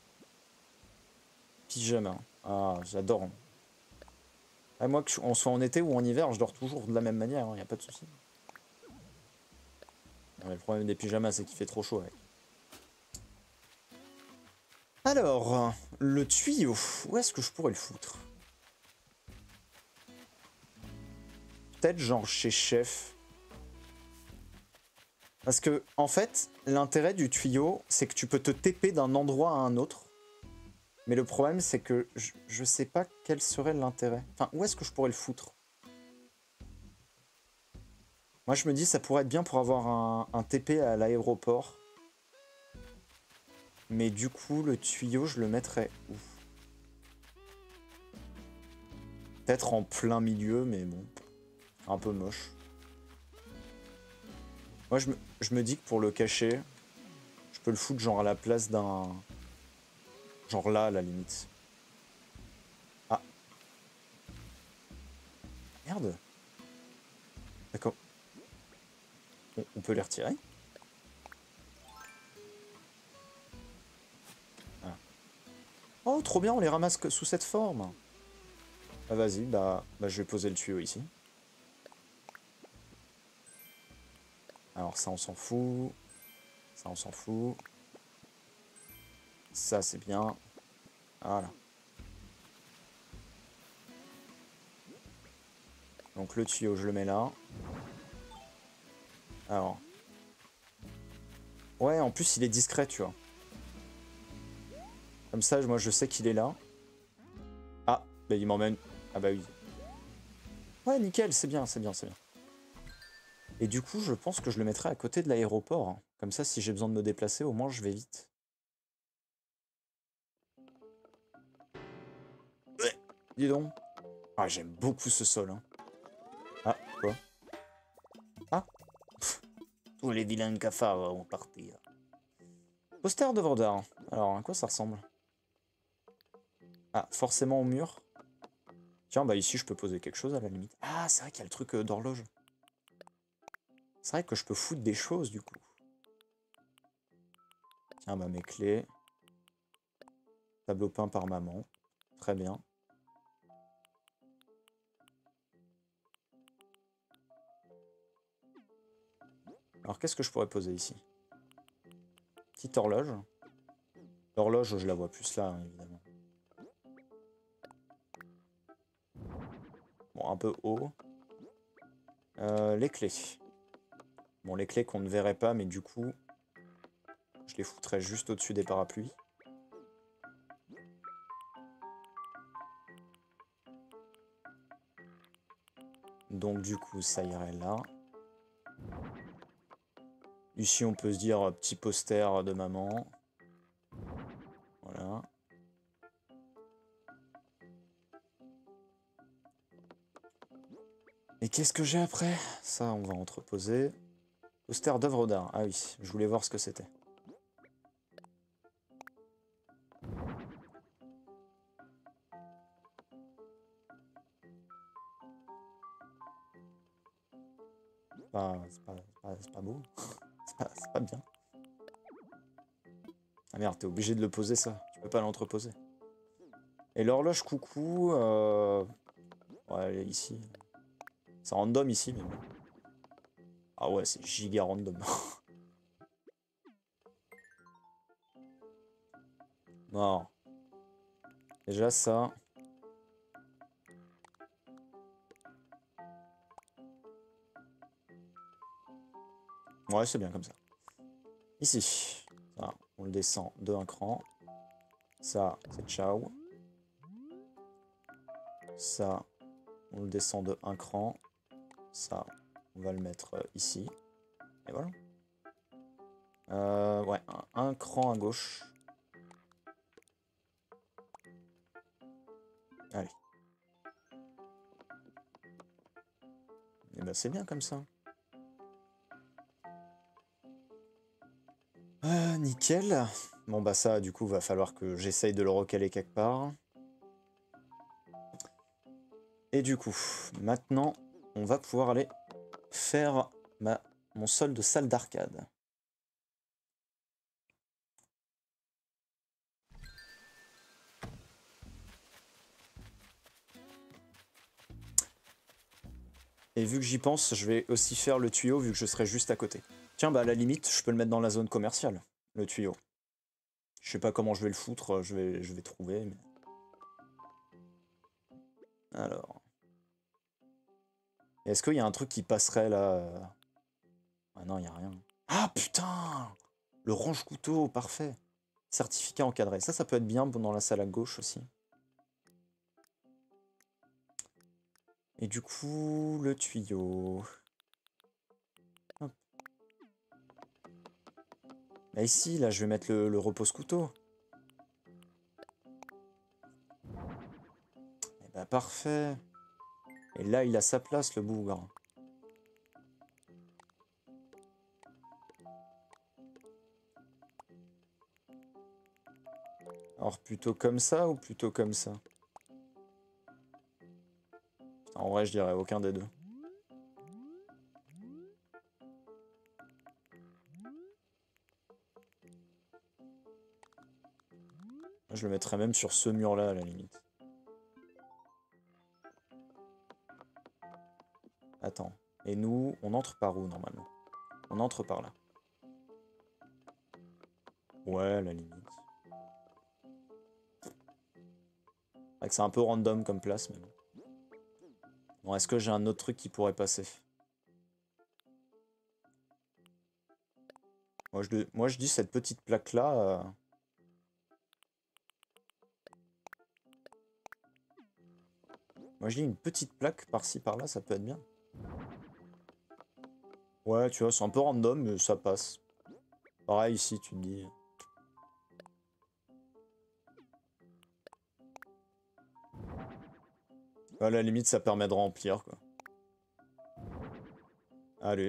Pyjama, ah j'adore. Ah, moi, qu'on soit en été ou en hiver, je dors toujours de la même manière, hein, y a pas de souci. Le problème des pyjamas c'est qu'il fait trop chaud avec. Alors, le tuyau, où est-ce que je pourrais le foutre? Peut-être genre chez Chef. Parce que, en fait, l'intérêt du tuyau, c'est que tu peux te T P d'un endroit à un autre. Mais le problème, c'est que je, je sais pas quel serait l'intérêt. Enfin, où est-ce que je pourrais le foutre? Moi, je me dis, ça pourrait être bien pour avoir un, un T P à l'aéroport. Mais du coup, le tuyau, je le mettrais où? Peut-être en plein milieu, mais bon. Un peu moche. Moi, je me, je me dis que pour le cacher, je peux le foutre genre à la place d'un... Genre là, à la limite. Ah. Merde. D'accord. On, on peut les retirer? Ah. Oh, trop bien, on les ramasse sous cette forme. Ah, vas-y, bah, bah je vais poser le tuyau ici. Alors ça, on s'en fout. Ça, on s'en fout. Ça, c'est bien. Voilà. Donc le tuyau, je le mets là. Alors. Ouais, en plus, il est discret, tu vois. Comme ça, moi, je sais qu'il est là. Ah, bah il m'emmène. Ah bah oui. Ouais, nickel, c'est bien, c'est bien, c'est bien. Et du coup, je pense que je le mettrai à côté de l'aéroport. Hein. Comme ça, si j'ai besoin de me déplacer, au moins, je vais vite. Ouais. Dis donc. Ah, j'aime beaucoup ce sol. Hein. Ah, quoi? Ah. Pff, tous les vilains cafards vont partir. Poster de Vendard. Alors, à quoi ça ressemble? Ah, forcément au mur. Tiens, bah ici, je peux poser quelque chose à la limite. Ah, c'est vrai qu'il y a le truc euh, d'horloge. C'est vrai que je peux foutre des choses du coup. Tiens, bah mes clés. Tableau peint par maman. Très bien. Alors qu'est-ce que je pourrais poser ici? Petite horloge. L'horloge, je la vois plus là, hein, évidemment. Bon, un peu haut. Euh, les clés. Bon, les clés qu'on ne verrait pas, mais du coup, je les foutrais juste au-dessus des parapluies. Donc du coup, ça irait là. Ici, on peut se dire euh, petit poster de maman. Voilà. Et qu'est-ce que j'ai après? Ça, on va entreposer. Poster d'œuvre d'art. Ah oui, je voulais voir ce que c'était. C'est pas, c'est pas, c'est pas, c'est pas beau. C'est pas, c'est pas bien. Ah merde, t'es obligé de le poser ça. Tu peux pas l'entreposer. Et l'horloge coucou... Euh... Ouais, elle est ici. C'est random ici, mais bon. Ah ouais, c'est giga random. Non. Déjà ça. Ouais, c'est bien comme ça. Ici. Ça, on le descend de un cran. Ça, c'est ciao. Ça, on le descend de un cran. Ça, on va le mettre euh, ici. Et voilà. Euh, ouais, un, un cran à gauche. Allez. Et ben c'est bien comme ça. Euh, nickel. Bon bah ça, du coup, va falloir que j'essaye de le recaler quelque part. Et du coup, maintenant, on va pouvoir aller faire ma, mon sol de salle d'arcade. Et vu que j'y pense, je vais aussi faire le tuyau vu que je serai juste à côté. Tiens, bah à la limite, je peux le mettre dans la zone commerciale, le tuyau. Je sais pas comment je vais le foutre, je vais, je vais trouver. Mais... Alors... Est-ce qu'il y a un truc qui passerait là? Ah non, il n'y a rien. Ah putain! Le range-couteau, parfait. Certificat encadré. Ça, ça peut être bien dans la salle à gauche aussi. Et du coup, le tuyau... Hop. Bah ici, là, je vais mettre le, le repose-couteau. Et bah parfait. Et là, il a sa place, le bougre. Alors, plutôt comme ça ou plutôt comme ça? En vrai, je dirais aucun des deux. Je le mettrais même sur ce mur-là, à la limite. Attends. Et nous, on entre par où, normalement? On entre par là. Ouais, à la limite. C'est un peu random comme place, mais bon. Bon, est-ce que j'ai un autre truc qui pourrait passer? Moi je, moi, je dis cette petite plaque-là... Euh... Moi, je dis une petite plaque par-ci, par-là, ça peut être bien. Ouais, tu vois, c'est un peu random, mais ça passe. Pareil, ici, tu me dis... À la limite, ça permet de remplir, quoi. Allez.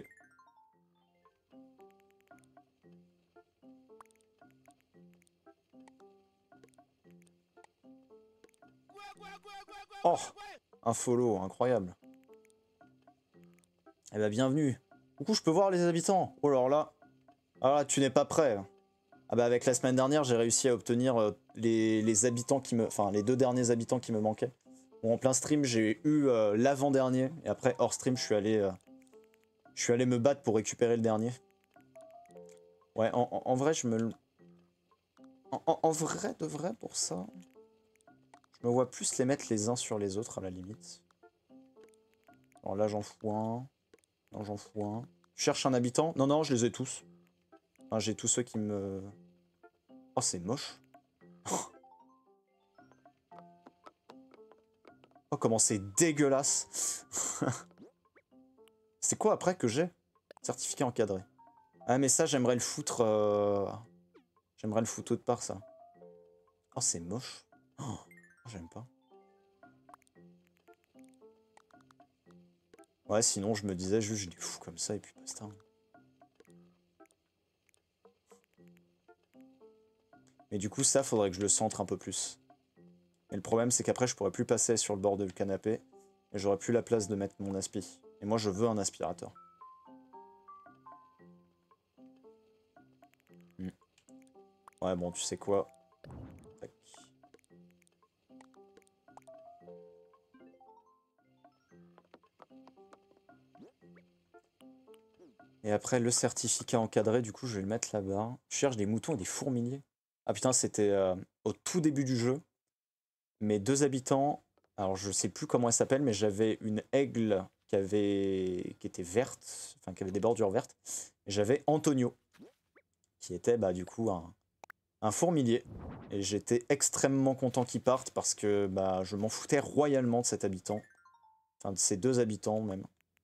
Oh! Un follow, incroyable. Eh ben, bienvenue. Du coup, je peux voir les habitants. Oh alors là, alors là tu n'es pas prêt. Ah bah avec la semaine dernière, j'ai réussi à obtenir euh, les, les habitants qui me... Enfin, les deux derniers habitants qui me manquaient. Bon, en plein stream, j'ai eu euh, l'avant-dernier. Et après, hors stream, je suis allé... Euh, je suis allé me battre pour récupérer le dernier. Ouais, en, en, en vrai, je me... En, en, en vrai, de vrai, pour ça... Je me vois plus les mettre les uns sur les autres, à la limite. Alors là, j'en fous un. Non, j'en fous un. Je cherche un habitant. Non, non, je les ai tous. Enfin, j'ai tous ceux qui me... Oh, c'est moche. Oh, comment c'est dégueulasse. C'est quoi après que j'ai? Certificat encadré. Ah, mais ça, j'aimerais le foutre... Euh... J'aimerais le foutre autre part, ça. Oh, c'est moche. Oh, j'aime pas. Ouais, sinon, je me disais juste, je les fous comme ça, et puis basta. Mais du coup, ça, faudrait que je le centre un peu plus. Mais le problème, c'est qu'après, je pourrais plus passer sur le bord du canapé. Et j'aurais plus la place de mettre mon aspi. Et moi, je veux un aspirateur. Hmm. Ouais, bon, tu sais quoi? Tac. Et après, le certificat encadré, du coup, je vais le mettre là-bas. Je cherche des moutons et des fourmiliers. Ah putain, c'était euh, au tout début du jeu. Mes deux habitants, alors je sais plus comment elle s'appelle, mais j'avais une aigle qui avait qui était verte, enfin qui avait des bordures vertes. Et j'avais Antonio, qui était bah du coup un, un fourmilier. Et j'étais extrêmement content qu'il parte parce que bah je m'en foutais royalement de cet habitant. Enfin de ces deux habitants même.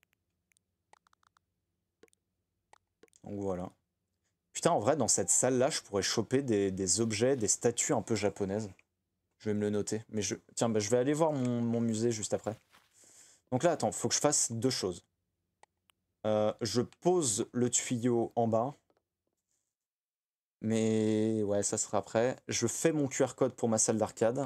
Donc voilà. Putain, en vrai, dans cette salle-là, je pourrais choper des, des objets, des statues un peu japonaises. Je vais me le noter. Mais je... Tiens, bah, je vais aller voir mon, mon musée juste après. Donc là, attends, faut que je fasse deux choses. Euh, je pose le tuyau en bas. Mais ouais, ça sera après. Je fais mon Q R code pour ma salle d'arcade.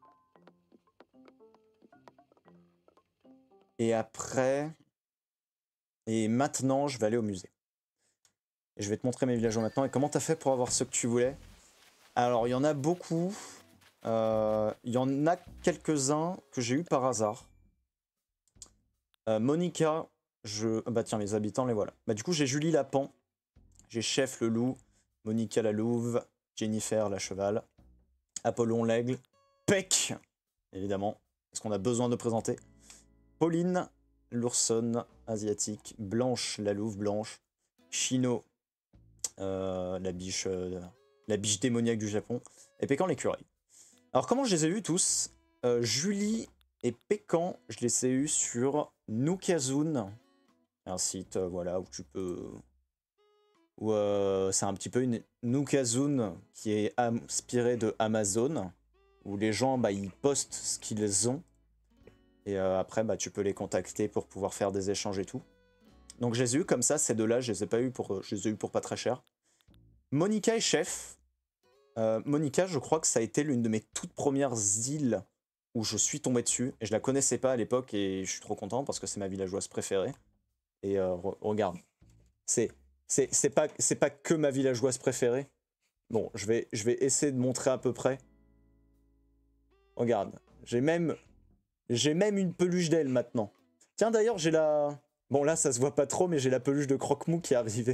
Et après... Et maintenant, je vais aller au musée. Et je vais te montrer mes villageois maintenant. Et comment t'as fait pour avoir ce que tu voulais? Alors, il y en a beaucoup. Euh, Il y en a quelques-uns que j'ai eu par hasard. Euh, Monica, je... Bah tiens, les habitants, les voilà. Bah du coup, j'ai Julie Lapan. J'ai Chef le loup. Monica la louve. Jennifer la cheval. Apollon l'aigle. Peck, évidemment. Est-ce qu'on a besoin de présenter? Pauline, l'oursonne asiatique. Blanche, la louve blanche. Chino, euh, la biche euh, la biche démoniaque du Japon. Et Pécan l'écureuil. Alors comment je les ai eus tous? euh, Julie et Pécan, je les ai eus sur Nookazun. Un site euh, voilà, où tu peux... Où, euh, c'est un petit peu une Nookazun qui est inspirée de Amazon. Où les gens, bah, ils postent ce qu'ils ont. Et euh, après, bah, tu peux les contacter pour pouvoir faire des échanges et tout. Donc je les ai eu comme ça, ces deux-là, je les ai pas eu pour, je les ai eu pour pas très cher. Monica et Chef. Euh, Monica, je crois que ça a été l'une de mes toutes premières îles où je suis tombé dessus. Et je la connaissais pas à l'époque et je suis trop content parce que c'est ma villageoise préférée. Et euh, re regarde, c'est c'est pas, pas que ma villageoise préférée. Bon, je vais, je vais essayer de montrer à peu près. Regarde, j'ai même, j'ai même une peluche d'elle maintenant. Tiens d'ailleurs, j'ai la... Bon là, ça se voit pas trop, mais j'ai la peluche de Croque-Mou qui est arrivée.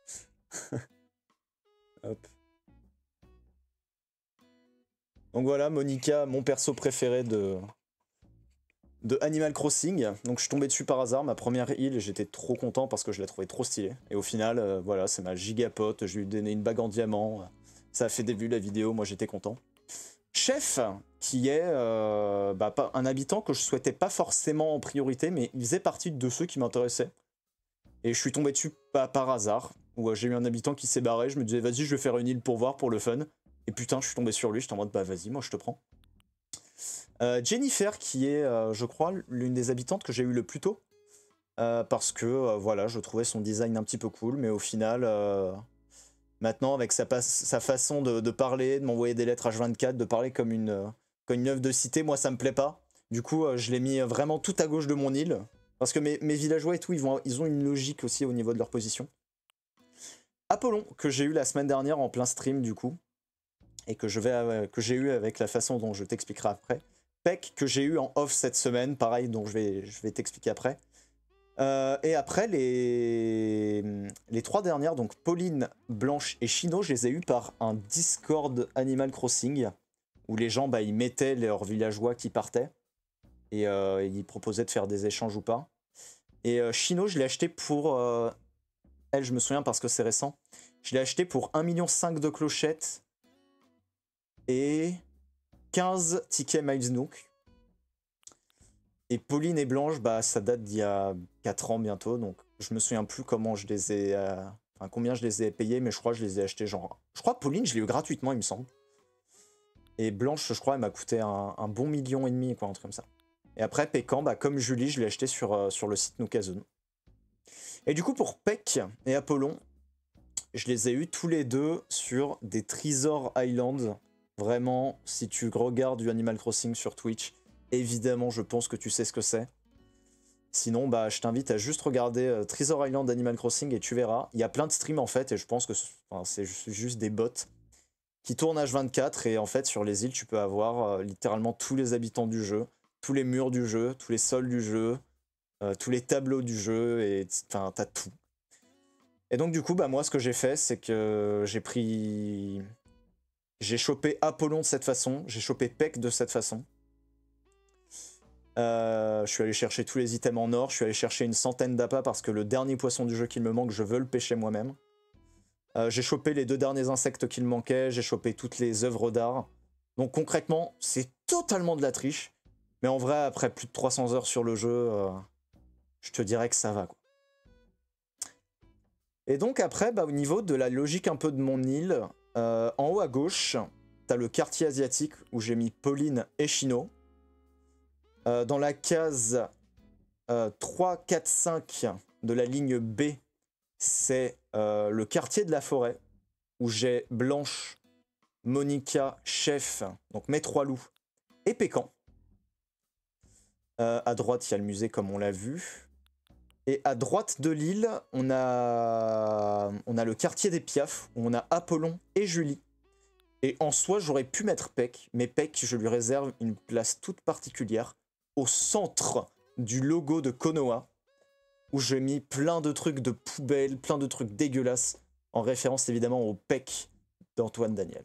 Hop. Donc voilà, Monica, mon perso préféré de... de Animal Crossing. Donc je suis tombé dessus par hasard, ma première île, et j'étais trop content parce que je la trouvais trop stylée. Et au final, euh, voilà, c'est ma gigapote, je lui ai donné une bague en diamant. Ça a fait des vues la vidéo, moi j'étais content. Chef, qui est euh, bah, pas un habitant que je souhaitais pas forcément en priorité, mais il faisait partie de ceux qui m'intéressaient. Et je suis tombé dessus pas par hasard, où j'ai eu un habitant qui s'est barré, je me disais vas-y je vais faire une île pour voir, pour le fun. Et putain je suis tombé sur lui, j'étais en mode bah vas-y moi je te prends. Euh, Jennifer qui est euh, je crois l'une des habitantes que j'ai eu le plus tôt. Euh, parce que euh, voilà je trouvais son design un petit peu cool, mais au final... Euh, maintenant, avec sa, sa façon de, de parler, de m'envoyer des lettres H vingt-quatre, de parler comme une, euh, comme une œuvre de cité, moi ça me plaît pas. Du coup, euh, je l'ai mis vraiment tout à gauche de mon île. Parce que mes, mes villageois et tout, ils, vont, ils ont une logique aussi au niveau de leur position. Apollon, que j'ai eu la semaine dernière en plein stream du coup, et que je vais euh, que j'ai eu avec la façon dont je t'expliquerai après. Peck, que j'ai eu en off cette semaine, pareil, donc je vais, je vais t'expliquer après. Euh, et après, les... les trois dernières, donc Pauline, Blanche et Chino, je les ai eues par un Discord Animal Crossing, où les gens, bah, ils mettaient leurs villageois qui partaient, et euh, ils proposaient de faire des échanges ou pas. Et euh, Chino, je l'ai acheté pour... Euh... Elle, je me souviens parce que c'est récent. Je l'ai acheté pour un virgule cinq million de clochettes et quinze tickets Miles Nook. Et Pauline et Blanche, bah, ça date d'il y a quatre ans bientôt, donc je me souviens plus comment je les ai... Euh, enfin, combien je les ai payés, mais je crois que je les ai achetés genre... Je crois que Pauline, je l'ai eu gratuitement, il me semble. Et Blanche, je crois, elle m'a coûté un, un bon million et demi, quoi, un truc comme ça. Et après, Pécan, bah, comme Julie, je l'ai acheté sur, euh, sur le site Nookazone. Et du coup, pour Peck et Apollon, je les ai eus tous les deux sur des Treasure Island. Vraiment, si tu regardes du Animal Crossing sur Twitch, évidemment, je pense que tu sais ce que c'est. Sinon, bah, je t'invite à juste regarder euh, Treasure Island Animal Crossing et tu verras. Il y a plein de streams en fait, et je pense que enfin, c'est juste des bots qui tournent H vingt-quatre. Et en fait, sur les îles, tu peux avoir euh, littéralement tous les habitants du jeu, tous les murs du jeu, tous les sols du jeu, euh, tous les tableaux du jeu, et enfin, t'as tout. Et donc, du coup, bah, moi, ce que j'ai fait, c'est que j'ai pris. J'ai chopé Apollon de cette façon, j'ai chopé Peck de cette façon. Euh, je suis allé chercher tous les items en or, je suis allé chercher une centaine d'appâts parce que le dernier poisson du jeu qu'il me manque, je veux le pêcher moi-même. Euh, j'ai chopé les deux derniers insectes qu'il me manquaient, j'ai chopé toutes les œuvres d'art. Donc concrètement, c'est totalement de la triche. Mais en vrai, après plus de trois cents heures sur le jeu, euh, je te dirais que ça va, quoi. Et donc après, bah, au niveau de la logique un peu de mon île, euh, en haut à gauche, t'as le quartier asiatique où j'ai mis Pauline et Chino. Euh, dans la case euh, trois, quatre, cinq de la ligne B, c'est euh, le quartier de la forêt, où j'ai Blanche, Monica, Chef, donc mes trois loups, et Pécan. Euh, à droite, il y a le musée comme on l'a vu. Et à droite de l'île, on a... on a le quartier des Piafs, où on a Apollon et Julie. Et en soi, j'aurais pu mettre Peck, mais Peck, je lui réserve une place toute particulière, au centre du logo de Konoha, où j'ai mis plein de trucs de poubelles, plein de trucs dégueulasses, en référence évidemment au Peck d'Antoine Daniel.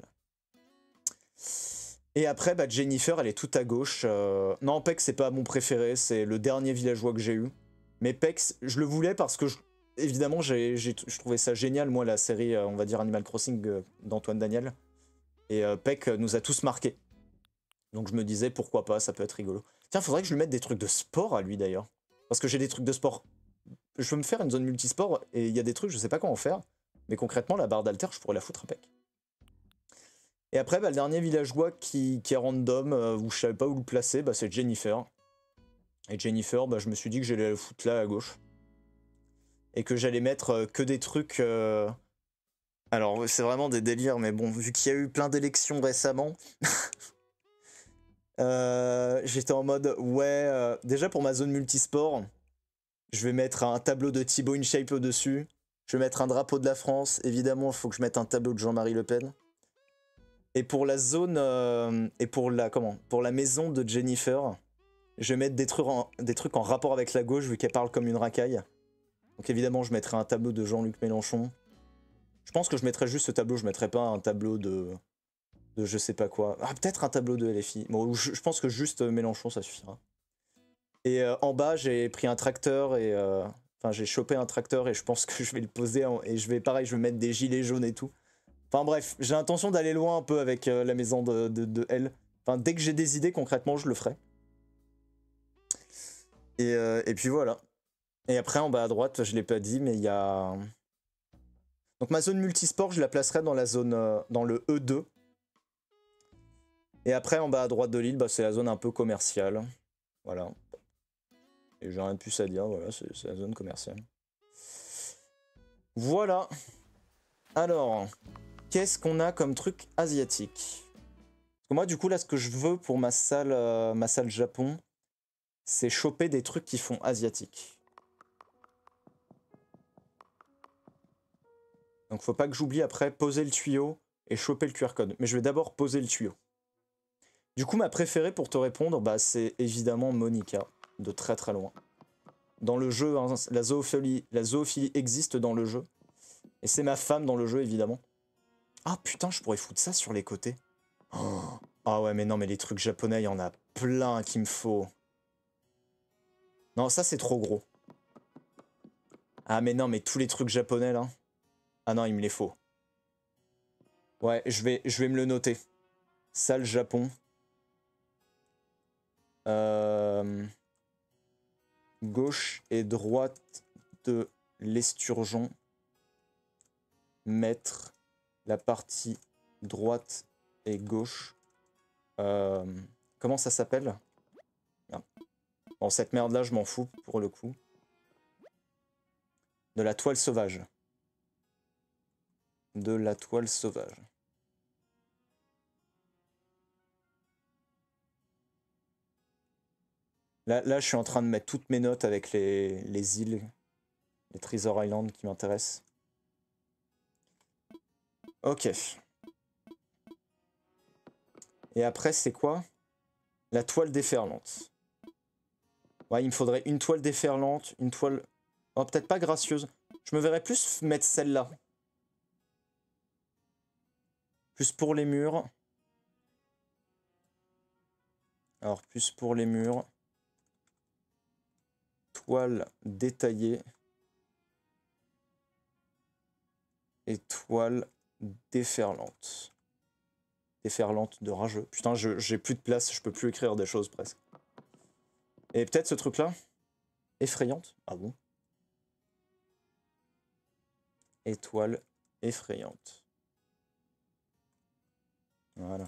Et après, bah, Jennifer, elle est tout à gauche. Euh... Non, Peck, c'est pas mon préféré, c'est le dernier villageois que j'ai eu. Mais Peck, je le voulais parce que, je... évidemment, j'ai, j'ai... je trouvais ça génial, moi, la série, euh, on va dire, Animal Crossing euh, d'Antoine Daniel. Et euh, Peck nous a tous marqués. Donc je me disais, pourquoi pas, ça peut être rigolo. Tiens, faudrait que je lui mette des trucs de sport à lui, d'ailleurs. Parce que j'ai des trucs de sport. Je veux me faire une zone multisport, et il y a des trucs, je sais pas comment faire. Mais concrètement, la barre d'haltère, je pourrais la foutre à Peck. Et après, bah, le dernier villageois qui, qui est random, euh, où je savais pas où le placer, bah, c'est Jennifer. Et Jennifer, bah, je me suis dit que j'allais la foutre là, à gauche. Et que j'allais mettre euh, que des trucs... Euh... Alors, c'est vraiment des délires, mais bon, vu qu'il y a eu plein d'élections récemment... Euh, j'étais en mode, ouais, euh, déjà pour ma zone multisport, je vais mettre un tableau de Thibaut InShape au-dessus. Je vais mettre un drapeau de la France. Évidemment, il faut que je mette un tableau de Jean-Marie Le Pen. Et pour la zone, euh, et pour la, comment, pour la maison de Jennifer, je vais mettre des trucs en, des trucs en rapport avec la gauche, vu qu'elle parle comme une racaille. Donc évidemment, je mettrai un tableau de Jean-Luc Mélenchon. Je pense que je mettrai juste ce tableau, je mettrai pas un tableau de... de je sais pas quoi. Ah, peut-être un tableau de L F I. Bon, je, je pense que juste Mélenchon, ça suffira. Et euh, en bas, j'ai pris un tracteur et... Euh, enfin, j'ai chopé un tracteur et je pense que je vais le poser en, et je vais, pareil, je vais mettre des gilets jaunes et tout. Enfin bref, j'ai l'intention d'aller loin un peu avec euh, la maison de, de, de Elle. Enfin, dès que j'ai des idées, concrètement, je le ferai. Et, euh, et puis voilà. Et après, en bas à droite, je l'ai pas dit, mais il y a... Donc ma zone multisport, je la placerai dans la zone... Euh, dans le E deux. Et après, en bas à droite de l'île, bah, c'est la zone un peu commerciale. Voilà. Et j'ai rien de plus à dire, voilà, c'est la zone commerciale. Voilà. Alors, qu'est-ce qu'on a comme truc asiatique? Parce que moi, du coup, là, ce que je veux pour ma salle, euh, ma salle Japon, c'est choper des trucs qui font asiatique. Donc faut pas que j'oublie après poser le tuyau et choper le Q R code. Mais je vais d'abord poser le tuyau. Du coup, ma préférée pour te répondre, bah, c'est évidemment Monica, de très très loin. Dans le jeu, hein, la zoophilie, la zoophilie existe dans le jeu. Et c'est ma femme dans le jeu, évidemment. Ah putain, je pourrais foutre ça sur les côtés. Oh. Ah ouais, mais non, mais les trucs japonais, il y en a plein qu'il me faut. Non, ça c'est trop gros. Ah mais non, mais tous les trucs japonais, là. Ah non, il me les faut. Ouais, je vais, je vais me le noter. Salle Japon. Euh... Gauche et droite de l'esturgeon. Mettre la partie droite et gauche. Euh... Comment ça s'appelle? Bon, cette merde-là, je m'en fous pour le coup. De la toile sauvage. De la toile sauvage. Là, là, je suis en train de mettre toutes mes notes avec les, les îles, les Treasure Island qui m'intéressent. Ok. Et après, c'est quoi? La toile déferlante. Ouais, il me faudrait une toile déferlante, une toile... Oh, peut-être pas gracieuse. Je me verrais plus mettre celle-là. Plus pour les murs. Alors, plus pour les murs. Toile détaillée. Et toile déferlante. Déferlante de rageux. Putain, j'ai plus de place, je peux plus écrire des choses presque. Et peut-être ce truc-là? Effrayante? Ah bon? Étoile effrayante. Voilà.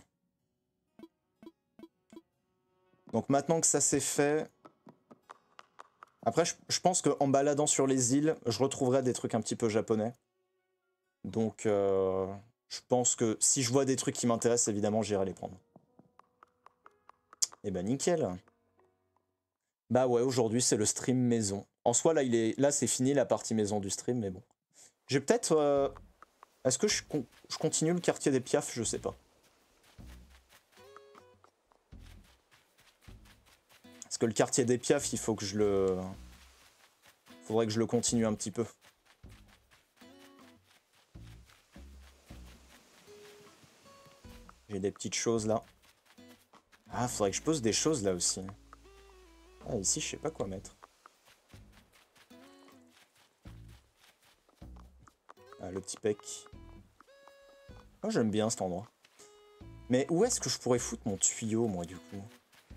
Donc maintenant que ça c'est fait... Après, je, je pense qu'en baladant sur les îles, je retrouverai des trucs un petit peu japonais. Donc, euh, je pense que si je vois des trucs qui m'intéressent, évidemment, j'irai les prendre. Et bah nickel. Bah ouais, aujourd'hui, c'est le stream maison. En soi, là, il est, là c'est fini la partie maison du stream, mais bon. J'ai peut-être... Euh... Est-ce que je, con je continue le quartier des Piaf? Je sais pas. Parce que le quartier des Piaf, il faut que je le... Faudrait que je le continue un petit peu. J'ai des petites choses là. Ah, faudrait que je pose des choses là aussi. Ah, ici, je sais pas quoi mettre. Ah, le petit pec. Moi, j'aime bien cet endroit. Mais où est-ce que je pourrais foutre mon tuyau, moi, du coup?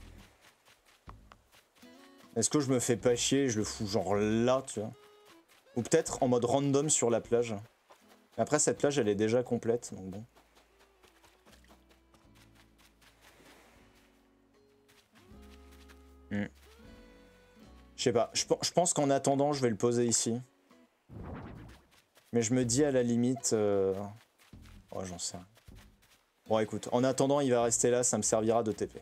Est-ce que je me fais pas chier et je le fous genre là, tu vois? Ou peut-être en mode random sur la plage. Après, cette plage, elle est déjà complète, donc bon. Hmm. Je sais pas, je, je pense qu'en attendant, je vais le poser ici. Mais je me dis à la limite... Euh... Oh, j'en sais rien. Bon, écoute, en attendant, il va rester là, ça me servira de T P.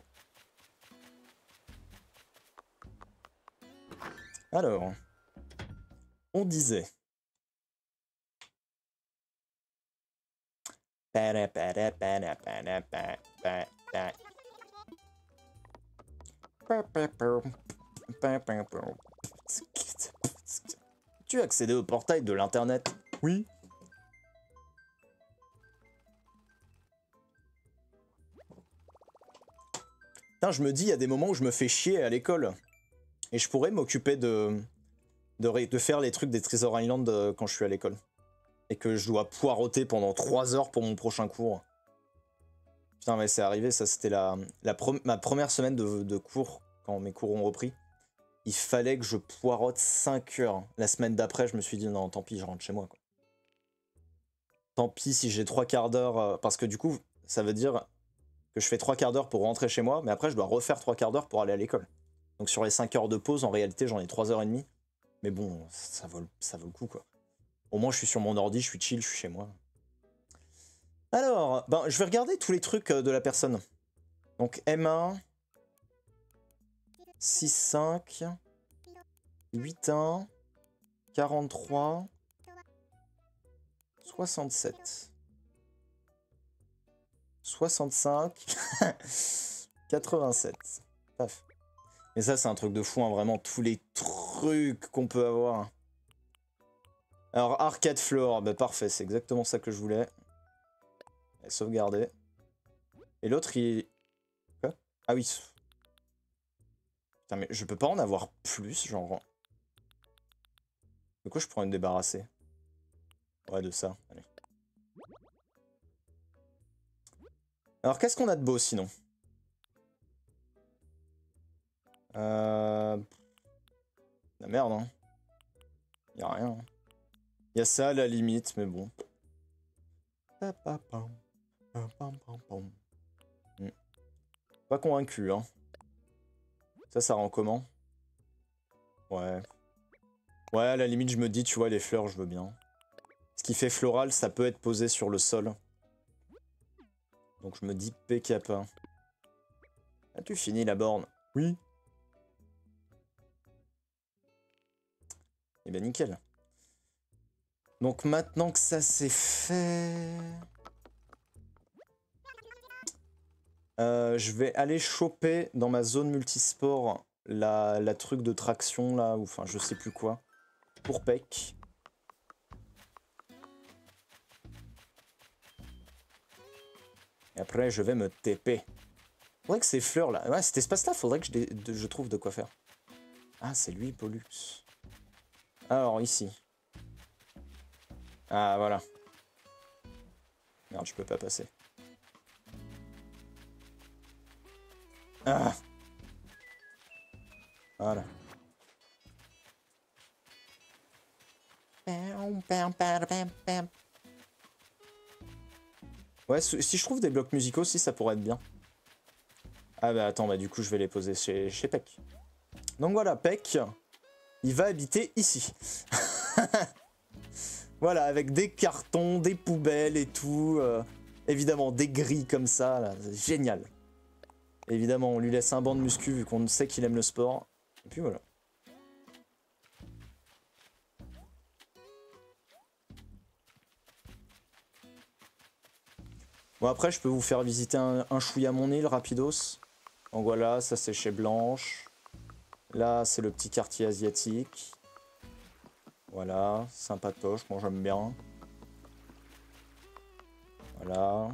Alors, on disait... Tu as accédé au portail de l'internet? Oui. Putain, je me dis, il y a des moments où je me fais chier à l'école. Et je pourrais m'occuper de, de, de faire les trucs des Treasure Island euh, quand je suis à l'école. Et que je dois poireauter pendant trois heures pour mon prochain cours. Putain, mais c'est arrivé, ça c'était la, la pre ma première semaine de, de cours, quand mes cours ont repris. Il fallait que je poireaute cinq heures. La semaine d'après, je me suis dit, non, tant pis, je rentre chez moi, quoi. Tant pis si j'ai trois quarts d'heure, euh, parce que du coup, ça veut dire que je fais trois quarts d'heure pour rentrer chez moi, mais après, je dois refaire trois quarts d'heure pour aller à l'école. Donc sur les cinq heures de pause, en réalité, j'en ai trois heures trente. Mais bon, ça vaut, ça vaut le coup, quoi. Au moins, je suis sur mon ordi, je suis chill, je suis chez moi. Alors, ben, je vais regarder tous les trucs de la personne. Donc M un. six cinq, huit un, quarante-trois, soixante-sept, soixante-cinq, quatre-vingt-sept. Paf. Et ça, c'est un truc de fou, hein, vraiment, tous les trucs qu'on peut avoir. Alors, Arcade Floor, bah parfait, c'est exactement ça que je voulais. Et sauvegarder. Et l'autre, il... Quoi? Ah oui. Putain, mais je peux pas en avoir plus, genre... De quoi je pourrais me débarrasser? Ouais, de ça, allez. Alors, qu'est-ce qu'on a de beau, sinon? Euh... La merde, hein. Y'a rien. Hein. Y'a ça à la limite, mais bon. Hmm. Pas convaincu, hein. Ça, ça rend comment? Ouais. Ouais, à la limite, je me dis, tu vois, les fleurs, je veux bien. Ce qui fait floral, ça peut être posé sur le sol. Donc je me dis P K P. As-tu fini la borne? Oui. Eh ben nickel. Donc maintenant que ça c'est fait... Euh, je vais aller choper dans ma zone multisport la, la truc de traction là, ou enfin je sais plus quoi, pour Peck. Et après je vais me T P. Faudrait que ces fleurs là, ouais cet espace là, faudrait que je, de, je trouve de quoi faire. Ah c'est lui Pollux. Alors ici. Ah voilà. Merde je peux pas passer. Ah. Voilà. Ouais, si je trouve des blocs musicaux aussi, ça pourrait être bien. Ah bah attends, bah du coup je vais les poser chez, chez Peck. Donc voilà, Peck, il va habiter ici. Voilà, avec des cartons, des poubelles et tout. Euh, évidemment, des grilles comme ça, là, génial. Évidemment, on lui laisse un banc de muscu vu qu'on sait qu'il aime le sport. Et puis voilà. Bon après, je peux vous faire visiter un, un chouïa mon île, rapidos. Donc voilà, ça c'est chez Blanche. Là, c'est le petit quartier asiatique. Voilà, sympatoche, moi j'aime bien. Voilà.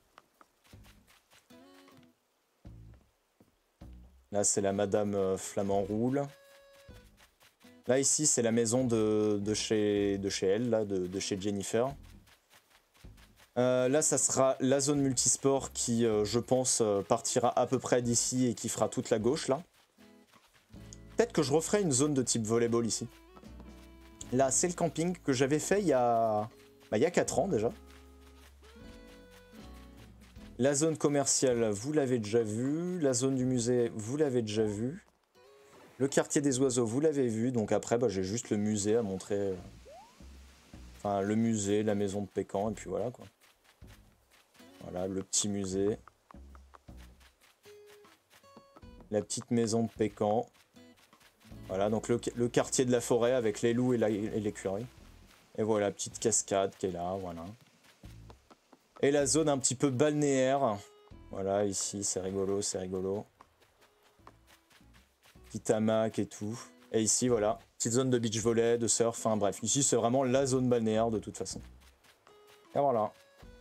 Là, c'est la Madame euh, Flamand Roule. Là, ici, c'est la maison de, de, chez, de chez elle, là, de, de chez Jennifer. Euh, là, ça sera la zone multisport qui, euh, je pense, euh, partira à peu près d'ici et qui fera toute la gauche, là. Peut-être que je referai une zone de type volleyball ici. Là, c'est le camping que j'avais fait il y a... Bah, il y a quatre ans, déjà. La zone commerciale, vous l'avez déjà vu. La zone du musée, vous l'avez déjà vu. Le quartier des oiseaux, vous l'avez vu. Donc après, bah, j'ai juste le musée à montrer. Enfin, le musée, la maison de Pécan, et puis voilà, quoi. Voilà, le petit musée. La petite maison de Pécan. Voilà, donc le, le quartier de la forêt avec les loups et l'écurie. Et voilà, petite cascade qui est là, voilà. Et la zone un petit peu balnéaire. Voilà, ici, c'est rigolo, c'est rigolo. Petit hamac et tout. Et ici, voilà, petite zone de beach volley, de surf, enfin bref. Ici, c'est vraiment la zone balnéaire de toute façon. Et voilà.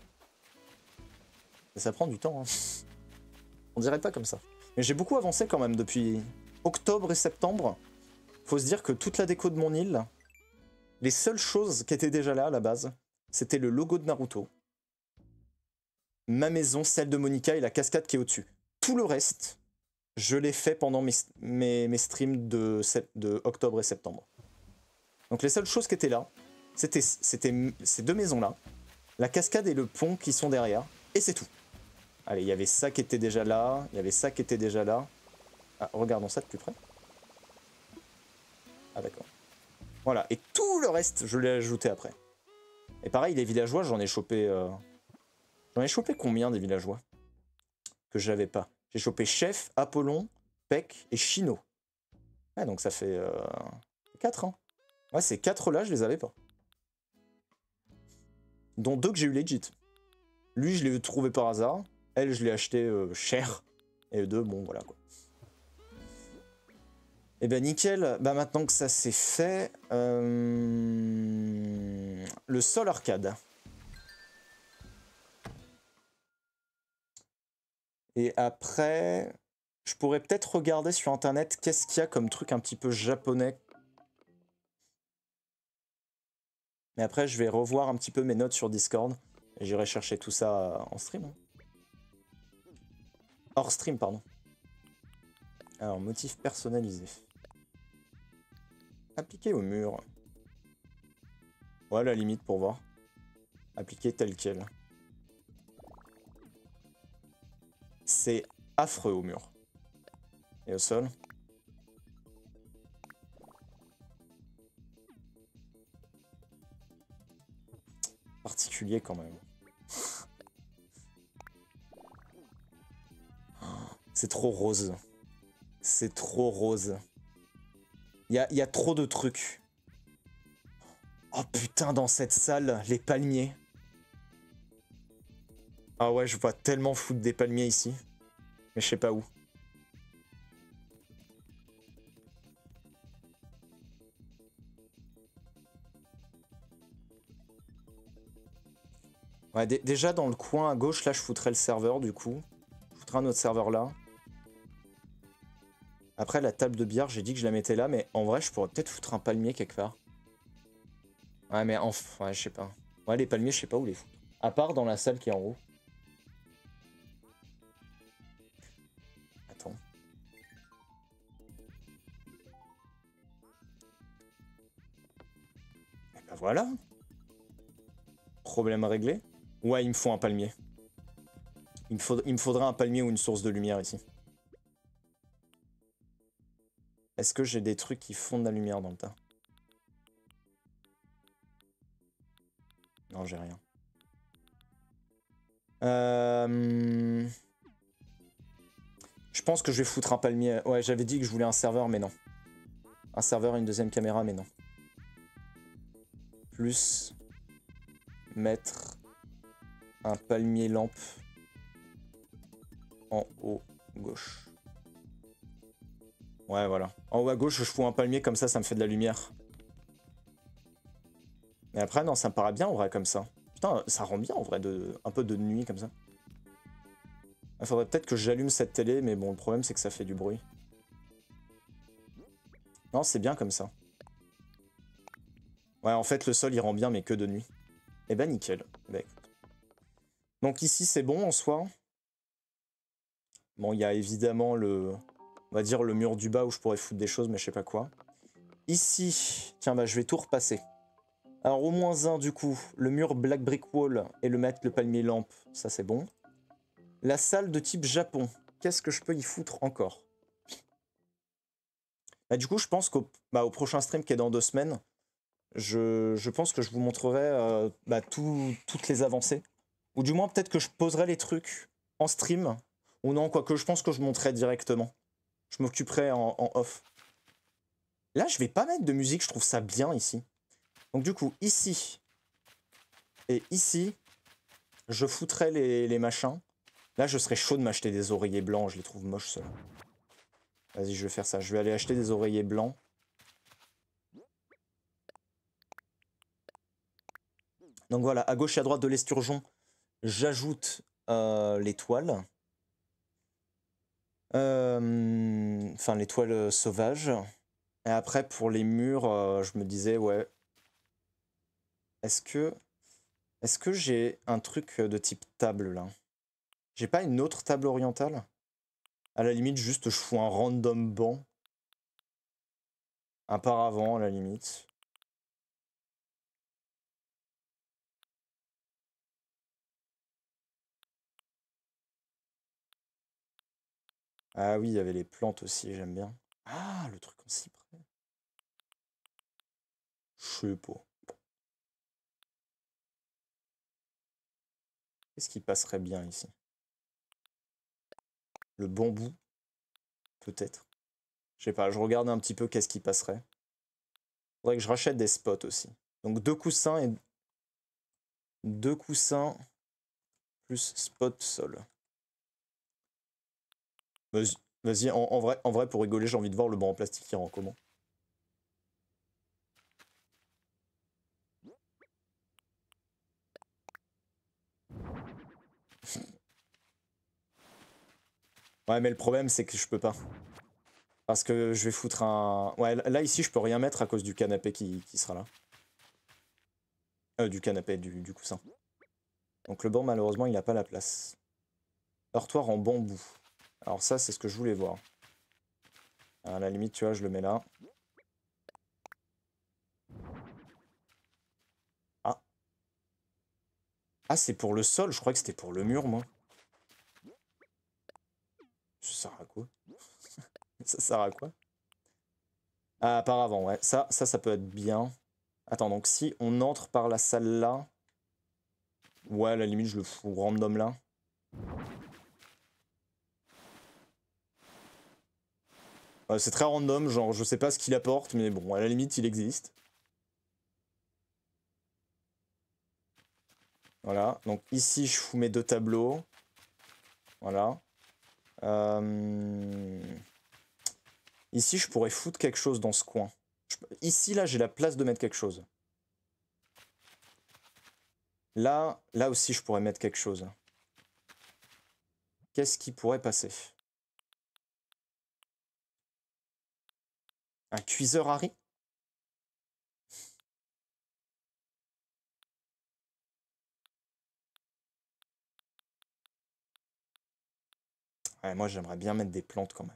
Et ça prend du temps, hein. On dirait pas comme ça. Mais j'ai beaucoup avancé quand même depuis octobre et septembre. Faut se dire que toute la déco de mon île, les seules choses qui étaient déjà là à la base, c'était le logo de Naruto, ma maison, celle de Monica et la cascade qui est au-dessus. Tout le reste, je l'ai fait pendant mes, mes, mes streams de, de octobre et septembre. Donc les seules choses qui étaient là, c'était ces deux maisons-là, la cascade et le pont qui sont derrière, et c'est tout. Allez, il y avait ça qui était déjà là, il y avait ça qui était déjà là. Ah, regardons ça de plus près. Ah d'accord. Voilà, et tout le reste, je l'ai ajouté après. Et pareil, les villageois, j'en ai chopé... Euh... J'en ai chopé combien des villageois? Que j'avais pas. J'ai chopé Chef, Apollon, Peck et Chino. Ouais, donc ça fait euh, quatre, hein. Ouais, ces quatre là, je les avais pas. Dont deux que j'ai eu legit. Lui, je l'ai trouvé par hasard. Elle, je l'ai acheté euh, cher. Et deux, bon, voilà quoi. Et ben nickel, bah maintenant que ça c'est fait, euh... le sol arcade. Et après, je pourrais peut-être regarder sur internet qu'est-ce qu'il y a comme truc un petit peu japonais. Mais après, je vais revoir un petit peu mes notes sur Discord. Et j'irai chercher tout ça en stream. Hein. Hors stream, pardon. Alors, motif personnalisé. Appliquer au mur. Ouais, à la limite pour voir. Appliquer tel quel. C'est affreux au mur. Et au sol. Particulier quand même. C'est trop rose. C'est trop rose. Il y a, y a trop de trucs. Oh putain, dans cette salle, les palmiers. Ah ouais, je vois tellement foutre des palmiers ici. Mais je sais pas où. Ouais, déjà dans le coin à gauche, là, je foutrais le serveur, du coup. Je foutrais un autre serveur là. Après, la table de bière, j'ai dit que je la mettais là, mais en vrai, je pourrais peut-être foutre un palmier quelque part. Ouais, mais enfin, ouais, je sais pas. Ouais, les palmiers, je sais pas où les foutre. À part dans la salle qui est en haut. Attends. Et bah voilà. Problème réglé. Ouais, il me faut un palmier. Il me, faut... il me faudrait un palmier ou une source de lumière ici. Est-ce que j'ai des trucs qui font de la lumière dans le tas? Non, j'ai rien. Euh... Je pense que je vais foutre un palmier. Ouais, j'avais dit que je voulais un serveur, mais non. Un serveur et une deuxième caméra, mais non. Plus mettre un palmier lampe en haut gauche. Ouais, voilà. En haut à gauche, je fous un palmier, comme ça, ça me fait de la lumière. Mais après, non, ça me paraît bien en vrai comme ça. Putain, ça rend bien en vrai, de... un peu de nuit comme ça. Il faudrait peut-être que j'allume cette télé, mais bon, le problème c'est que ça fait du bruit. Non, c'est bien comme ça. Ouais, en fait, le sol il rend bien, mais que de nuit. Eh ben, nickel. Bah, écoute. Donc ici, c'est bon en soi. Bon, il y a évidemment le... On va dire le mur du bas où je pourrais foutre des choses, mais je sais pas quoi. Ici, tiens, bah je vais tout repasser. Alors au moins un du coup, le mur Black Brick Wall et le mettre le palmier lampe, ça c'est bon. La salle de type Japon, qu'est-ce que je peux y foutre encore? Bah du coup je pense qu'au bah, au prochain stream qui est dans deux semaines, je, je pense que je vous montrerai euh, bah, tout, toutes les avancées. Ou du moins peut-être que je poserai les trucs en stream. Ou non, quoique je pense que je montrerai directement. Je m'occuperai en, en off. Là je vais pas mettre de musique, je trouve ça bien ici. Donc du coup ici et ici, je foutrais les, les machins. Là, je serais chaud de m'acheter des oreillers blancs. Je les trouve moches, ceux-là. Vas-y, je vais faire ça. Je vais aller acheter des oreillers blancs. Donc voilà, à gauche et à droite de l'esturgeon, j'ajoute euh, les toiles. Euh, enfin, les toiles sauvages. Et après, pour les murs, euh, je me disais, ouais. Est-ce que... Est-ce que j'ai un truc de type table, là? J'ai pas une autre table orientale? À la limite, juste, je fous un random banc. Un paravent, à la limite. Ah oui, il y avait les plantes aussi, j'aime bien. Ah, le truc en cyprès. Je sais pas. Qu'est-ce qui passerait bien ici? Le bambou, peut-être. Je sais pas, je regarde un petit peu qu'est-ce qui passerait. Faudrait que je rachète des spots aussi. Donc deux coussins et... Deux coussins plus spot sol. Vas-y, vas-y, en, en vrai, en vrai, pour rigoler, j'ai envie de voir le banc en plastique qui rend comment. Ouais, mais le problème, c'est que je peux pas. Parce que je vais foutre un... Ouais, là, ici, je peux rien mettre à cause du canapé qui, qui sera là. Euh, du canapé, du, du coussin. Donc le banc, malheureusement, il n'a pas la place. Heurtoir en bambou. Alors ça, c'est ce que je voulais voir. À la limite, tu vois, je le mets là. Ah. Ah, c'est pour le sol. Je crois que c'était pour le mur, moi. Ça sert à quoi? Ça sert à quoi? Ah, par avant, ouais. Ça, ça, ça peut être bien. Attends, donc si on entre par la salle là... Ouais, à la limite, je le fous random là. Euh, c'est très random, genre, je sais pas ce qu'il apporte, mais bon, à la limite, il existe. Voilà, donc ici, je fous mes deux tableaux. Voilà. Euh... Ici, je pourrais foutre quelque chose dans ce coin. Je... Ici, là, j'ai la place de mettre quelque chose. Là, là aussi, je pourrais mettre quelque chose. Qu'est-ce qui pourrait passer? Un cuiseur Harry? Ouais, moi, j'aimerais bien mettre des plantes quand même.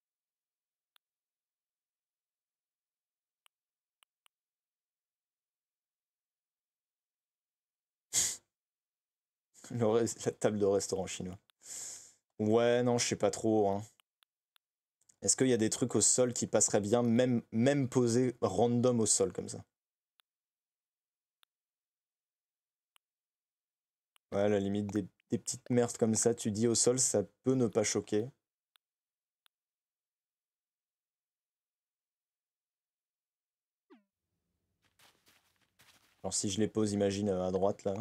Le reste- la table de restaurant chinois. Ouais, non, je sais pas trop. Hein. Est-ce qu'il y a des trucs au sol qui passeraient bien, même, même posés random au sol comme ça? Ouais, à la limite, des, des petites merdes comme ça, tu dis au sol, ça peut ne pas choquer. Alors si je les pose, imagine, à droite, là.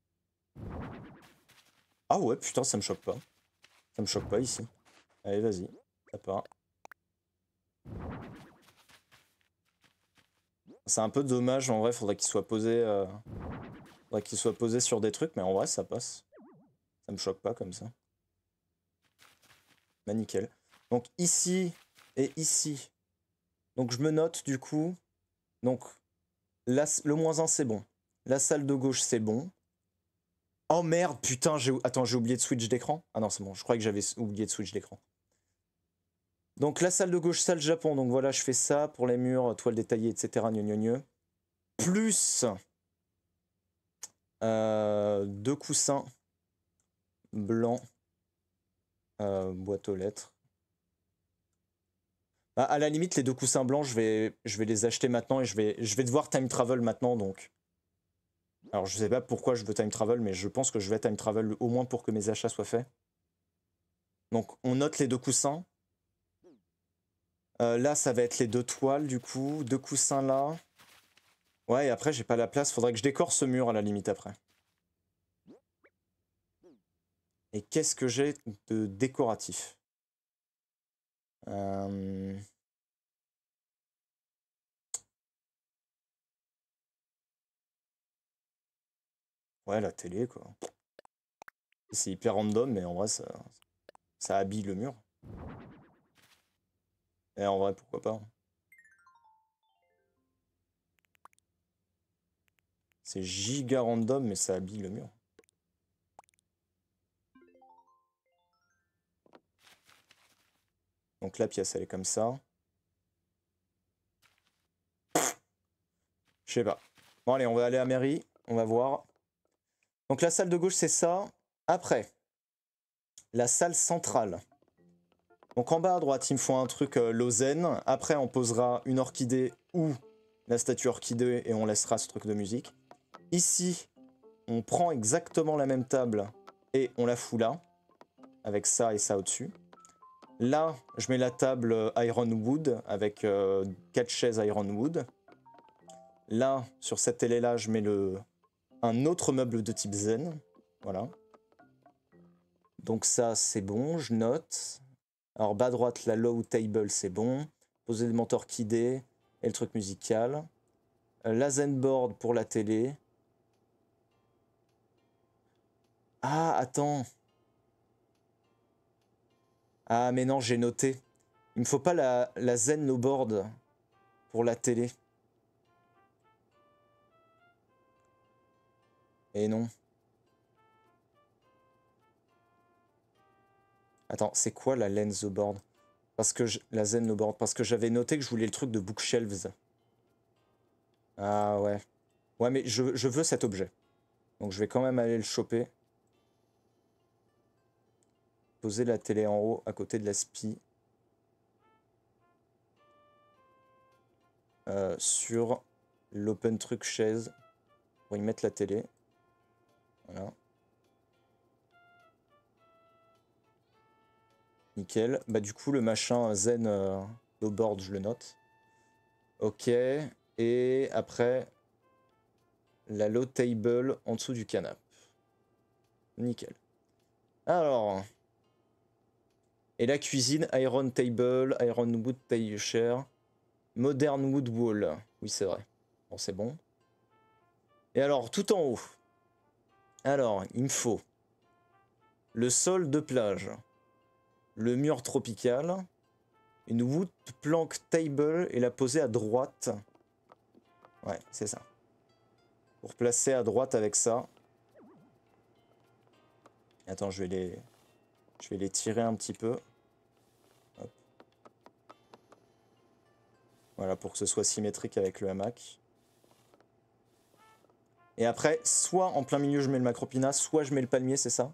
Ah ouais, putain, ça me choque pas. Ça me choque pas ici. Allez, vas-y, ça part. C'est un peu dommage, en vrai, faudrait qu'il soit posé... Euh... Faudrait qu'il soit posé sur des trucs, mais en vrai, ça passe. Ça me choque pas comme ça. Bah nickel. Donc ici et ici. Donc je me note du coup. Donc la, le moins un c'est bon. La salle de gauche c'est bon. Oh merde, putain, j'ai... Attends, j'ai oublié de switch d'écran. Ah non, c'est bon, je croyais que j'avais oublié de switch d'écran. Donc la salle de gauche, salle Japon. Donc voilà, je fais ça pour les murs, toiles détaillées, et cetera. Gneu, gneu, gneu. Plus euh, deux coussins blancs. Euh, boîte aux lettres. Bah, à la limite, les deux coussins blancs, je vais, je vais les acheter maintenant et je vais, je vais devoir time travel maintenant. Donc, alors je sais pas pourquoi je veux time travel, mais je pense que je vais time travel au moins pour que mes achats soient faits. Donc on note les deux coussins. Euh, là, ça va être les deux toiles du coup, deux coussins là. Ouais, et après j'ai pas la place. Faudrait que je décore ce mur à la limite après. Et qu'est-ce que j'ai de décoratif? euh... Ouais, la télé quoi. C'est hyper random, mais en vrai ça, ça habille le mur. Et en vrai, pourquoi pas. C'est giga random, mais ça habille le mur. Donc la pièce, elle est comme ça. Je sais pas. Bon, allez, on va aller à mairie. On va voir. Donc la salle de gauche, c'est ça. Après, la salle centrale. Donc en bas à droite, il me faut un truc euh, Lausanne. Après, on posera une orchidée ou la statue orchidée et on laissera ce truc de musique. Ici, on prend exactement la même table et on la fout là. Avec ça et ça au-dessus. Là, je mets la table Ironwood avec euh, quatre chaises Ironwood. Là, sur cette télé-là, je mets le, un autre meuble de type zen. Voilà. Donc ça, c'est bon, je note. Alors, bas à droite, la low table, c'est bon. Poser le mentor orchidée et le truc musical. Euh, la zen board pour la télé. Ah, attends. Ah, mais non, j'ai noté. Il me faut pas la, la zen no board pour la télé. Et non. Attends, c'est quoi la lens board? Parce que je, la zen no board. Parce que j'avais noté que je voulais le truc de bookshelves. Ah ouais. Ouais, mais je, je veux cet objet. Donc je vais quand même aller le choper. Poser la télé en haut à côté de la spie. Euh, sur l'open truc chaise. Pour y mettre la télé. Voilà. Nickel. Bah du coup le machin zen euh, no board je le note. Ok. Et après la low table en dessous du canapé. Nickel. Alors. Et la cuisine, iron table, iron wood tile chair, modern wood wall. Oui, c'est vrai. Bon, c'est bon. Et alors, tout en haut. Alors, il me faut le sol de plage, le mur tropical, une wood plank table et la poser à droite. Ouais, c'est ça. Pour placer à droite avec ça. Attends, je vais les, je vais les tirer un petit peu. Hop. Voilà, pour que ce soit symétrique avec le hamac. Et après, soit en plein milieu je mets le macropina, soit je mets le palmier, c'est ça?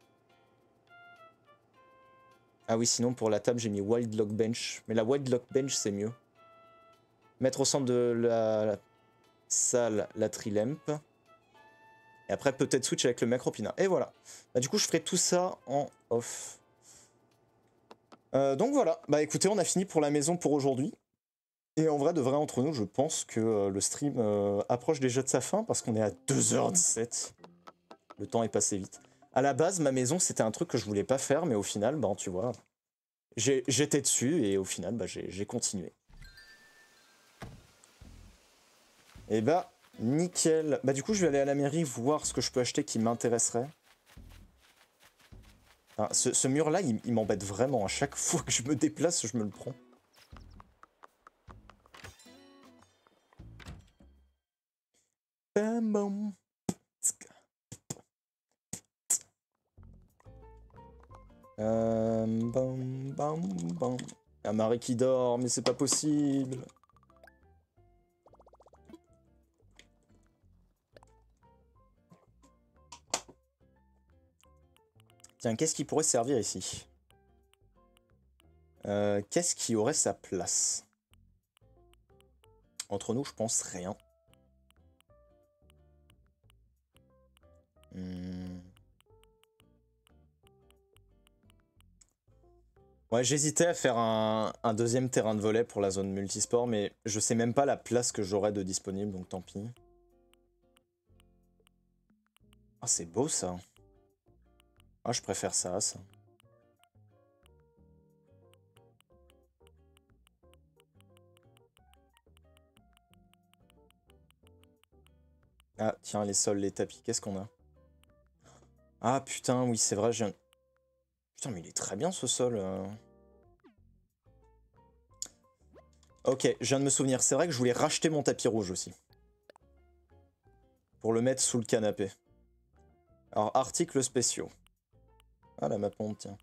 Ah oui, sinon pour la table j'ai mis Wild Lock Bench. Mais la Wild Lock Bench c'est mieux. Mettre au centre de la, la salle la trilemp. Et après peut-être switch avec le macropina. Et voilà. Bah, du coup je ferai tout ça en off. Euh, donc voilà. Bah écoutez, on a fini pour la maison pour aujourd'hui. Et en vrai, de vrai entre nous, je pense que euh, le stream euh, approche déjà de sa fin parce qu'on est à deux heures dix-sept. Le temps est passé vite. À la base, ma maison, c'était un truc que je voulais pas faire, mais au final, bah, tu vois, j'étais dessus et au final, bah, j'ai continué. Et bah, nickel. Bah, du coup, je vais aller à la mairie voir ce que je peux acheter qui m'intéresserait. Enfin, ce, ce mur-là, il, il m'embête vraiment. À chaque fois que je me déplace, je me le prends. Bam, bam. Euh, bam, bam, bam. Ah, Marie qui dort, mais c'est pas possible. Tiens, qu'est-ce qui pourrait servir ici? euh, Qu'est-ce qui aurait sa place? Entre nous, je pense rien. Hmm. Ouais, j'hésitais à faire un, un deuxième terrain de volley pour la zone multisport, mais je sais même pas la place que j'aurais de disponible, donc tant pis. Ah, c'est beau ça. Ah, je préfère ça à ça. Ah, tiens, les sols, les tapis, qu'est-ce qu'on a? Ah, putain, oui, c'est vrai, je viens... Putain, mais il est très bien ce sol. euh. Ok, je viens de me souvenir, c'est vrai que je voulais racheter mon tapis rouge aussi. Pour le mettre sous le canapé. Alors, articles spéciaux. Ah, la map monde, tiens.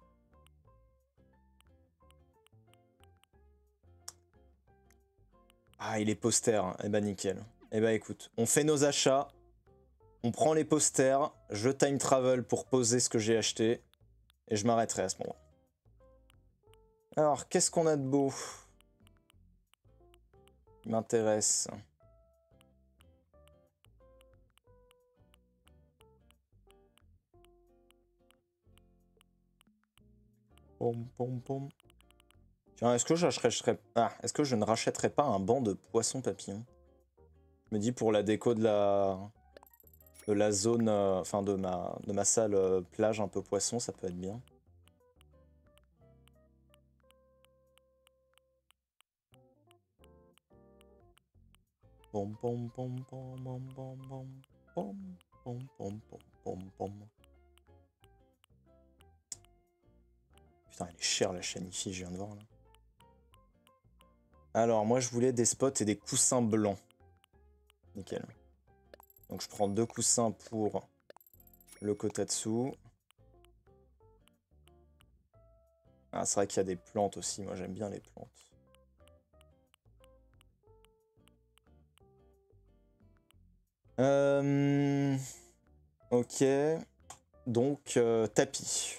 Ah, il est poster. Eh ben, nickel. Eh ben, écoute, on fait nos achats. On prend les posters. Je time travel pour poser ce que j'ai acheté. Et je m'arrêterai à ce moment. Alors, qu'est-ce qu'on a de beau? Qui m'intéresse. Pom, pom, pom. Tiens, est-ce que j'achèterais... Ah, est-ce que je ne rachèterais pas un banc de poissons papillons? Je me dis pour la déco de la... de la zone... euh, Enfin, de ma... de ma salle euh, plage un peu poisson, ça peut être bien. Pom pom pom pom pom pom pom pom pom pom pom pom pom. Putain, elle est chère la chanifi, je viens de voir là. Alors, moi je voulais des spots et des coussins blancs. Nickel. Donc je prends deux coussins pour le kotatsu. Ah, c'est vrai qu'il y a des plantes aussi, moi j'aime bien les plantes. Euh... Ok. Donc, euh, tapis.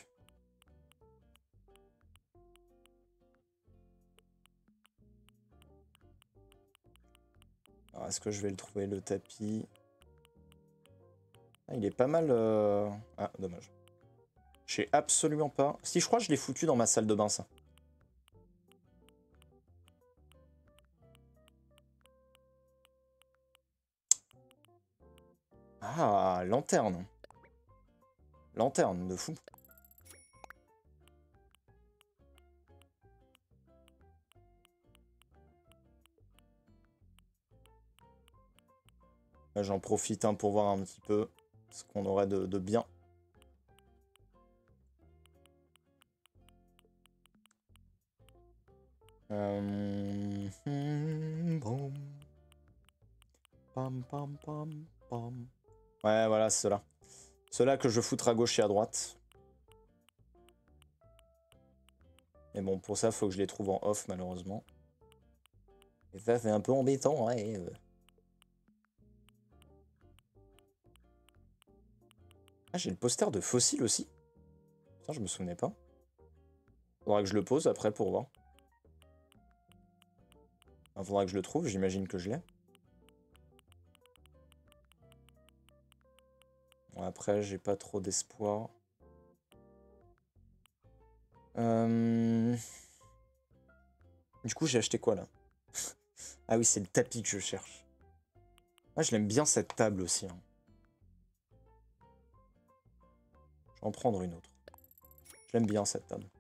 Alors, est-ce que je vais le trouver, le tapis? Ah, il est pas mal... Euh... Ah, dommage. Je sais absolument pas... Si, je crois que je l'ai foutu dans ma salle de bain, ça. Ah, lanterne. Lanterne, de fou. J'en profite hein, pour voir un petit peu ce qu'on aurait de, de bien. Euh... Bon. Pam, pam, pam, pam. Ouais, voilà, ceux-là. Ceux-là que je foutre à gauche et à droite. Mais bon, pour ça, il faut que je les trouve en off, malheureusement. Et ça, c'est un peu embêtant, ouais. Euh... Ah, j'ai le poster de Fossil aussi. Putain, je me souvenais pas. Faudra que je le pose après pour voir. Enfin, faudra que je le trouve, j'imagine que je l'ai. Bon, après, j'ai pas trop d'espoir. Euh... Du coup, j'ai acheté quoi, là? Ah oui, c'est le tapis que je cherche. Moi, je l'aime bien, cette table aussi. Hein. Je vais en prendre une autre. Je l'aime bien, cette table.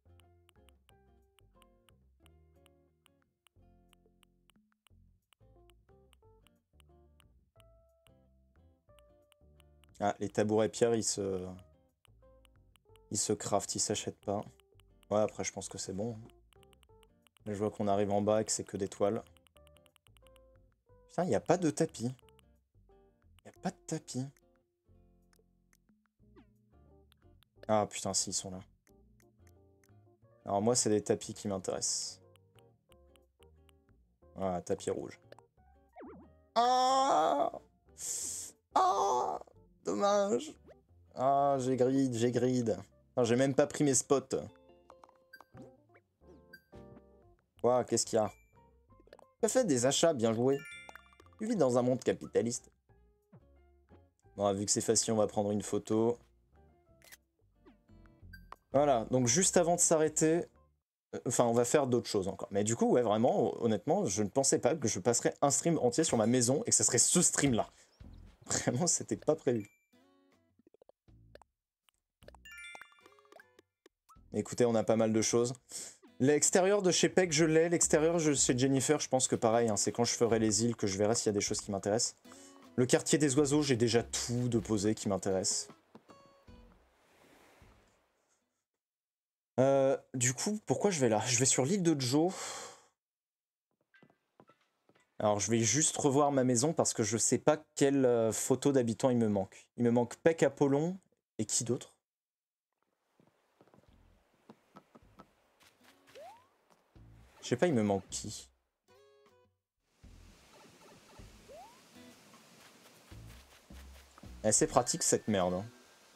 Ah, les tabourets pierre, ils se... Ils se craftent, ils s'achètent pas. Ouais, après, je pense que c'est bon. Là, je vois qu'on arrive en bas et que c'est que des toiles. Putain, il n'y a pas de tapis. Il n'y a pas de tapis. Ah, putain, si, ils sont là. Alors, moi, c'est des tapis qui m'intéressent. Voilà, tapis rouge. Ah Ah Dommage. Ah, j'ai grid, j'ai grid. J'ai même pas pris mes spots. Quoi, qu'est-ce qu'il y a? Tu as fait des achats, bien joué. Tu vis dans un monde capitaliste. Bon, vu que c'est facile, on va prendre une photo. Voilà, donc juste avant de s'arrêter... Enfin, on va faire d'autres choses encore. Mais du coup, ouais, vraiment, honnêtement, je ne pensais pas que je passerais un stream entier sur ma maison et que ce serait ce stream-là. Vraiment, c'était pas prévu. Écoutez, on a pas mal de choses. L'extérieur de chez Peck, je l'ai. L'extérieur de chez Jennifer, je pense que pareil, hein, c'est quand je ferai les îles que je verrai s'il y a des choses qui m'intéressent. Le quartier des oiseaux, j'ai déjà tout de posé qui m'intéresse. Euh, du coup, pourquoi je vais là? Je vais sur l'île de Joe. Alors, je vais juste revoir ma maison parce que je sais pas quelle euh, photo d'habitant il me manque. Il me manque Peck Apollon et qui d'autre? Je sais pas, il me manque qui? Eh, c'est pratique cette merde. Hein.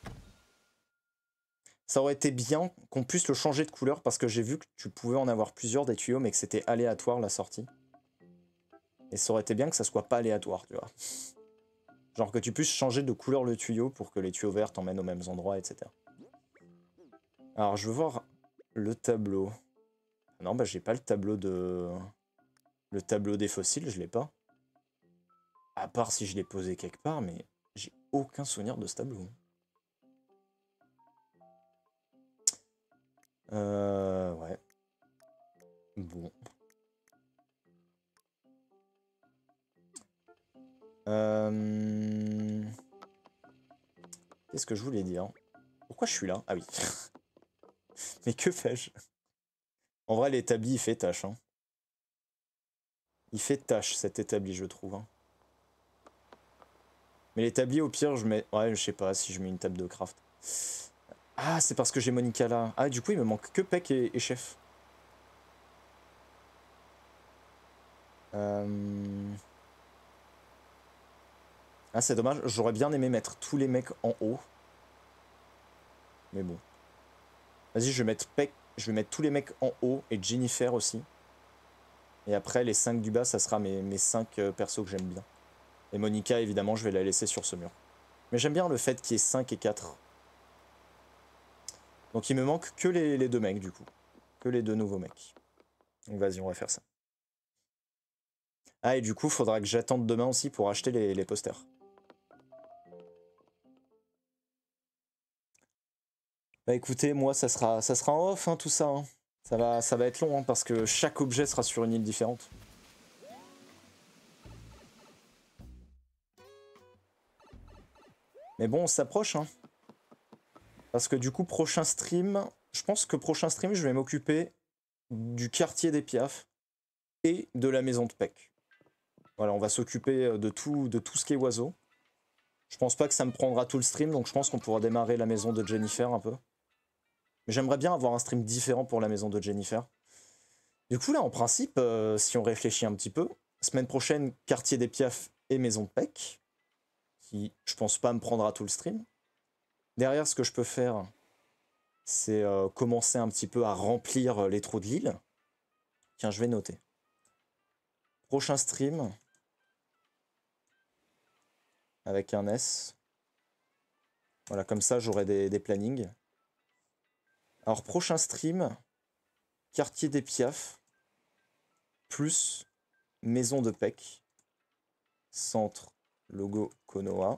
Ça aurait été bien qu'on puisse le changer de couleur parce que j'ai vu que tu pouvais en avoir plusieurs des tuyaux mais que c'était aléatoire la sortie. Et ça aurait été bien que ça soit pas aléatoire, tu vois. Genre que tu puisses changer de couleur le tuyau pour que les tuyaux verts t'emmènent aux mêmes endroits, et cetera. Alors je veux voir le tableau. Non, bah j'ai pas le tableau de... Le tableau des fossiles, je l'ai pas. À part si je l'ai posé quelque part, mais j'ai aucun souvenir de ce tableau. Euh... Ouais. Bon. Euh... Qu'est-ce que je voulais dire? Pourquoi je suis là? Ah oui. Mais que fais-je? En vrai, l'établi, il fait tâche. Hein. Il fait tâche, cet établi, je trouve. Hein. Mais l'établi, au pire, je mets... Ouais, je sais pas si je mets une table de craft. Ah, c'est parce que j'ai Monica là. Ah, du coup, il me manque que Peck et, et Chef. Euh... Ah, c'est dommage. J'aurais bien aimé mettre tous les mecs en haut. Mais bon. Vas-y, je vais mettre Peck. Je vais mettre tous les mecs en haut et Jennifer aussi. Et après, les cinq du bas, ça sera mes, mes cinq persos que j'aime bien. Et Monica, évidemment, je vais la laisser sur ce mur. Mais j'aime bien le fait qu'il y ait cinq et quatre. Donc il me manque que les, les deux mecs, du coup. Que les deux nouveaux mecs. Donc vas-y, on va faire ça. Ah, et du coup, faudra que j'attende demain aussi pour acheter les, les posters. Bah écoutez, moi, ça sera, ça sera en off, hein, tout ça. Hein. Ça va, ça va être long, hein, parce que chaque objet sera sur une île différente. Mais bon, on s'approche, hein. Parce que du coup, prochain stream, je pense que prochain stream, je vais m'occuper du quartier des Piafs et de la maison de Peck. Voilà, on va s'occuper de tout, de tout ce qui est oiseau. Je pense pas que ça me prendra tout le stream, donc je pense qu'on pourra démarrer la maison de Jennifer un peu. Mais j'aimerais bien avoir un stream différent pour la maison de Jennifer. Du coup, là, en principe, euh, si on réfléchit un petit peu, semaine prochaine, quartier des Piafs et maison de Peck, qui, je pense pas, me prendra tout le stream. Derrière, ce que je peux faire, c'est euh, commencer un petit peu à remplir les trous de l'île. Tiens, je vais noter. Prochain stream, avec un S. Voilà, comme ça, j'aurai des, des plannings. Alors, prochain stream, quartier des Piafs, plus maison de Peck, centre, logo Konoha.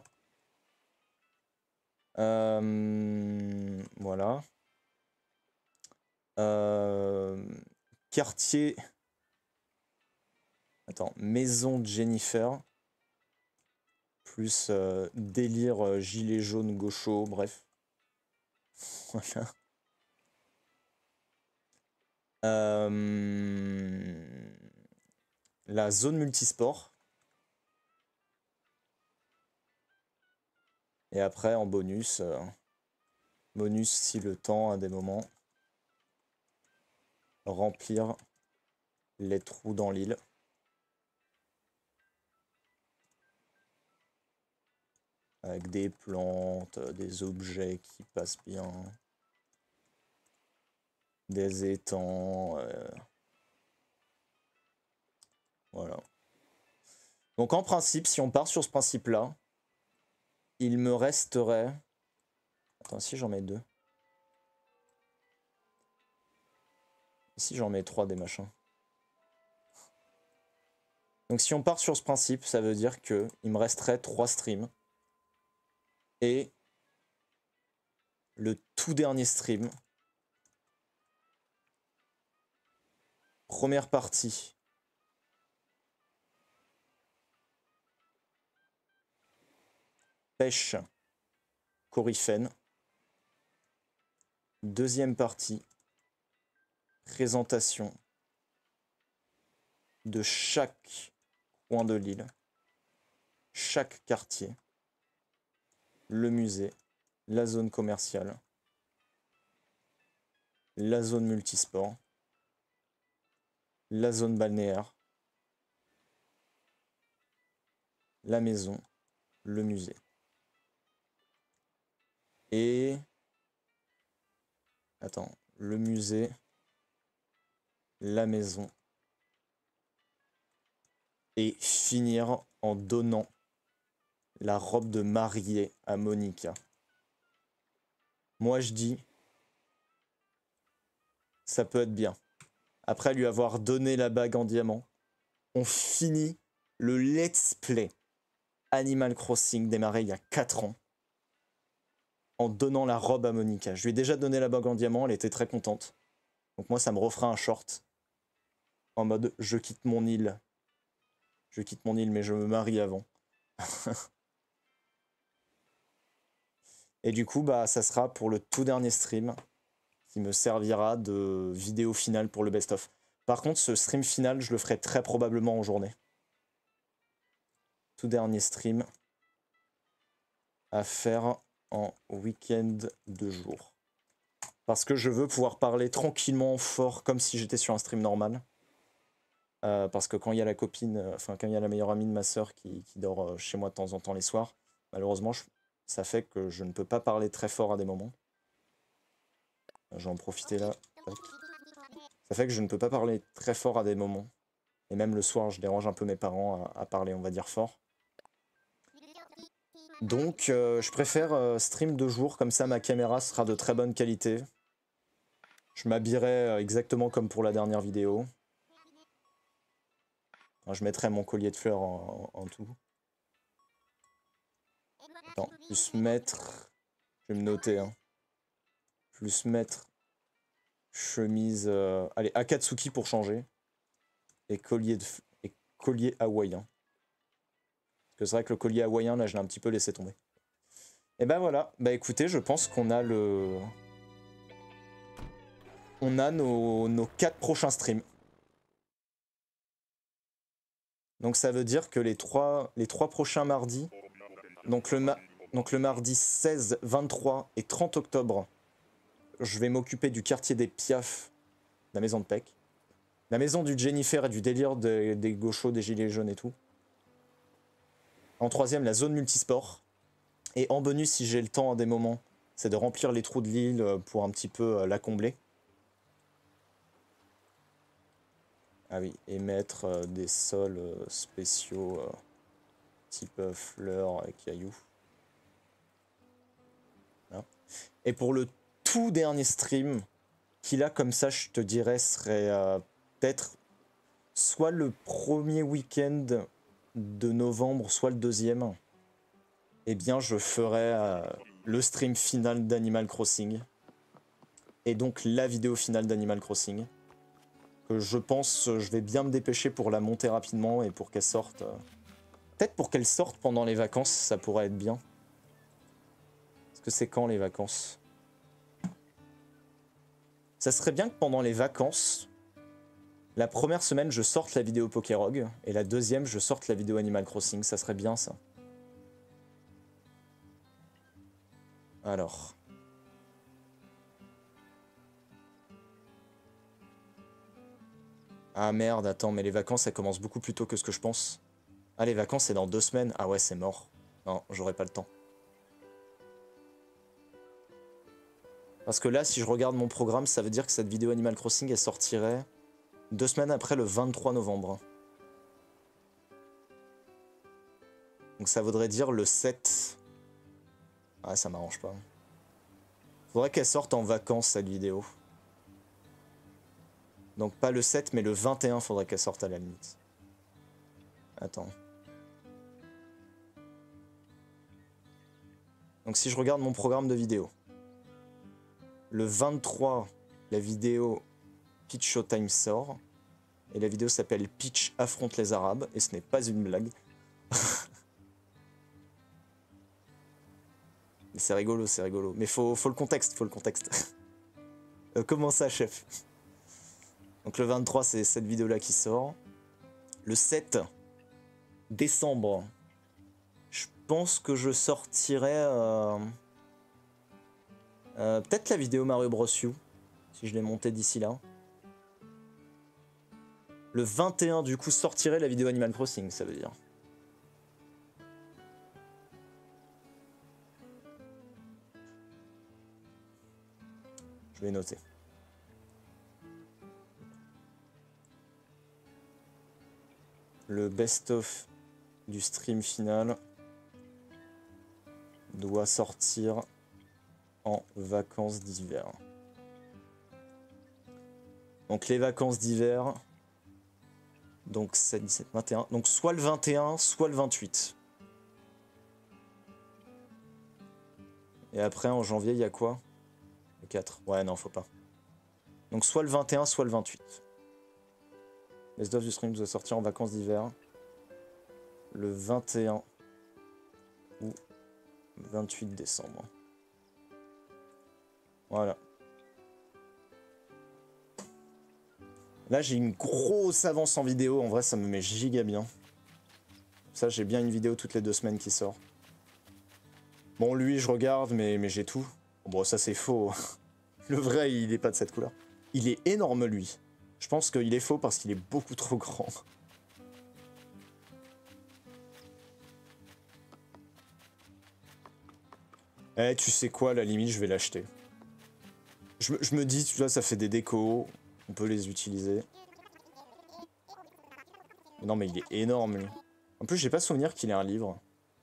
Euh, voilà. Euh, quartier... Attends, maison de Jennifer, plus euh, délire euh, gilet jaune gaucho, bref. Voilà. Euh, la zone multisport. Et après, en bonus, euh, bonus si le temps à des moments, remplir les trous dans l'île. Avec des plantes, des objets qui passent bien. Des étangs. Euh, voilà. Donc en principe, si on part sur ce principe-là, il me resterait... Attends, si j'en mets deux. Si j'en mets trois des machins. Donc si on part sur ce principe, ça veut dire que il me resterait trois streams. Et le tout dernier stream. Première partie. Pêche coryphène. Deuxième partie. Présentation de chaque coin de l'île. Chaque quartier. Le musée. La zone commerciale. La zone multisport. La zone balnéaire. La maison. Le musée. Et... Attends, le musée, la maison. Et finir en donnant la robe de mariée à Monica. Moi je dis, ça peut être bien. après lui avoir donné la bague en diamant, on finit le let's play Animal Crossing démarré il y a quatre ans en donnant la robe à Monica. Je lui ai déjà donné la bague en diamant, elle était très contente. Donc moi, ça me refera un short en mode je quitte mon île. Je quitte mon île, mais je me marie avant. Et du coup, bah, ça sera pour le tout dernier stream qui me servira de vidéo finale pour le best-of. Par contre, ce stream final, je le ferai très probablement en journée. Tout dernier stream à faire en week-end de jour. Parce que je veux pouvoir parler tranquillement fort comme si j'étais sur un stream normal. Euh, parce que quand il y a la copine, enfin quand il y a la meilleure amie de ma soeur qui, qui dort chez moi de temps en temps les soirs, malheureusement, je, ça fait que je ne peux pas parler très fort à des moments. Je vais en profiter là. Ça fait que je ne peux pas parler très fort à des moments. Et même le soir, je dérange un peu mes parents à, à parler, on va dire, fort. Donc, euh, je préfère euh, stream de jour, comme ça ma caméra sera de très bonne qualité. Je m'habillerai euh, exactement comme pour la dernière vidéo. Enfin, je mettrai mon collier de fleurs en, en, en tout. Attends, plus mettre... Je vais me noter, hein. Plus mettre chemise... Euh, allez, Akatsuki pour changer. Et collier, de, et collier hawaïen. Parce que c'est vrai que le collier hawaïen, là, je l'ai un petit peu laissé tomber. Et ben voilà. Bah écoutez, je pense qu'on a le... On a nos, nos quatre prochains streams. Donc ça veut dire que les trois, les trois prochains mardis, donc le, ma donc le mardi seize, vingt-trois et trente octobre, je vais m'occuper du quartier des Piaf, la maison de Peck, la maison du Jennifer et du délire des, des gauchos, des gilets jaunes et tout. En troisième, la zone multisport. Et en bonus, si j'ai le temps à des moments, c'est de remplir les trous de l'île pour un petit peu la combler. Ah oui, et mettre euh, des sols euh, spéciaux euh, type euh, fleurs et cailloux. Hein. Et pour le tout dernier stream, qui là comme ça je te dirais serait euh, peut-être soit le premier week-end de novembre, soit le deuxième, eh bien je ferai euh, le stream final d'Animal Crossing. Et donc la vidéo finale d'Animal Crossing. Que je pense je vais bien me dépêcher pour la monter rapidement et pour qu'elle sorte. Euh, Peut-être pour qu'elle sorte pendant les vacances, ça pourrait être bien. Parce que c'est quand les vacances? Ça serait bien que pendant les vacances, la première semaine je sorte la vidéo Pokérog et la deuxième je sorte la vidéo Animal Crossing, ça serait bien ça. Alors. Ah merde, attends, mais les vacances elles commencent beaucoup plus tôt que ce que je pense. Ah les vacances c'est dans deux semaines, ah ouais c'est mort. Non, j'aurai pas le temps. Parce que là si je regarde mon programme, ça veut dire que cette vidéo Animal Crossing elle sortirait deux semaines après le vingt-trois novembre. Donc ça voudrait dire le sept. Ah ça m'arrange pas. Faudrait qu'elle sorte en vacances cette vidéo. Donc pas le sept mais le vingt et un faudrait qu'elle sorte à la limite. Attends. Donc si je regarde mon programme de vidéo. Le vingt-trois, la vidéo Peach Showtime sort. Et la vidéo s'appelle Peach affronte les Arabes. Et ce n'est pas une blague. Mais c'est rigolo, c'est rigolo. Mais faut, faut le contexte, faut le contexte. euh, comment ça, chef? Donc le vingt-trois, c'est cette vidéo-là qui sort. Le sept décembre, je pense que je sortirai... Euh, euh, peut-être la vidéo Mario Bros U, si je l'ai montée d'ici là. Le vingt et un, du coup, sortirait la vidéo Animal Crossing, ça veut dire. Je vais noter. Le best-of du stream final doit sortir en vacances d'hiver. Donc les vacances d'hiver. Donc sept, dix-sept, vingt et un. Donc soit le vingt et un, soit le vingt-huit. Et après en janvier, il y a quoi? Le quatre. Ouais, non, faut pas. Donc soit le vingt et un, soit le vingt-huit. Best of du stream doit sortir en vacances d'hiver. Le vingt et un ou vingt-huit décembre. Voilà. Là, j'ai une grosse avance en vidéo. En vrai, ça me met giga bien. Ça, j'ai bien une vidéo toutes les deux semaines qui sort. Bon, lui, je regarde, mais, mais j'ai tout. Bon, ça, c'est faux. Le vrai, il est pas de cette couleur. Il est énorme, lui. Je pense qu'il est faux parce qu'il est beaucoup trop grand. Eh, tu sais quoi, à la limite, je vais l'acheter. Je, je me dis, tu vois, ça fait des décos. On peut les utiliser. Mais non, mais il est énorme, lui. En plus, j'ai pas souvenir qu'il ait un livre.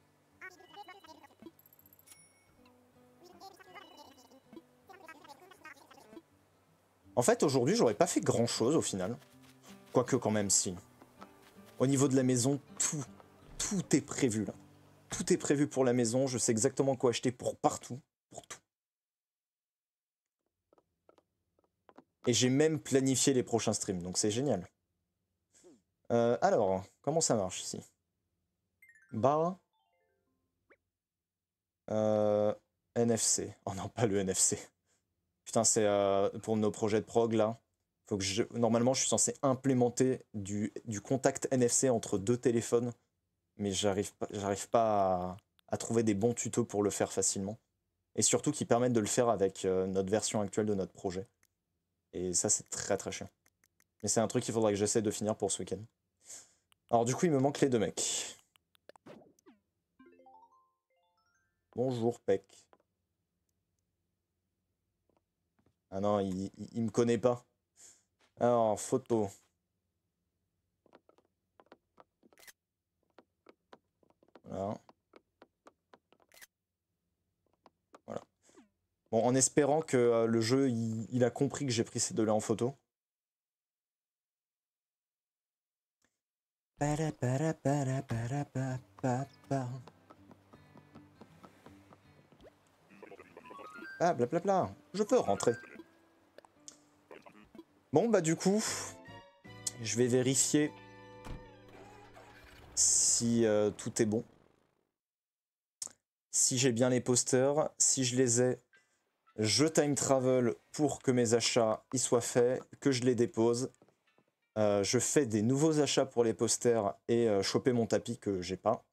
En fait, aujourd'hui, j'aurais pas fait grand-chose, au final. Quoique, quand même, si. Au niveau de la maison, tout, tout est prévu, là. Tout est prévu pour la maison. Je sais exactement quoi acheter pour partout. Pour tout. Et j'ai même planifié les prochains streams, donc c'est génial. Euh, alors, comment ça marche ici? Bah... Euh, N F C. Oh non, pas le N F C. Putain, c'est euh, pour nos projets de prog, là. Faut que je... Normalement, je suis censé implémenter du, du contact N F C entre deux téléphones. Mais j'arrive pas, j'arrive pas à, à trouver des bons tutos pour le faire facilement. Et surtout qui permettent de le faire avec euh, notre version actuelle de notre projet. Et ça, c'est très très chiant. Mais c'est un truc qu'il faudra que j'essaie de finir pour ce week-end. Alors du coup, il me manque les deux mecs. Bonjour, Peck. Ah non, il, il, il me connaît pas. Alors, photo. Voilà. Voilà. Bon, en espérant que euh, le jeu, il, il a compris que j'ai pris ces deux-là en photo. Ah, blablabla. Je peux rentrer. Bon, bah du coup, je vais vérifier si euh, tout est bon. Si j'ai bien les posters. Si je les ai, je time travel pour que mes achats y soient faits, que je les dépose. Euh, je fais des nouveaux achats pour les posters et euh, choper mon tapis que j'ai pas.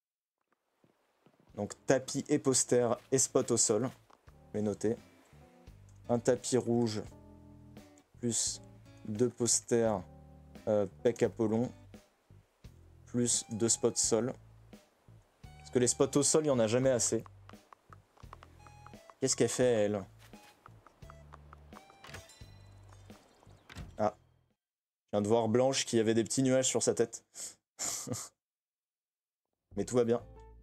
Donc tapis et posters et spot au sol. Je vais noter. Un tapis rouge plus deux posters euh, Peck Apollon plus deux spots sol. Parce que les spots au sol, il n'y en a jamais assez. Qu'est-ce qu'elle fait, elle? Ah. Je viens de voir Blanche qui avait des petits nuages sur sa tête. Mais tout va bien.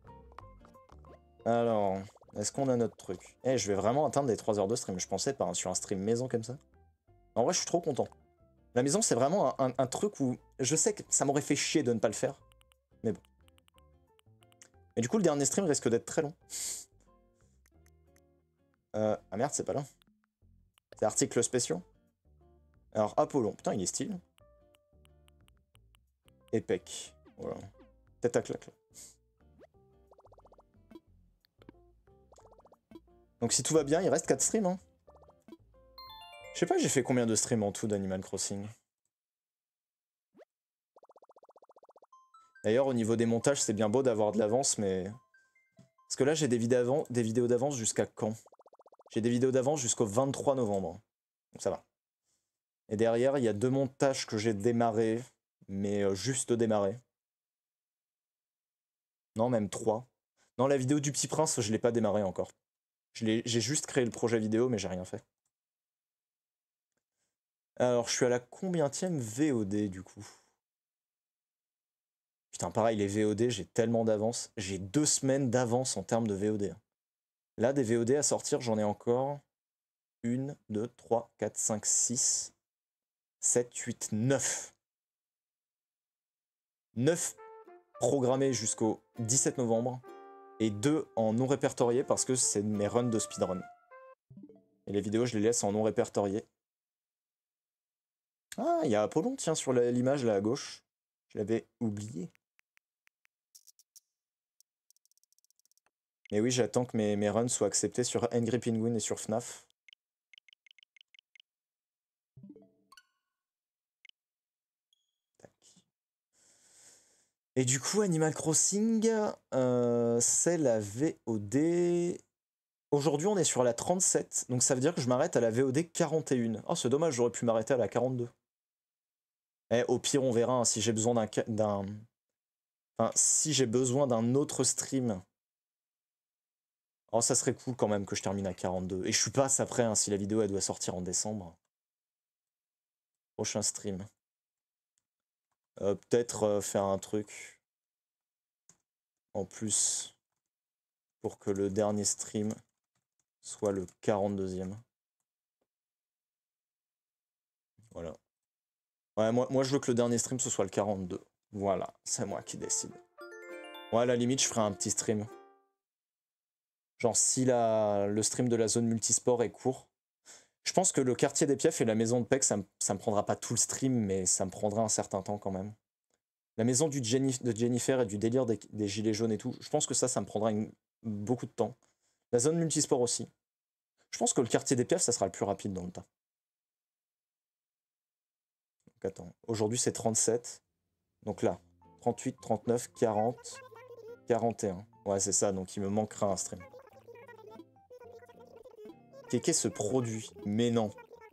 Alors, est-ce qu'on a notre truc? Eh, je vais vraiment atteindre les trois heures de stream. Je pensais pas, hein, sur un stream maison comme ça. En vrai, je suis trop content. La maison, c'est vraiment un, un, un truc où je sais que ça m'aurait fait chier de ne pas le faire. Mais bon. Et du coup, le dernier stream risque d'être très long. Euh, ah merde, c'est pas là. C'est articles spéciaux. Alors, Apollon. Putain, il est style. Et Peck. Voilà. Tête à claque, là. Donc si tout va bien, il reste quatre streams. Hein. Je sais pas, j'ai fait combien de streams en tout d'Animal Crossing. D'ailleurs, au niveau des montages, c'est bien beau d'avoir de l'avance, mais... Parce que là, j'ai des vidéos d'avance jusqu'à quand? J'ai des vidéos d'avance jusqu'au vingt-trois novembre. Donc ça va. Et derrière, il y a deux montages que j'ai démarrés, mais euh, juste démarrés. Non, même trois. Non, la vidéo du Petit Prince, je l'ai pas démarré encore. J'ai juste créé le projet vidéo, mais j'ai rien fait. Alors, je suis à la combienième V O D, du coup? Putain, pareil, les V O D, j'ai tellement d'avance. J'ai deux semaines d'avance en termes de V O D. Là, des V O D à sortir, j'en ai encore une, deux, trois, quatre, cinq, six. sept, huit, neuf. neuf programmés jusqu'au dix-sept novembre. Et deux en non répertorié parce que c'est mes runs de speedrun. Et les vidéos, je les laisse en non répertorié. Ah, il y a Apollon, tiens, sur l'image là à gauche. Je l'avais oublié. Mais oui, j'attends que mes, mes runs soient acceptés sur Angry Penguin et sur F N A F. Tac. Et du coup, Animal Crossing, euh, c'est la V O D... Aujourd'hui, on est sur la trente-sept, donc ça veut dire que je m'arrête à la V O D quarante et un. Oh, c'est dommage, j'aurais pu m'arrêter à la quarante-deux. Eh, au pire, on verra hein, si j'ai besoin d'un... d'un... Enfin, si j'ai besoin d'un autre stream. Oh, ça serait cool quand même que je termine à quarante-deux. Et je suis pas après, hein, si la vidéo elle doit sortir en décembre. Prochain stream. Euh, Peut-être euh, faire un truc en plus pour que le dernier stream soit le quarante-deuxième. Voilà. Ouais, moi, moi je veux que le dernier stream ce soit le quarante-deux. Voilà, c'est moi qui décide. Ouais, à la limite, je ferai un petit stream. Genre, si la, le stream de la zone multisport est court, je pense que le quartier des Pièfs et la maison de P E C, ça me, ça me prendra pas tout le stream, mais ça me prendra un certain temps quand même. La maison du Jenny, de Jennifer et du délire des, des gilets jaunes et tout, je pense que ça, ça me prendra une, beaucoup de temps. La zone multisport aussi. Je pense que le quartier des Pièfs, ça sera le plus rapide dans le temps. Donc attends, aujourd'hui c'est trente-sept. Donc là, trente-huit, trente-neuf, quarante, quarante et un. Ouais, c'est ça, donc il me manquera un stream. Kéké se produit, mais non.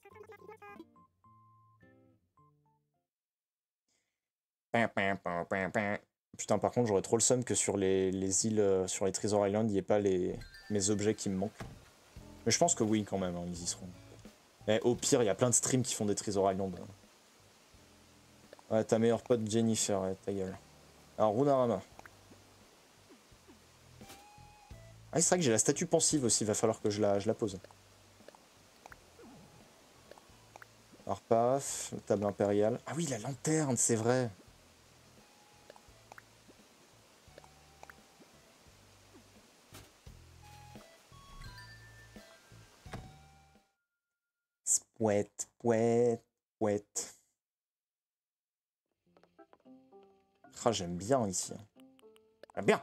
Putain, par contre, j'aurais trop le seum que sur les, les îles, euh, sur les Treasure Island, il n'y ait pas les, mes objets qui me manquent. Mais je pense que oui, quand même, hein, ils y seront. Mais au pire, il y a plein de streams qui font des Treasure Island. Ouais, ta meilleure pote Jennifer, ouais, ta gueule. Alors, Runarama. Ah, c'est vrai que j'ai la statue pensive aussi, il va falloir que je la, je la pose. Alors, paf, table impériale. Ah oui, la lanterne, c'est vrai. Pouette, pouette, pouette. Ah, j'aime bien ici. Ah, bien.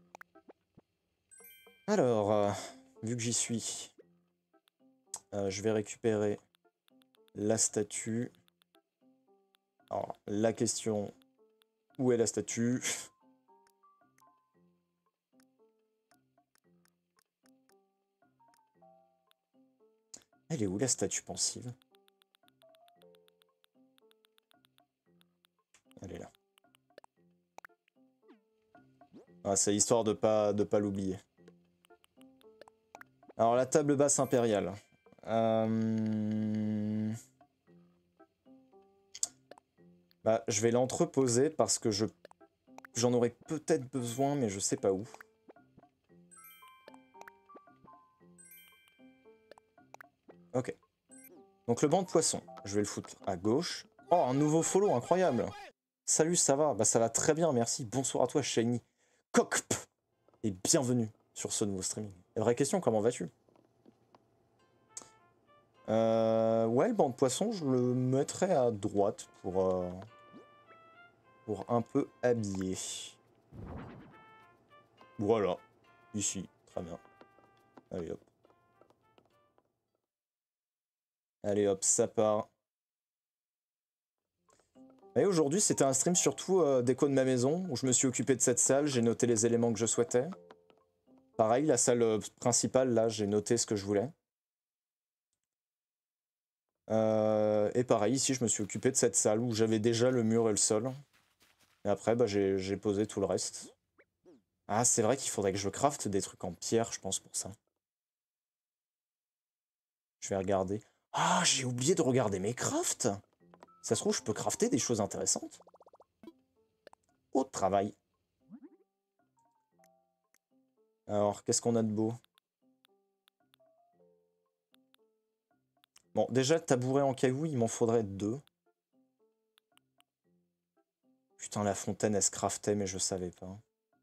Alors, euh, vu que j'y suis, euh, je vais récupérer la statue. Alors, la question, où est la statue? Elle est où la statue pensive? Elle est là. Ah, c'est histoire de pas, de pas l'oublier. Alors, la table basse impériale. Euh... Bah, je vais l'entreposer parce que je j'en aurai peut-être besoin, mais je sais pas où. Ok. Donc le banc de poisson, je vais le foutre à gauche. Oh, un nouveau follow, incroyable. Salut, ça va? Bah ça va très bien, merci. Bonsoir à toi, Shiny. Cockp. Et bienvenue sur ce nouveau streaming. Et vraie question, comment vas-tu? euh, Ouais, le banc de poisson, je le mettrai à droite pour, euh, pour un peu habiller. Voilà. Ici, très bien. Allez hop. Allez hop, ça part. Et aujourd'hui, c'était un stream surtout euh, déco de ma maison, où je me suis occupé de cette salle, j'ai noté les éléments que je souhaitais. Pareil, la salle euh, principale, là, j'ai noté ce que je voulais. Euh, et pareil, ici, je me suis occupé de cette salle, où j'avais déjà le mur et le sol. Et après, bah, j'ai posé tout le reste. Ah, c'est vrai qu'il faudrait que je crafte des trucs en pierre, je pense, pour ça. Je vais regarder. Ah, j'ai oublié de regarder mes crafts. Ça se trouve, je peux crafter des choses intéressantes. Au travail. Alors, qu'est-ce qu'on a de beau? Bon, déjà, tabouret en caillou, il m'en faudrait deux. putain, la fontaine, elle se craftait, mais je savais pas.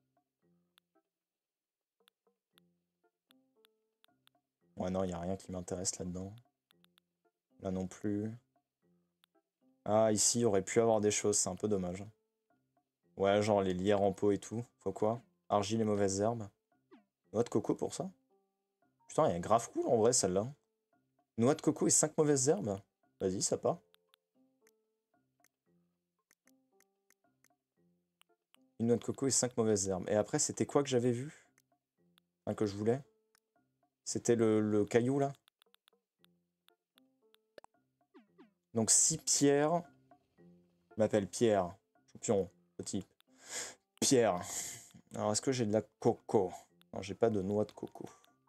Ouais, non, il n'y a rien qui m'intéresse là-dedans. Là non plus. Ah, ici, il aurait pu avoir des choses, c'est un peu dommage. Ouais, genre les lierres en pot et tout. Faut quoi? Argile et mauvaises herbes. Noix de coco pour ça? Putain, elle est grave cool en vrai celle-là. Noix de coco et cinq mauvaises herbes. Vas-y, ça part. Une noix de coco et cinq mauvaises herbes. Et après, c'était quoi que j'avais vu? Enfin, que je voulais? C'était le, le caillou là? Donc six pierres. Je m'appelle Pierre. Champion, petit. Pierre. Alors, est-ce que j'ai de la coco? Non, j'ai pas de noix de coco.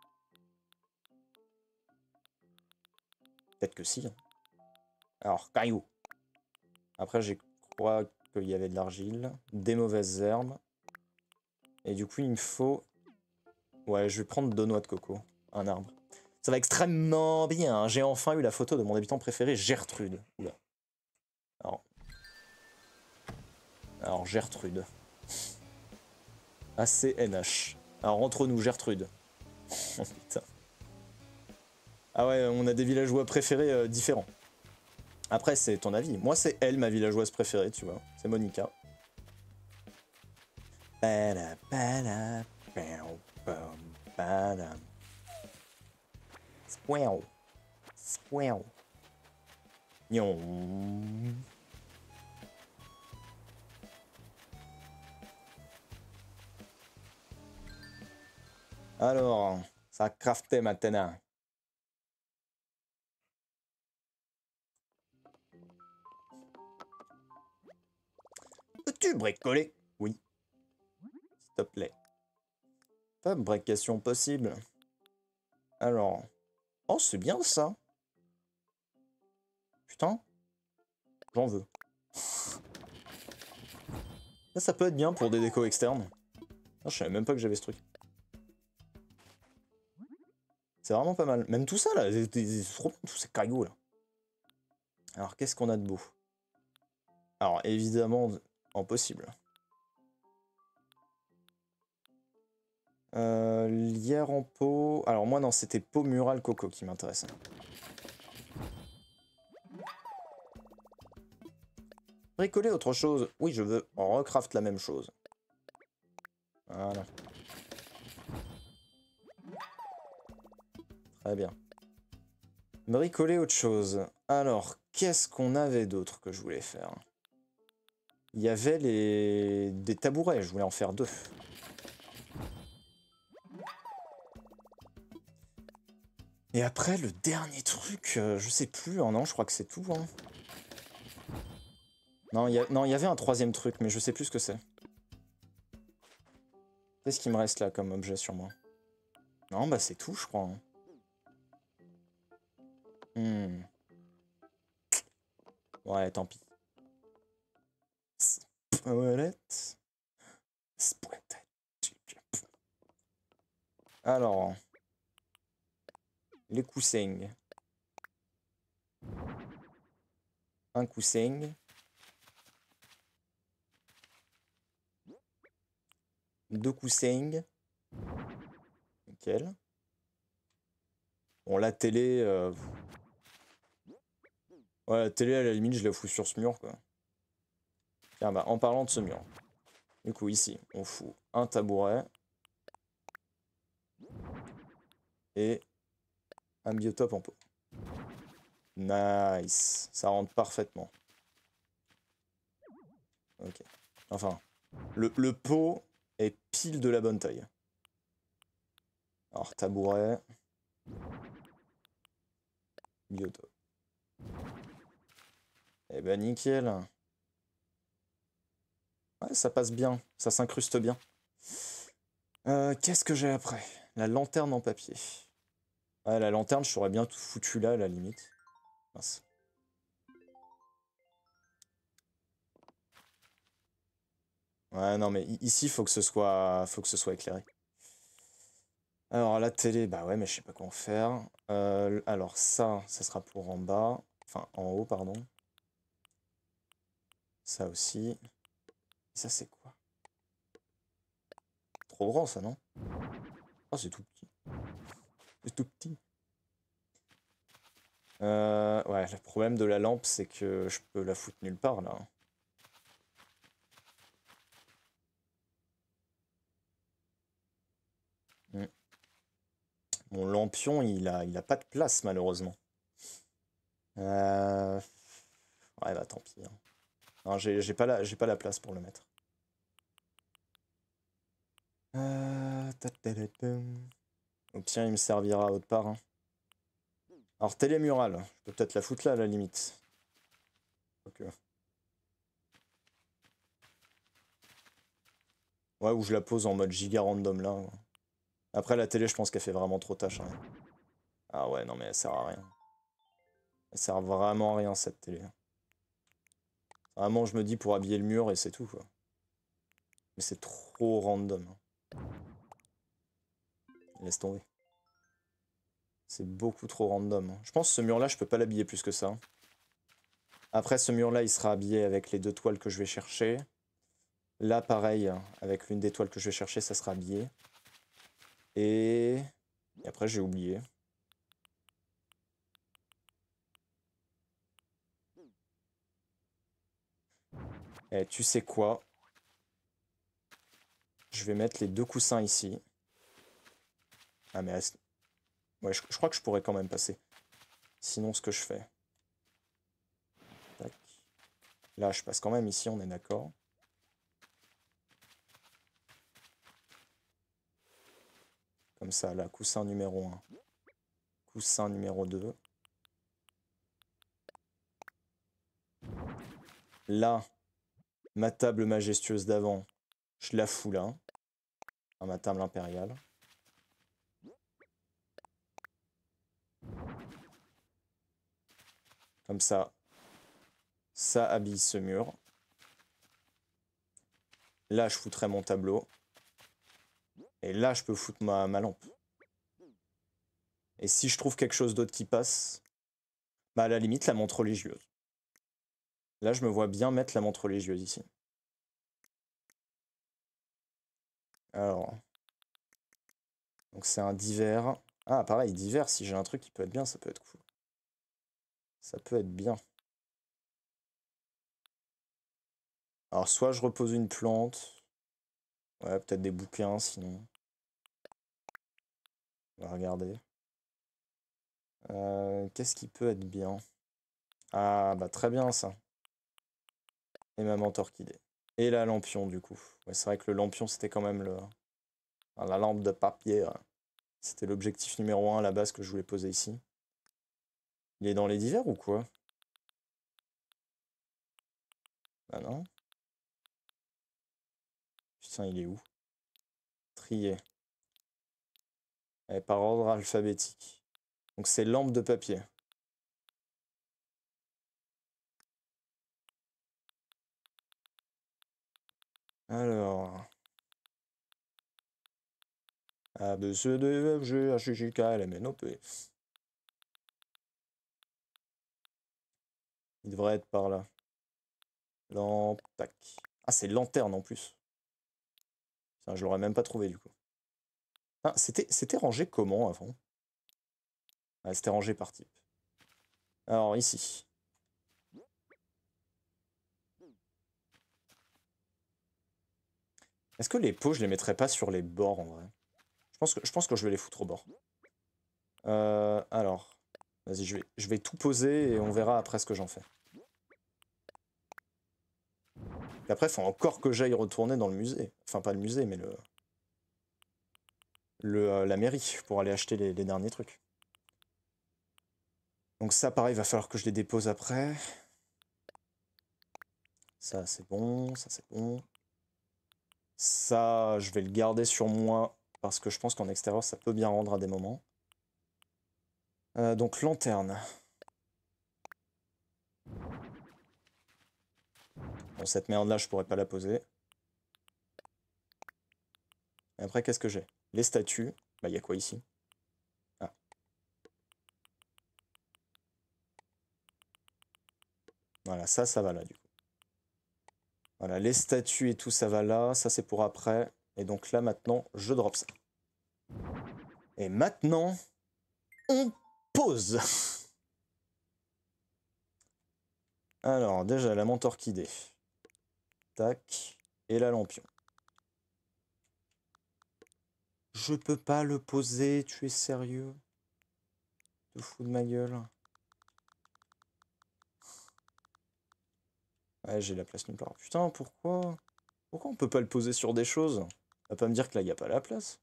Peut-être que si. Hein. Alors, caillou. Après, je crois qu'il y avait de l'argile. Des mauvaises herbes. Et du coup, il me faut... Ouais, je vais prendre deux noix de coco. Un arbre. Ça va extrêmement bien. Hein. J'ai enfin eu la photo de mon habitant préféré, Gertrude. Oula. Alors... Alors, Gertrude. A C N H. Alors, entre nous, Gertrude. Oh putain. Ah ouais, on a des villageois préférés euh, différents. Après, c'est ton avis. Moi, c'est elle, ma villageoise préférée, tu vois. C'est Monica. Squirrel. Squirrel. Yon. Alors, ça a crafté maintenant. Peux-tu bricoler? Oui. S'il te plaît. Fabrication possible. Alors. Oh, c'est bien ça. Putain. J'en veux. Ça, ça peut être bien pour des décos externes. Ah, je savais même pas que j'avais ce truc. C'est vraiment pas mal. Même tout ça, là. C'est trop bien, tous ces cailloux, là. Alors, qu'est-ce qu'on a de beau? Alors, évidemment, impossible. Euh, lierre en pot... Alors, moi, non, c'était pot mural coco qui m'intéressait. Bricoler autre chose. Oui, je veux recraft la même chose. Voilà. Très bien. Bricoler autre chose. Alors, qu'est-ce qu'on avait d'autre que je voulais faire? Il y avait les... des tabourets, je voulais en faire deux. Et après, le dernier truc, euh, je sais plus. Oh non, je crois que c'est tout. Hein. Non, il y a... non, il y avait un troisième truc, mais je sais plus ce que c'est. Qu'est-ce qui me reste là comme objet sur moi? Non, bah c'est tout, je crois. Hein. Hmm. Ouais, tant pis. Spoilette. Spoilette. Alors. Les coussins. Un coussin. Deux coussins. Nickel. Bon, la télé... Euh... Ouais, la télé, à la limite, je la fous sur ce mur, quoi. Tiens, bah, en parlant de ce mur. Du coup, ici, on fout un tabouret. Et un biotope en pot. Nice. Ça rentre parfaitement. Ok. Enfin, le, le pot est pile de la bonne taille. Alors, tabouret. Biotope. Eh ben, nickel. Ouais, ça passe bien. Ça s'incruste bien. Euh, Qu'est-ce que j'ai après? La lanterne en papier. Ouais, la lanterne, je serais bien tout foutu là, à la limite. Mince. Ouais, non, mais ici, faut que ce soit, faut que ce soit éclairé. Alors, la télé, bah ouais, mais je sais pas quoi en faire. Euh, alors, ça, ça sera pour en bas. Enfin, en haut, pardon. Ça aussi. Ça, c'est quoi? Trop grand, ça, non? Oh, c'est tout petit. C'est tout petit. Euh, ouais, le problème de la lampe, c'est que je peux la foutre nulle part, là. Mm. Mon lampion, il a, il a pas de place, malheureusement. Euh... Ouais, bah tant pis. Hein. Non, j'ai j'ai pas, la- j'ai pas la place pour le mettre. Euh... Au pire, il me servira autre part. Hein. Alors, télémurale. Je peux peut-être la foutre là, à la limite. Ok. Ouais, ou je la pose en mode giga random là. Après, la télé, je pense qu'elle fait vraiment trop tâche. Hein. Ah ouais, non, mais elle sert à rien. Elle sert vraiment à rien, cette télé. Vraiment, je me dis pour habiller le mur et c'est tout, quoi. Mais c'est trop random. Hein. Laisse tomber. C'est beaucoup trop random. Hein. Je pense que ce mur-là, je peux pas l'habiller plus que ça. Hein. Après, ce mur-là, il sera habillé avec les deux toiles que je vais chercher. Là, pareil, avec l'une des toiles que je vais chercher, ça sera habillé. Et, et après, j'ai oublié. Et tu sais quoi? Je vais mettre les deux coussins ici. Ah, mais... Ouais, je, je crois que je pourrais quand même passer. Sinon, ce que je fais... Tac. Là, je passe quand même ici, on est d'accord. Comme ça, là, coussin numéro un. Coussin numéro deux. Là, ma table majestueuse d'avant, je la fous là. À ma table impériale. Comme ça, ça habille ce mur. Là, je foutrai mon tableau. Et là, je peux foutre ma, ma lampe. Et si je trouve quelque chose d'autre qui passe, bah à la limite, la montre religieuse. Là, je me vois bien mettre la montre religieuse ici. Alors. Donc c'est un divers. Ah, pareil, divers, si j'ai un truc qui peut être bien, ça peut être cool. Ça peut être bien. Alors, soit je repose une plante. Ouais, peut-être des bouquins, sinon. On va regarder. Euh, Qu'est-ce qui peut être bien? Ah, bah très bien, ça. Et ma menthe orchidée. Et la lampion, du coup. Ouais, c'est vrai que le lampion, c'était quand même le... enfin, la lampe de papier. Ouais. C'était l'objectif numéro un à la base que je voulais poser ici. Il est dans les divers ou quoi? Ah non. Putain, il est où? Trié. Et par ordre alphabétique. Donc c'est lampe de papier. Alors... A, B, C, D, E, F, G, H, I, J, K, L, M, N, O, P. Il devrait être par là. Lampe, tac. Ah, c'est lanterne en plus. Putain, je l'aurais même pas trouvé du coup. Ah, c'était c'était rangé comment avant? Ah, c'était rangé par type. Alors ici. Est-ce que les pots, je les mettrais pas sur les bords en vrai? Je pense que, je pense que je vais les foutre au bord. Euh, alors, vas-y, je vais, je vais tout poser et on verra après ce que j'en fais. Et après, il faut encore que j'aille retourner dans le musée. Enfin, pas le musée, mais le, le euh, la mairie pour aller acheter les, les derniers trucs. Donc ça, pareil, il va falloir que je les dépose après. Ça, c'est bon. Ça, c'est bon. Ça, je vais le garder sur moi parce que je pense qu'en extérieur, ça peut bien rendre à des moments. Euh, donc, lanterne. Bon, cette merde-là, je pourrais pas la poser. Et après, qu'est-ce que j'ai? Les statues. Bah, il y a quoi ici? Ah. Voilà, ça, ça va là, du coup. Voilà, les statues et tout, ça va là. Ça, c'est pour après. Et donc là, maintenant, je drop ça. Et maintenant, on pose. Alors, déjà, la menthe orchidée. Tac. Et la lampion. Je peux pas le poser, tu es sérieux? Tu te fous de ma gueule? Ouais, j'ai la place nulle part. Putain, pourquoi? Pourquoi on peut pas le poser sur des choses? Va pas me dire que là, il n'y a pas la place.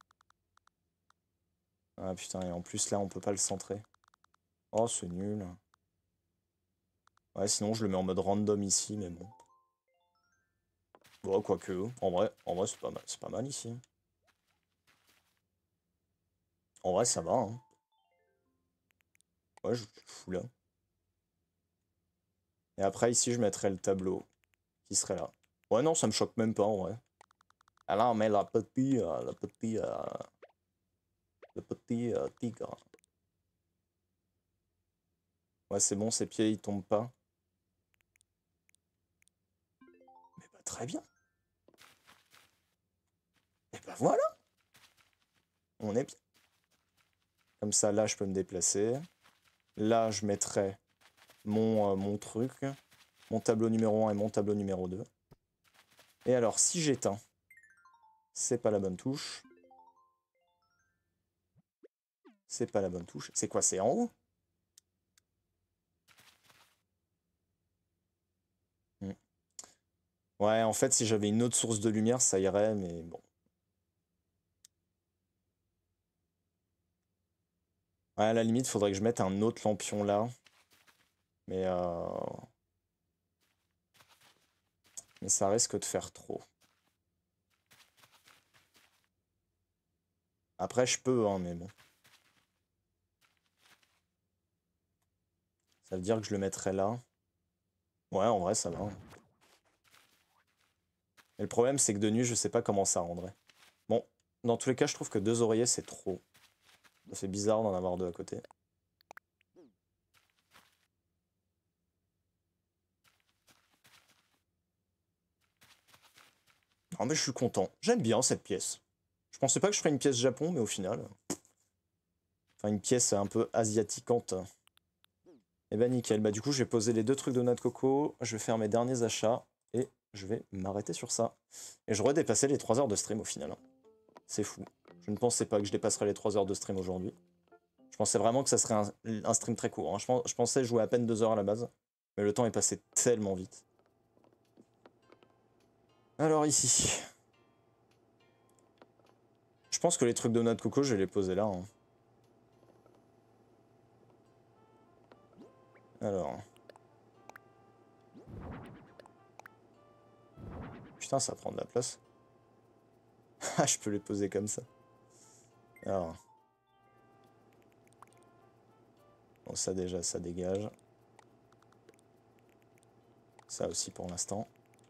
Ah putain, et en plus là, on peut pas le centrer. Oh, c'est nul. Ouais, sinon je le mets en mode random ici, mais bon. Bon, quoique, en vrai, en vrai c'est pas mal, c'est pas mal ici. En vrai, ça va, hein. Ouais, je je fous là. Et après, ici, je mettrais le tableau qui serait là. Ouais, non, ça me choque même pas, en vrai. Ah là, on met la petite, euh, la petite, euh, le petit euh, tigre. Ouais, c'est bon, ses pieds, ils tombent pas. Mais bah, très bien. Et bah voilà, on est bien. Comme ça, là, je peux me déplacer. Là, je mettrai mon, euh, mon truc, mon tableau numéro un et mon tableau numéro deux. Et alors, si j'éteins, c'est pas la bonne touche. C'est pas la bonne touche. C'est quoi, c'est en haut? Hmm. Ouais, en fait, si j'avais une autre source de lumière, ça irait, mais bon. Ouais, à la limite, faudrait que je mette un autre lampion là. Mais, euh... mais ça risque de faire trop. Après, je peux, hein, mais bon. Ça veut dire que je le mettrais là. Ouais, en vrai, ça va. Et le problème, c'est que de nuit, je sais pas comment ça rendrait. Bon, dans tous les cas, je trouve que deux oreillers, c'est trop. Ça fait bizarre d'en avoir deux à côté. Ah, mais je suis content. J'aime bien cette pièce. Je pensais pas que je ferais une pièce Japon, mais au final... Enfin, une pièce un peu asiaticante. Et bah nickel. Bah du coup, je vais poser les deux trucs de noix de coco. Je vais faire mes derniers achats. Et je vais m'arrêter sur ça. Et je redépasser les trois heures de stream au final. Hein. C'est fou. Je ne pensais pas que je dépasserais les trois heures de stream aujourd'hui. Je pensais vraiment que ça serait un, un stream très court. Hein. Je, je pensais jouer à peine deux heures à la base. Mais le temps est passé tellement vite. Alors ici... Je pense que les trucs de noix de coco, je vais les poser là. Hein. Alors... Putain, ça prend de la place. Ah, je peux les poser comme ça. Alors... Bon, ça déjà, ça dégage. Ça aussi pour l'instant.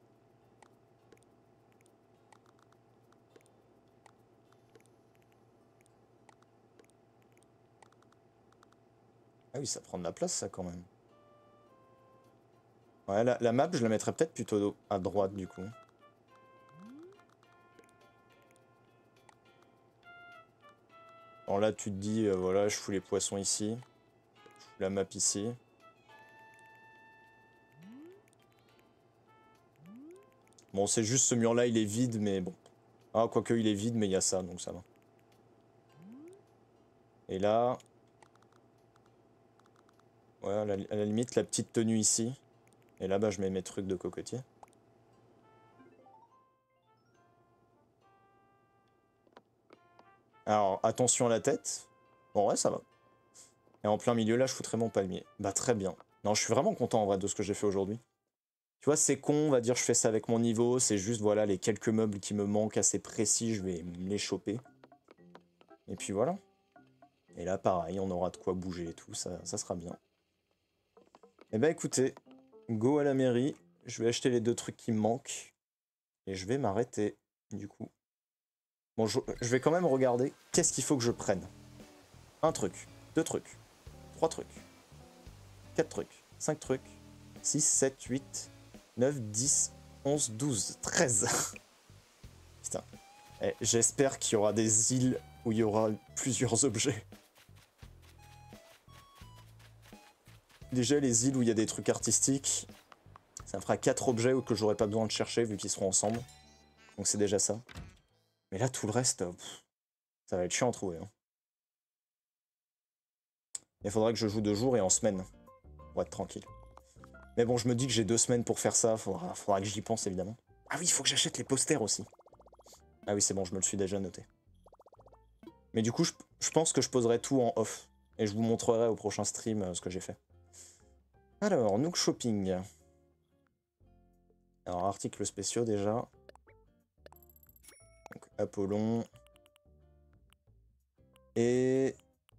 Ah oui, ça prend de la place, ça, quand même. Ouais, la, la map, je la mettrais peut-être plutôt à droite, du coup. Alors là, tu te dis, euh, voilà, je fous les poissons ici. Je fous la map ici. Bon, c'est juste ce mur-là, il est vide, mais bon. Ah, quoique, il est vide, mais il y a ça, donc ça va. Et là... Ouais, à la, à la limite, la petite tenue ici. Et là-bas, je mets mes trucs de cocotier. Alors, attention à la tête. Bon, ouais, ça va. Et en plein milieu, là, je foutrais mon palmier. Bah, très bien. Non, je suis vraiment content, en vrai, de ce que j'ai fait aujourd'hui. Tu vois, c'est con, on va dire, je fais ça avec mon niveau. C'est juste, voilà, les quelques meubles qui me manquent assez précis, je vais me les choper. Et puis voilà. Et là, pareil, on aura de quoi bouger et tout, ça, ça sera bien. Et bah, écoutez, go à la mairie. Je vais acheter les deux trucs qui me manquent. Et je vais m'arrêter, du coup. Bon, je, je vais quand même regarder qu'est-ce qu'il faut que je prenne. Un truc, deux trucs, trois trucs, quatre trucs, cinq trucs, six, sept, huit, neuf, dix, onze, douze, treize. Putain. Eh, j'espère qu'il y aura des îles où il y aura plusieurs objets. Déjà, les îles où il y a des trucs artistiques, ça me fera quatre objets que j'aurai pas besoin de chercher vu qu'ils seront ensemble. Donc c'est déjà ça. Mais là, tout le reste, pff, ça va être chiant à trouver. Hein. Il faudra que je joue deux jours et en semaine. Pour être tranquille. Mais bon, je me dis que j'ai deux semaines pour faire ça. Faudra, faudra que j'y pense, évidemment. Ah oui, il faut que j'achète les posters aussi. Ah oui, c'est bon, je me le suis déjà noté. Mais du coup, je, je pense que je poserai tout en off. Et je vous montrerai au prochain stream euh, ce que j'ai fait. Alors, Nook Shopping. Alors, articles spéciaux déjà. Donc, Apollon. Et...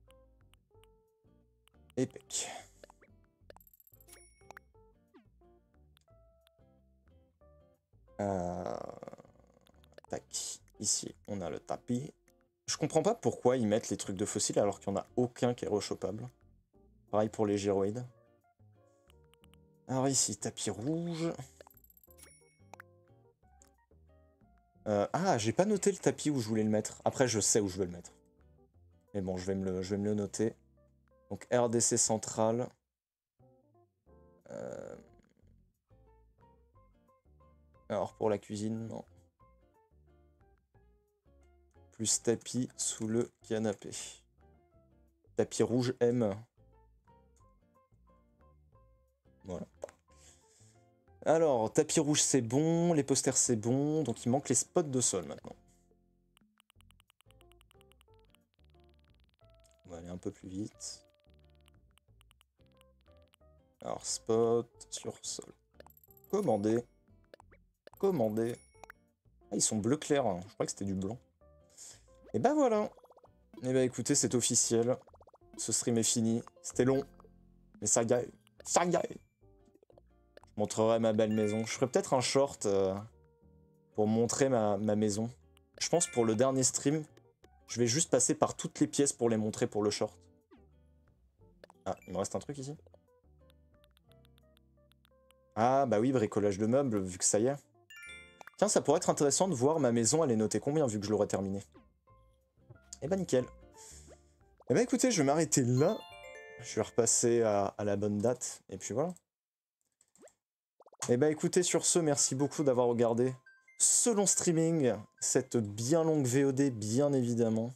Epec. Euh... Tac. Ici, on a le tapis. Je comprends pas pourquoi ils mettent les trucs de fossiles alors qu'il n'y en a aucun qui est rechopable. Pareil pour les gyroïdes. Alors ici, tapis rouge. Euh, ah, j'ai pas noté le tapis où je voulais le mettre. Après, je sais où je veux le mettre. Mais bon, je vais me le, je vais me le noter. Donc R D C central. Euh... Alors pour la cuisine, non. Plus tapis sous le canapé. Tapis rouge M. Voilà. Alors, tapis rouge c'est bon, les posters c'est bon, donc il manque les spots de sol maintenant. On va aller un peu plus vite. Alors, spot sur sol. Commander. Commander. Ah, ils sont bleu clair, hein. Je crois que c'était du blanc. Et bah voilà. Et bah écoutez, c'est officiel. Ce stream est fini. C'était long. Mais ça gagne. Ça gagne. Je montrerai ma belle maison. Je ferai peut-être un short euh, pour montrer ma, ma maison. Je pense pour le dernier stream, je vais juste passer par toutes les pièces pour les montrer pour le short. Ah, il me reste un truc ici. Ah bah oui, bricolage de meubles, vu que ça y est. Tiens, ça pourrait être intéressant de voir ma maison, elle est notée combien vu que je l'aurai terminée. Eh bah nickel. Eh bah écoutez, je vais m'arrêter là. Je vais repasser à, à la bonne date, et puis voilà. Eh bah écoutez, sur ce, merci beaucoup d'avoir regardé ce long streaming, cette bien longue V O D, bien évidemment.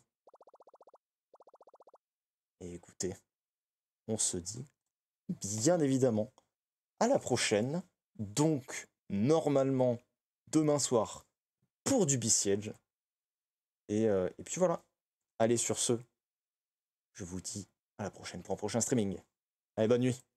Et écoutez, on se dit, bien évidemment, à la prochaine. Donc, normalement, demain soir, pour du Besiege. Et, euh, et puis voilà. Allez, sur ce, je vous dis à la prochaine pour un prochain streaming. Allez, bonne nuit.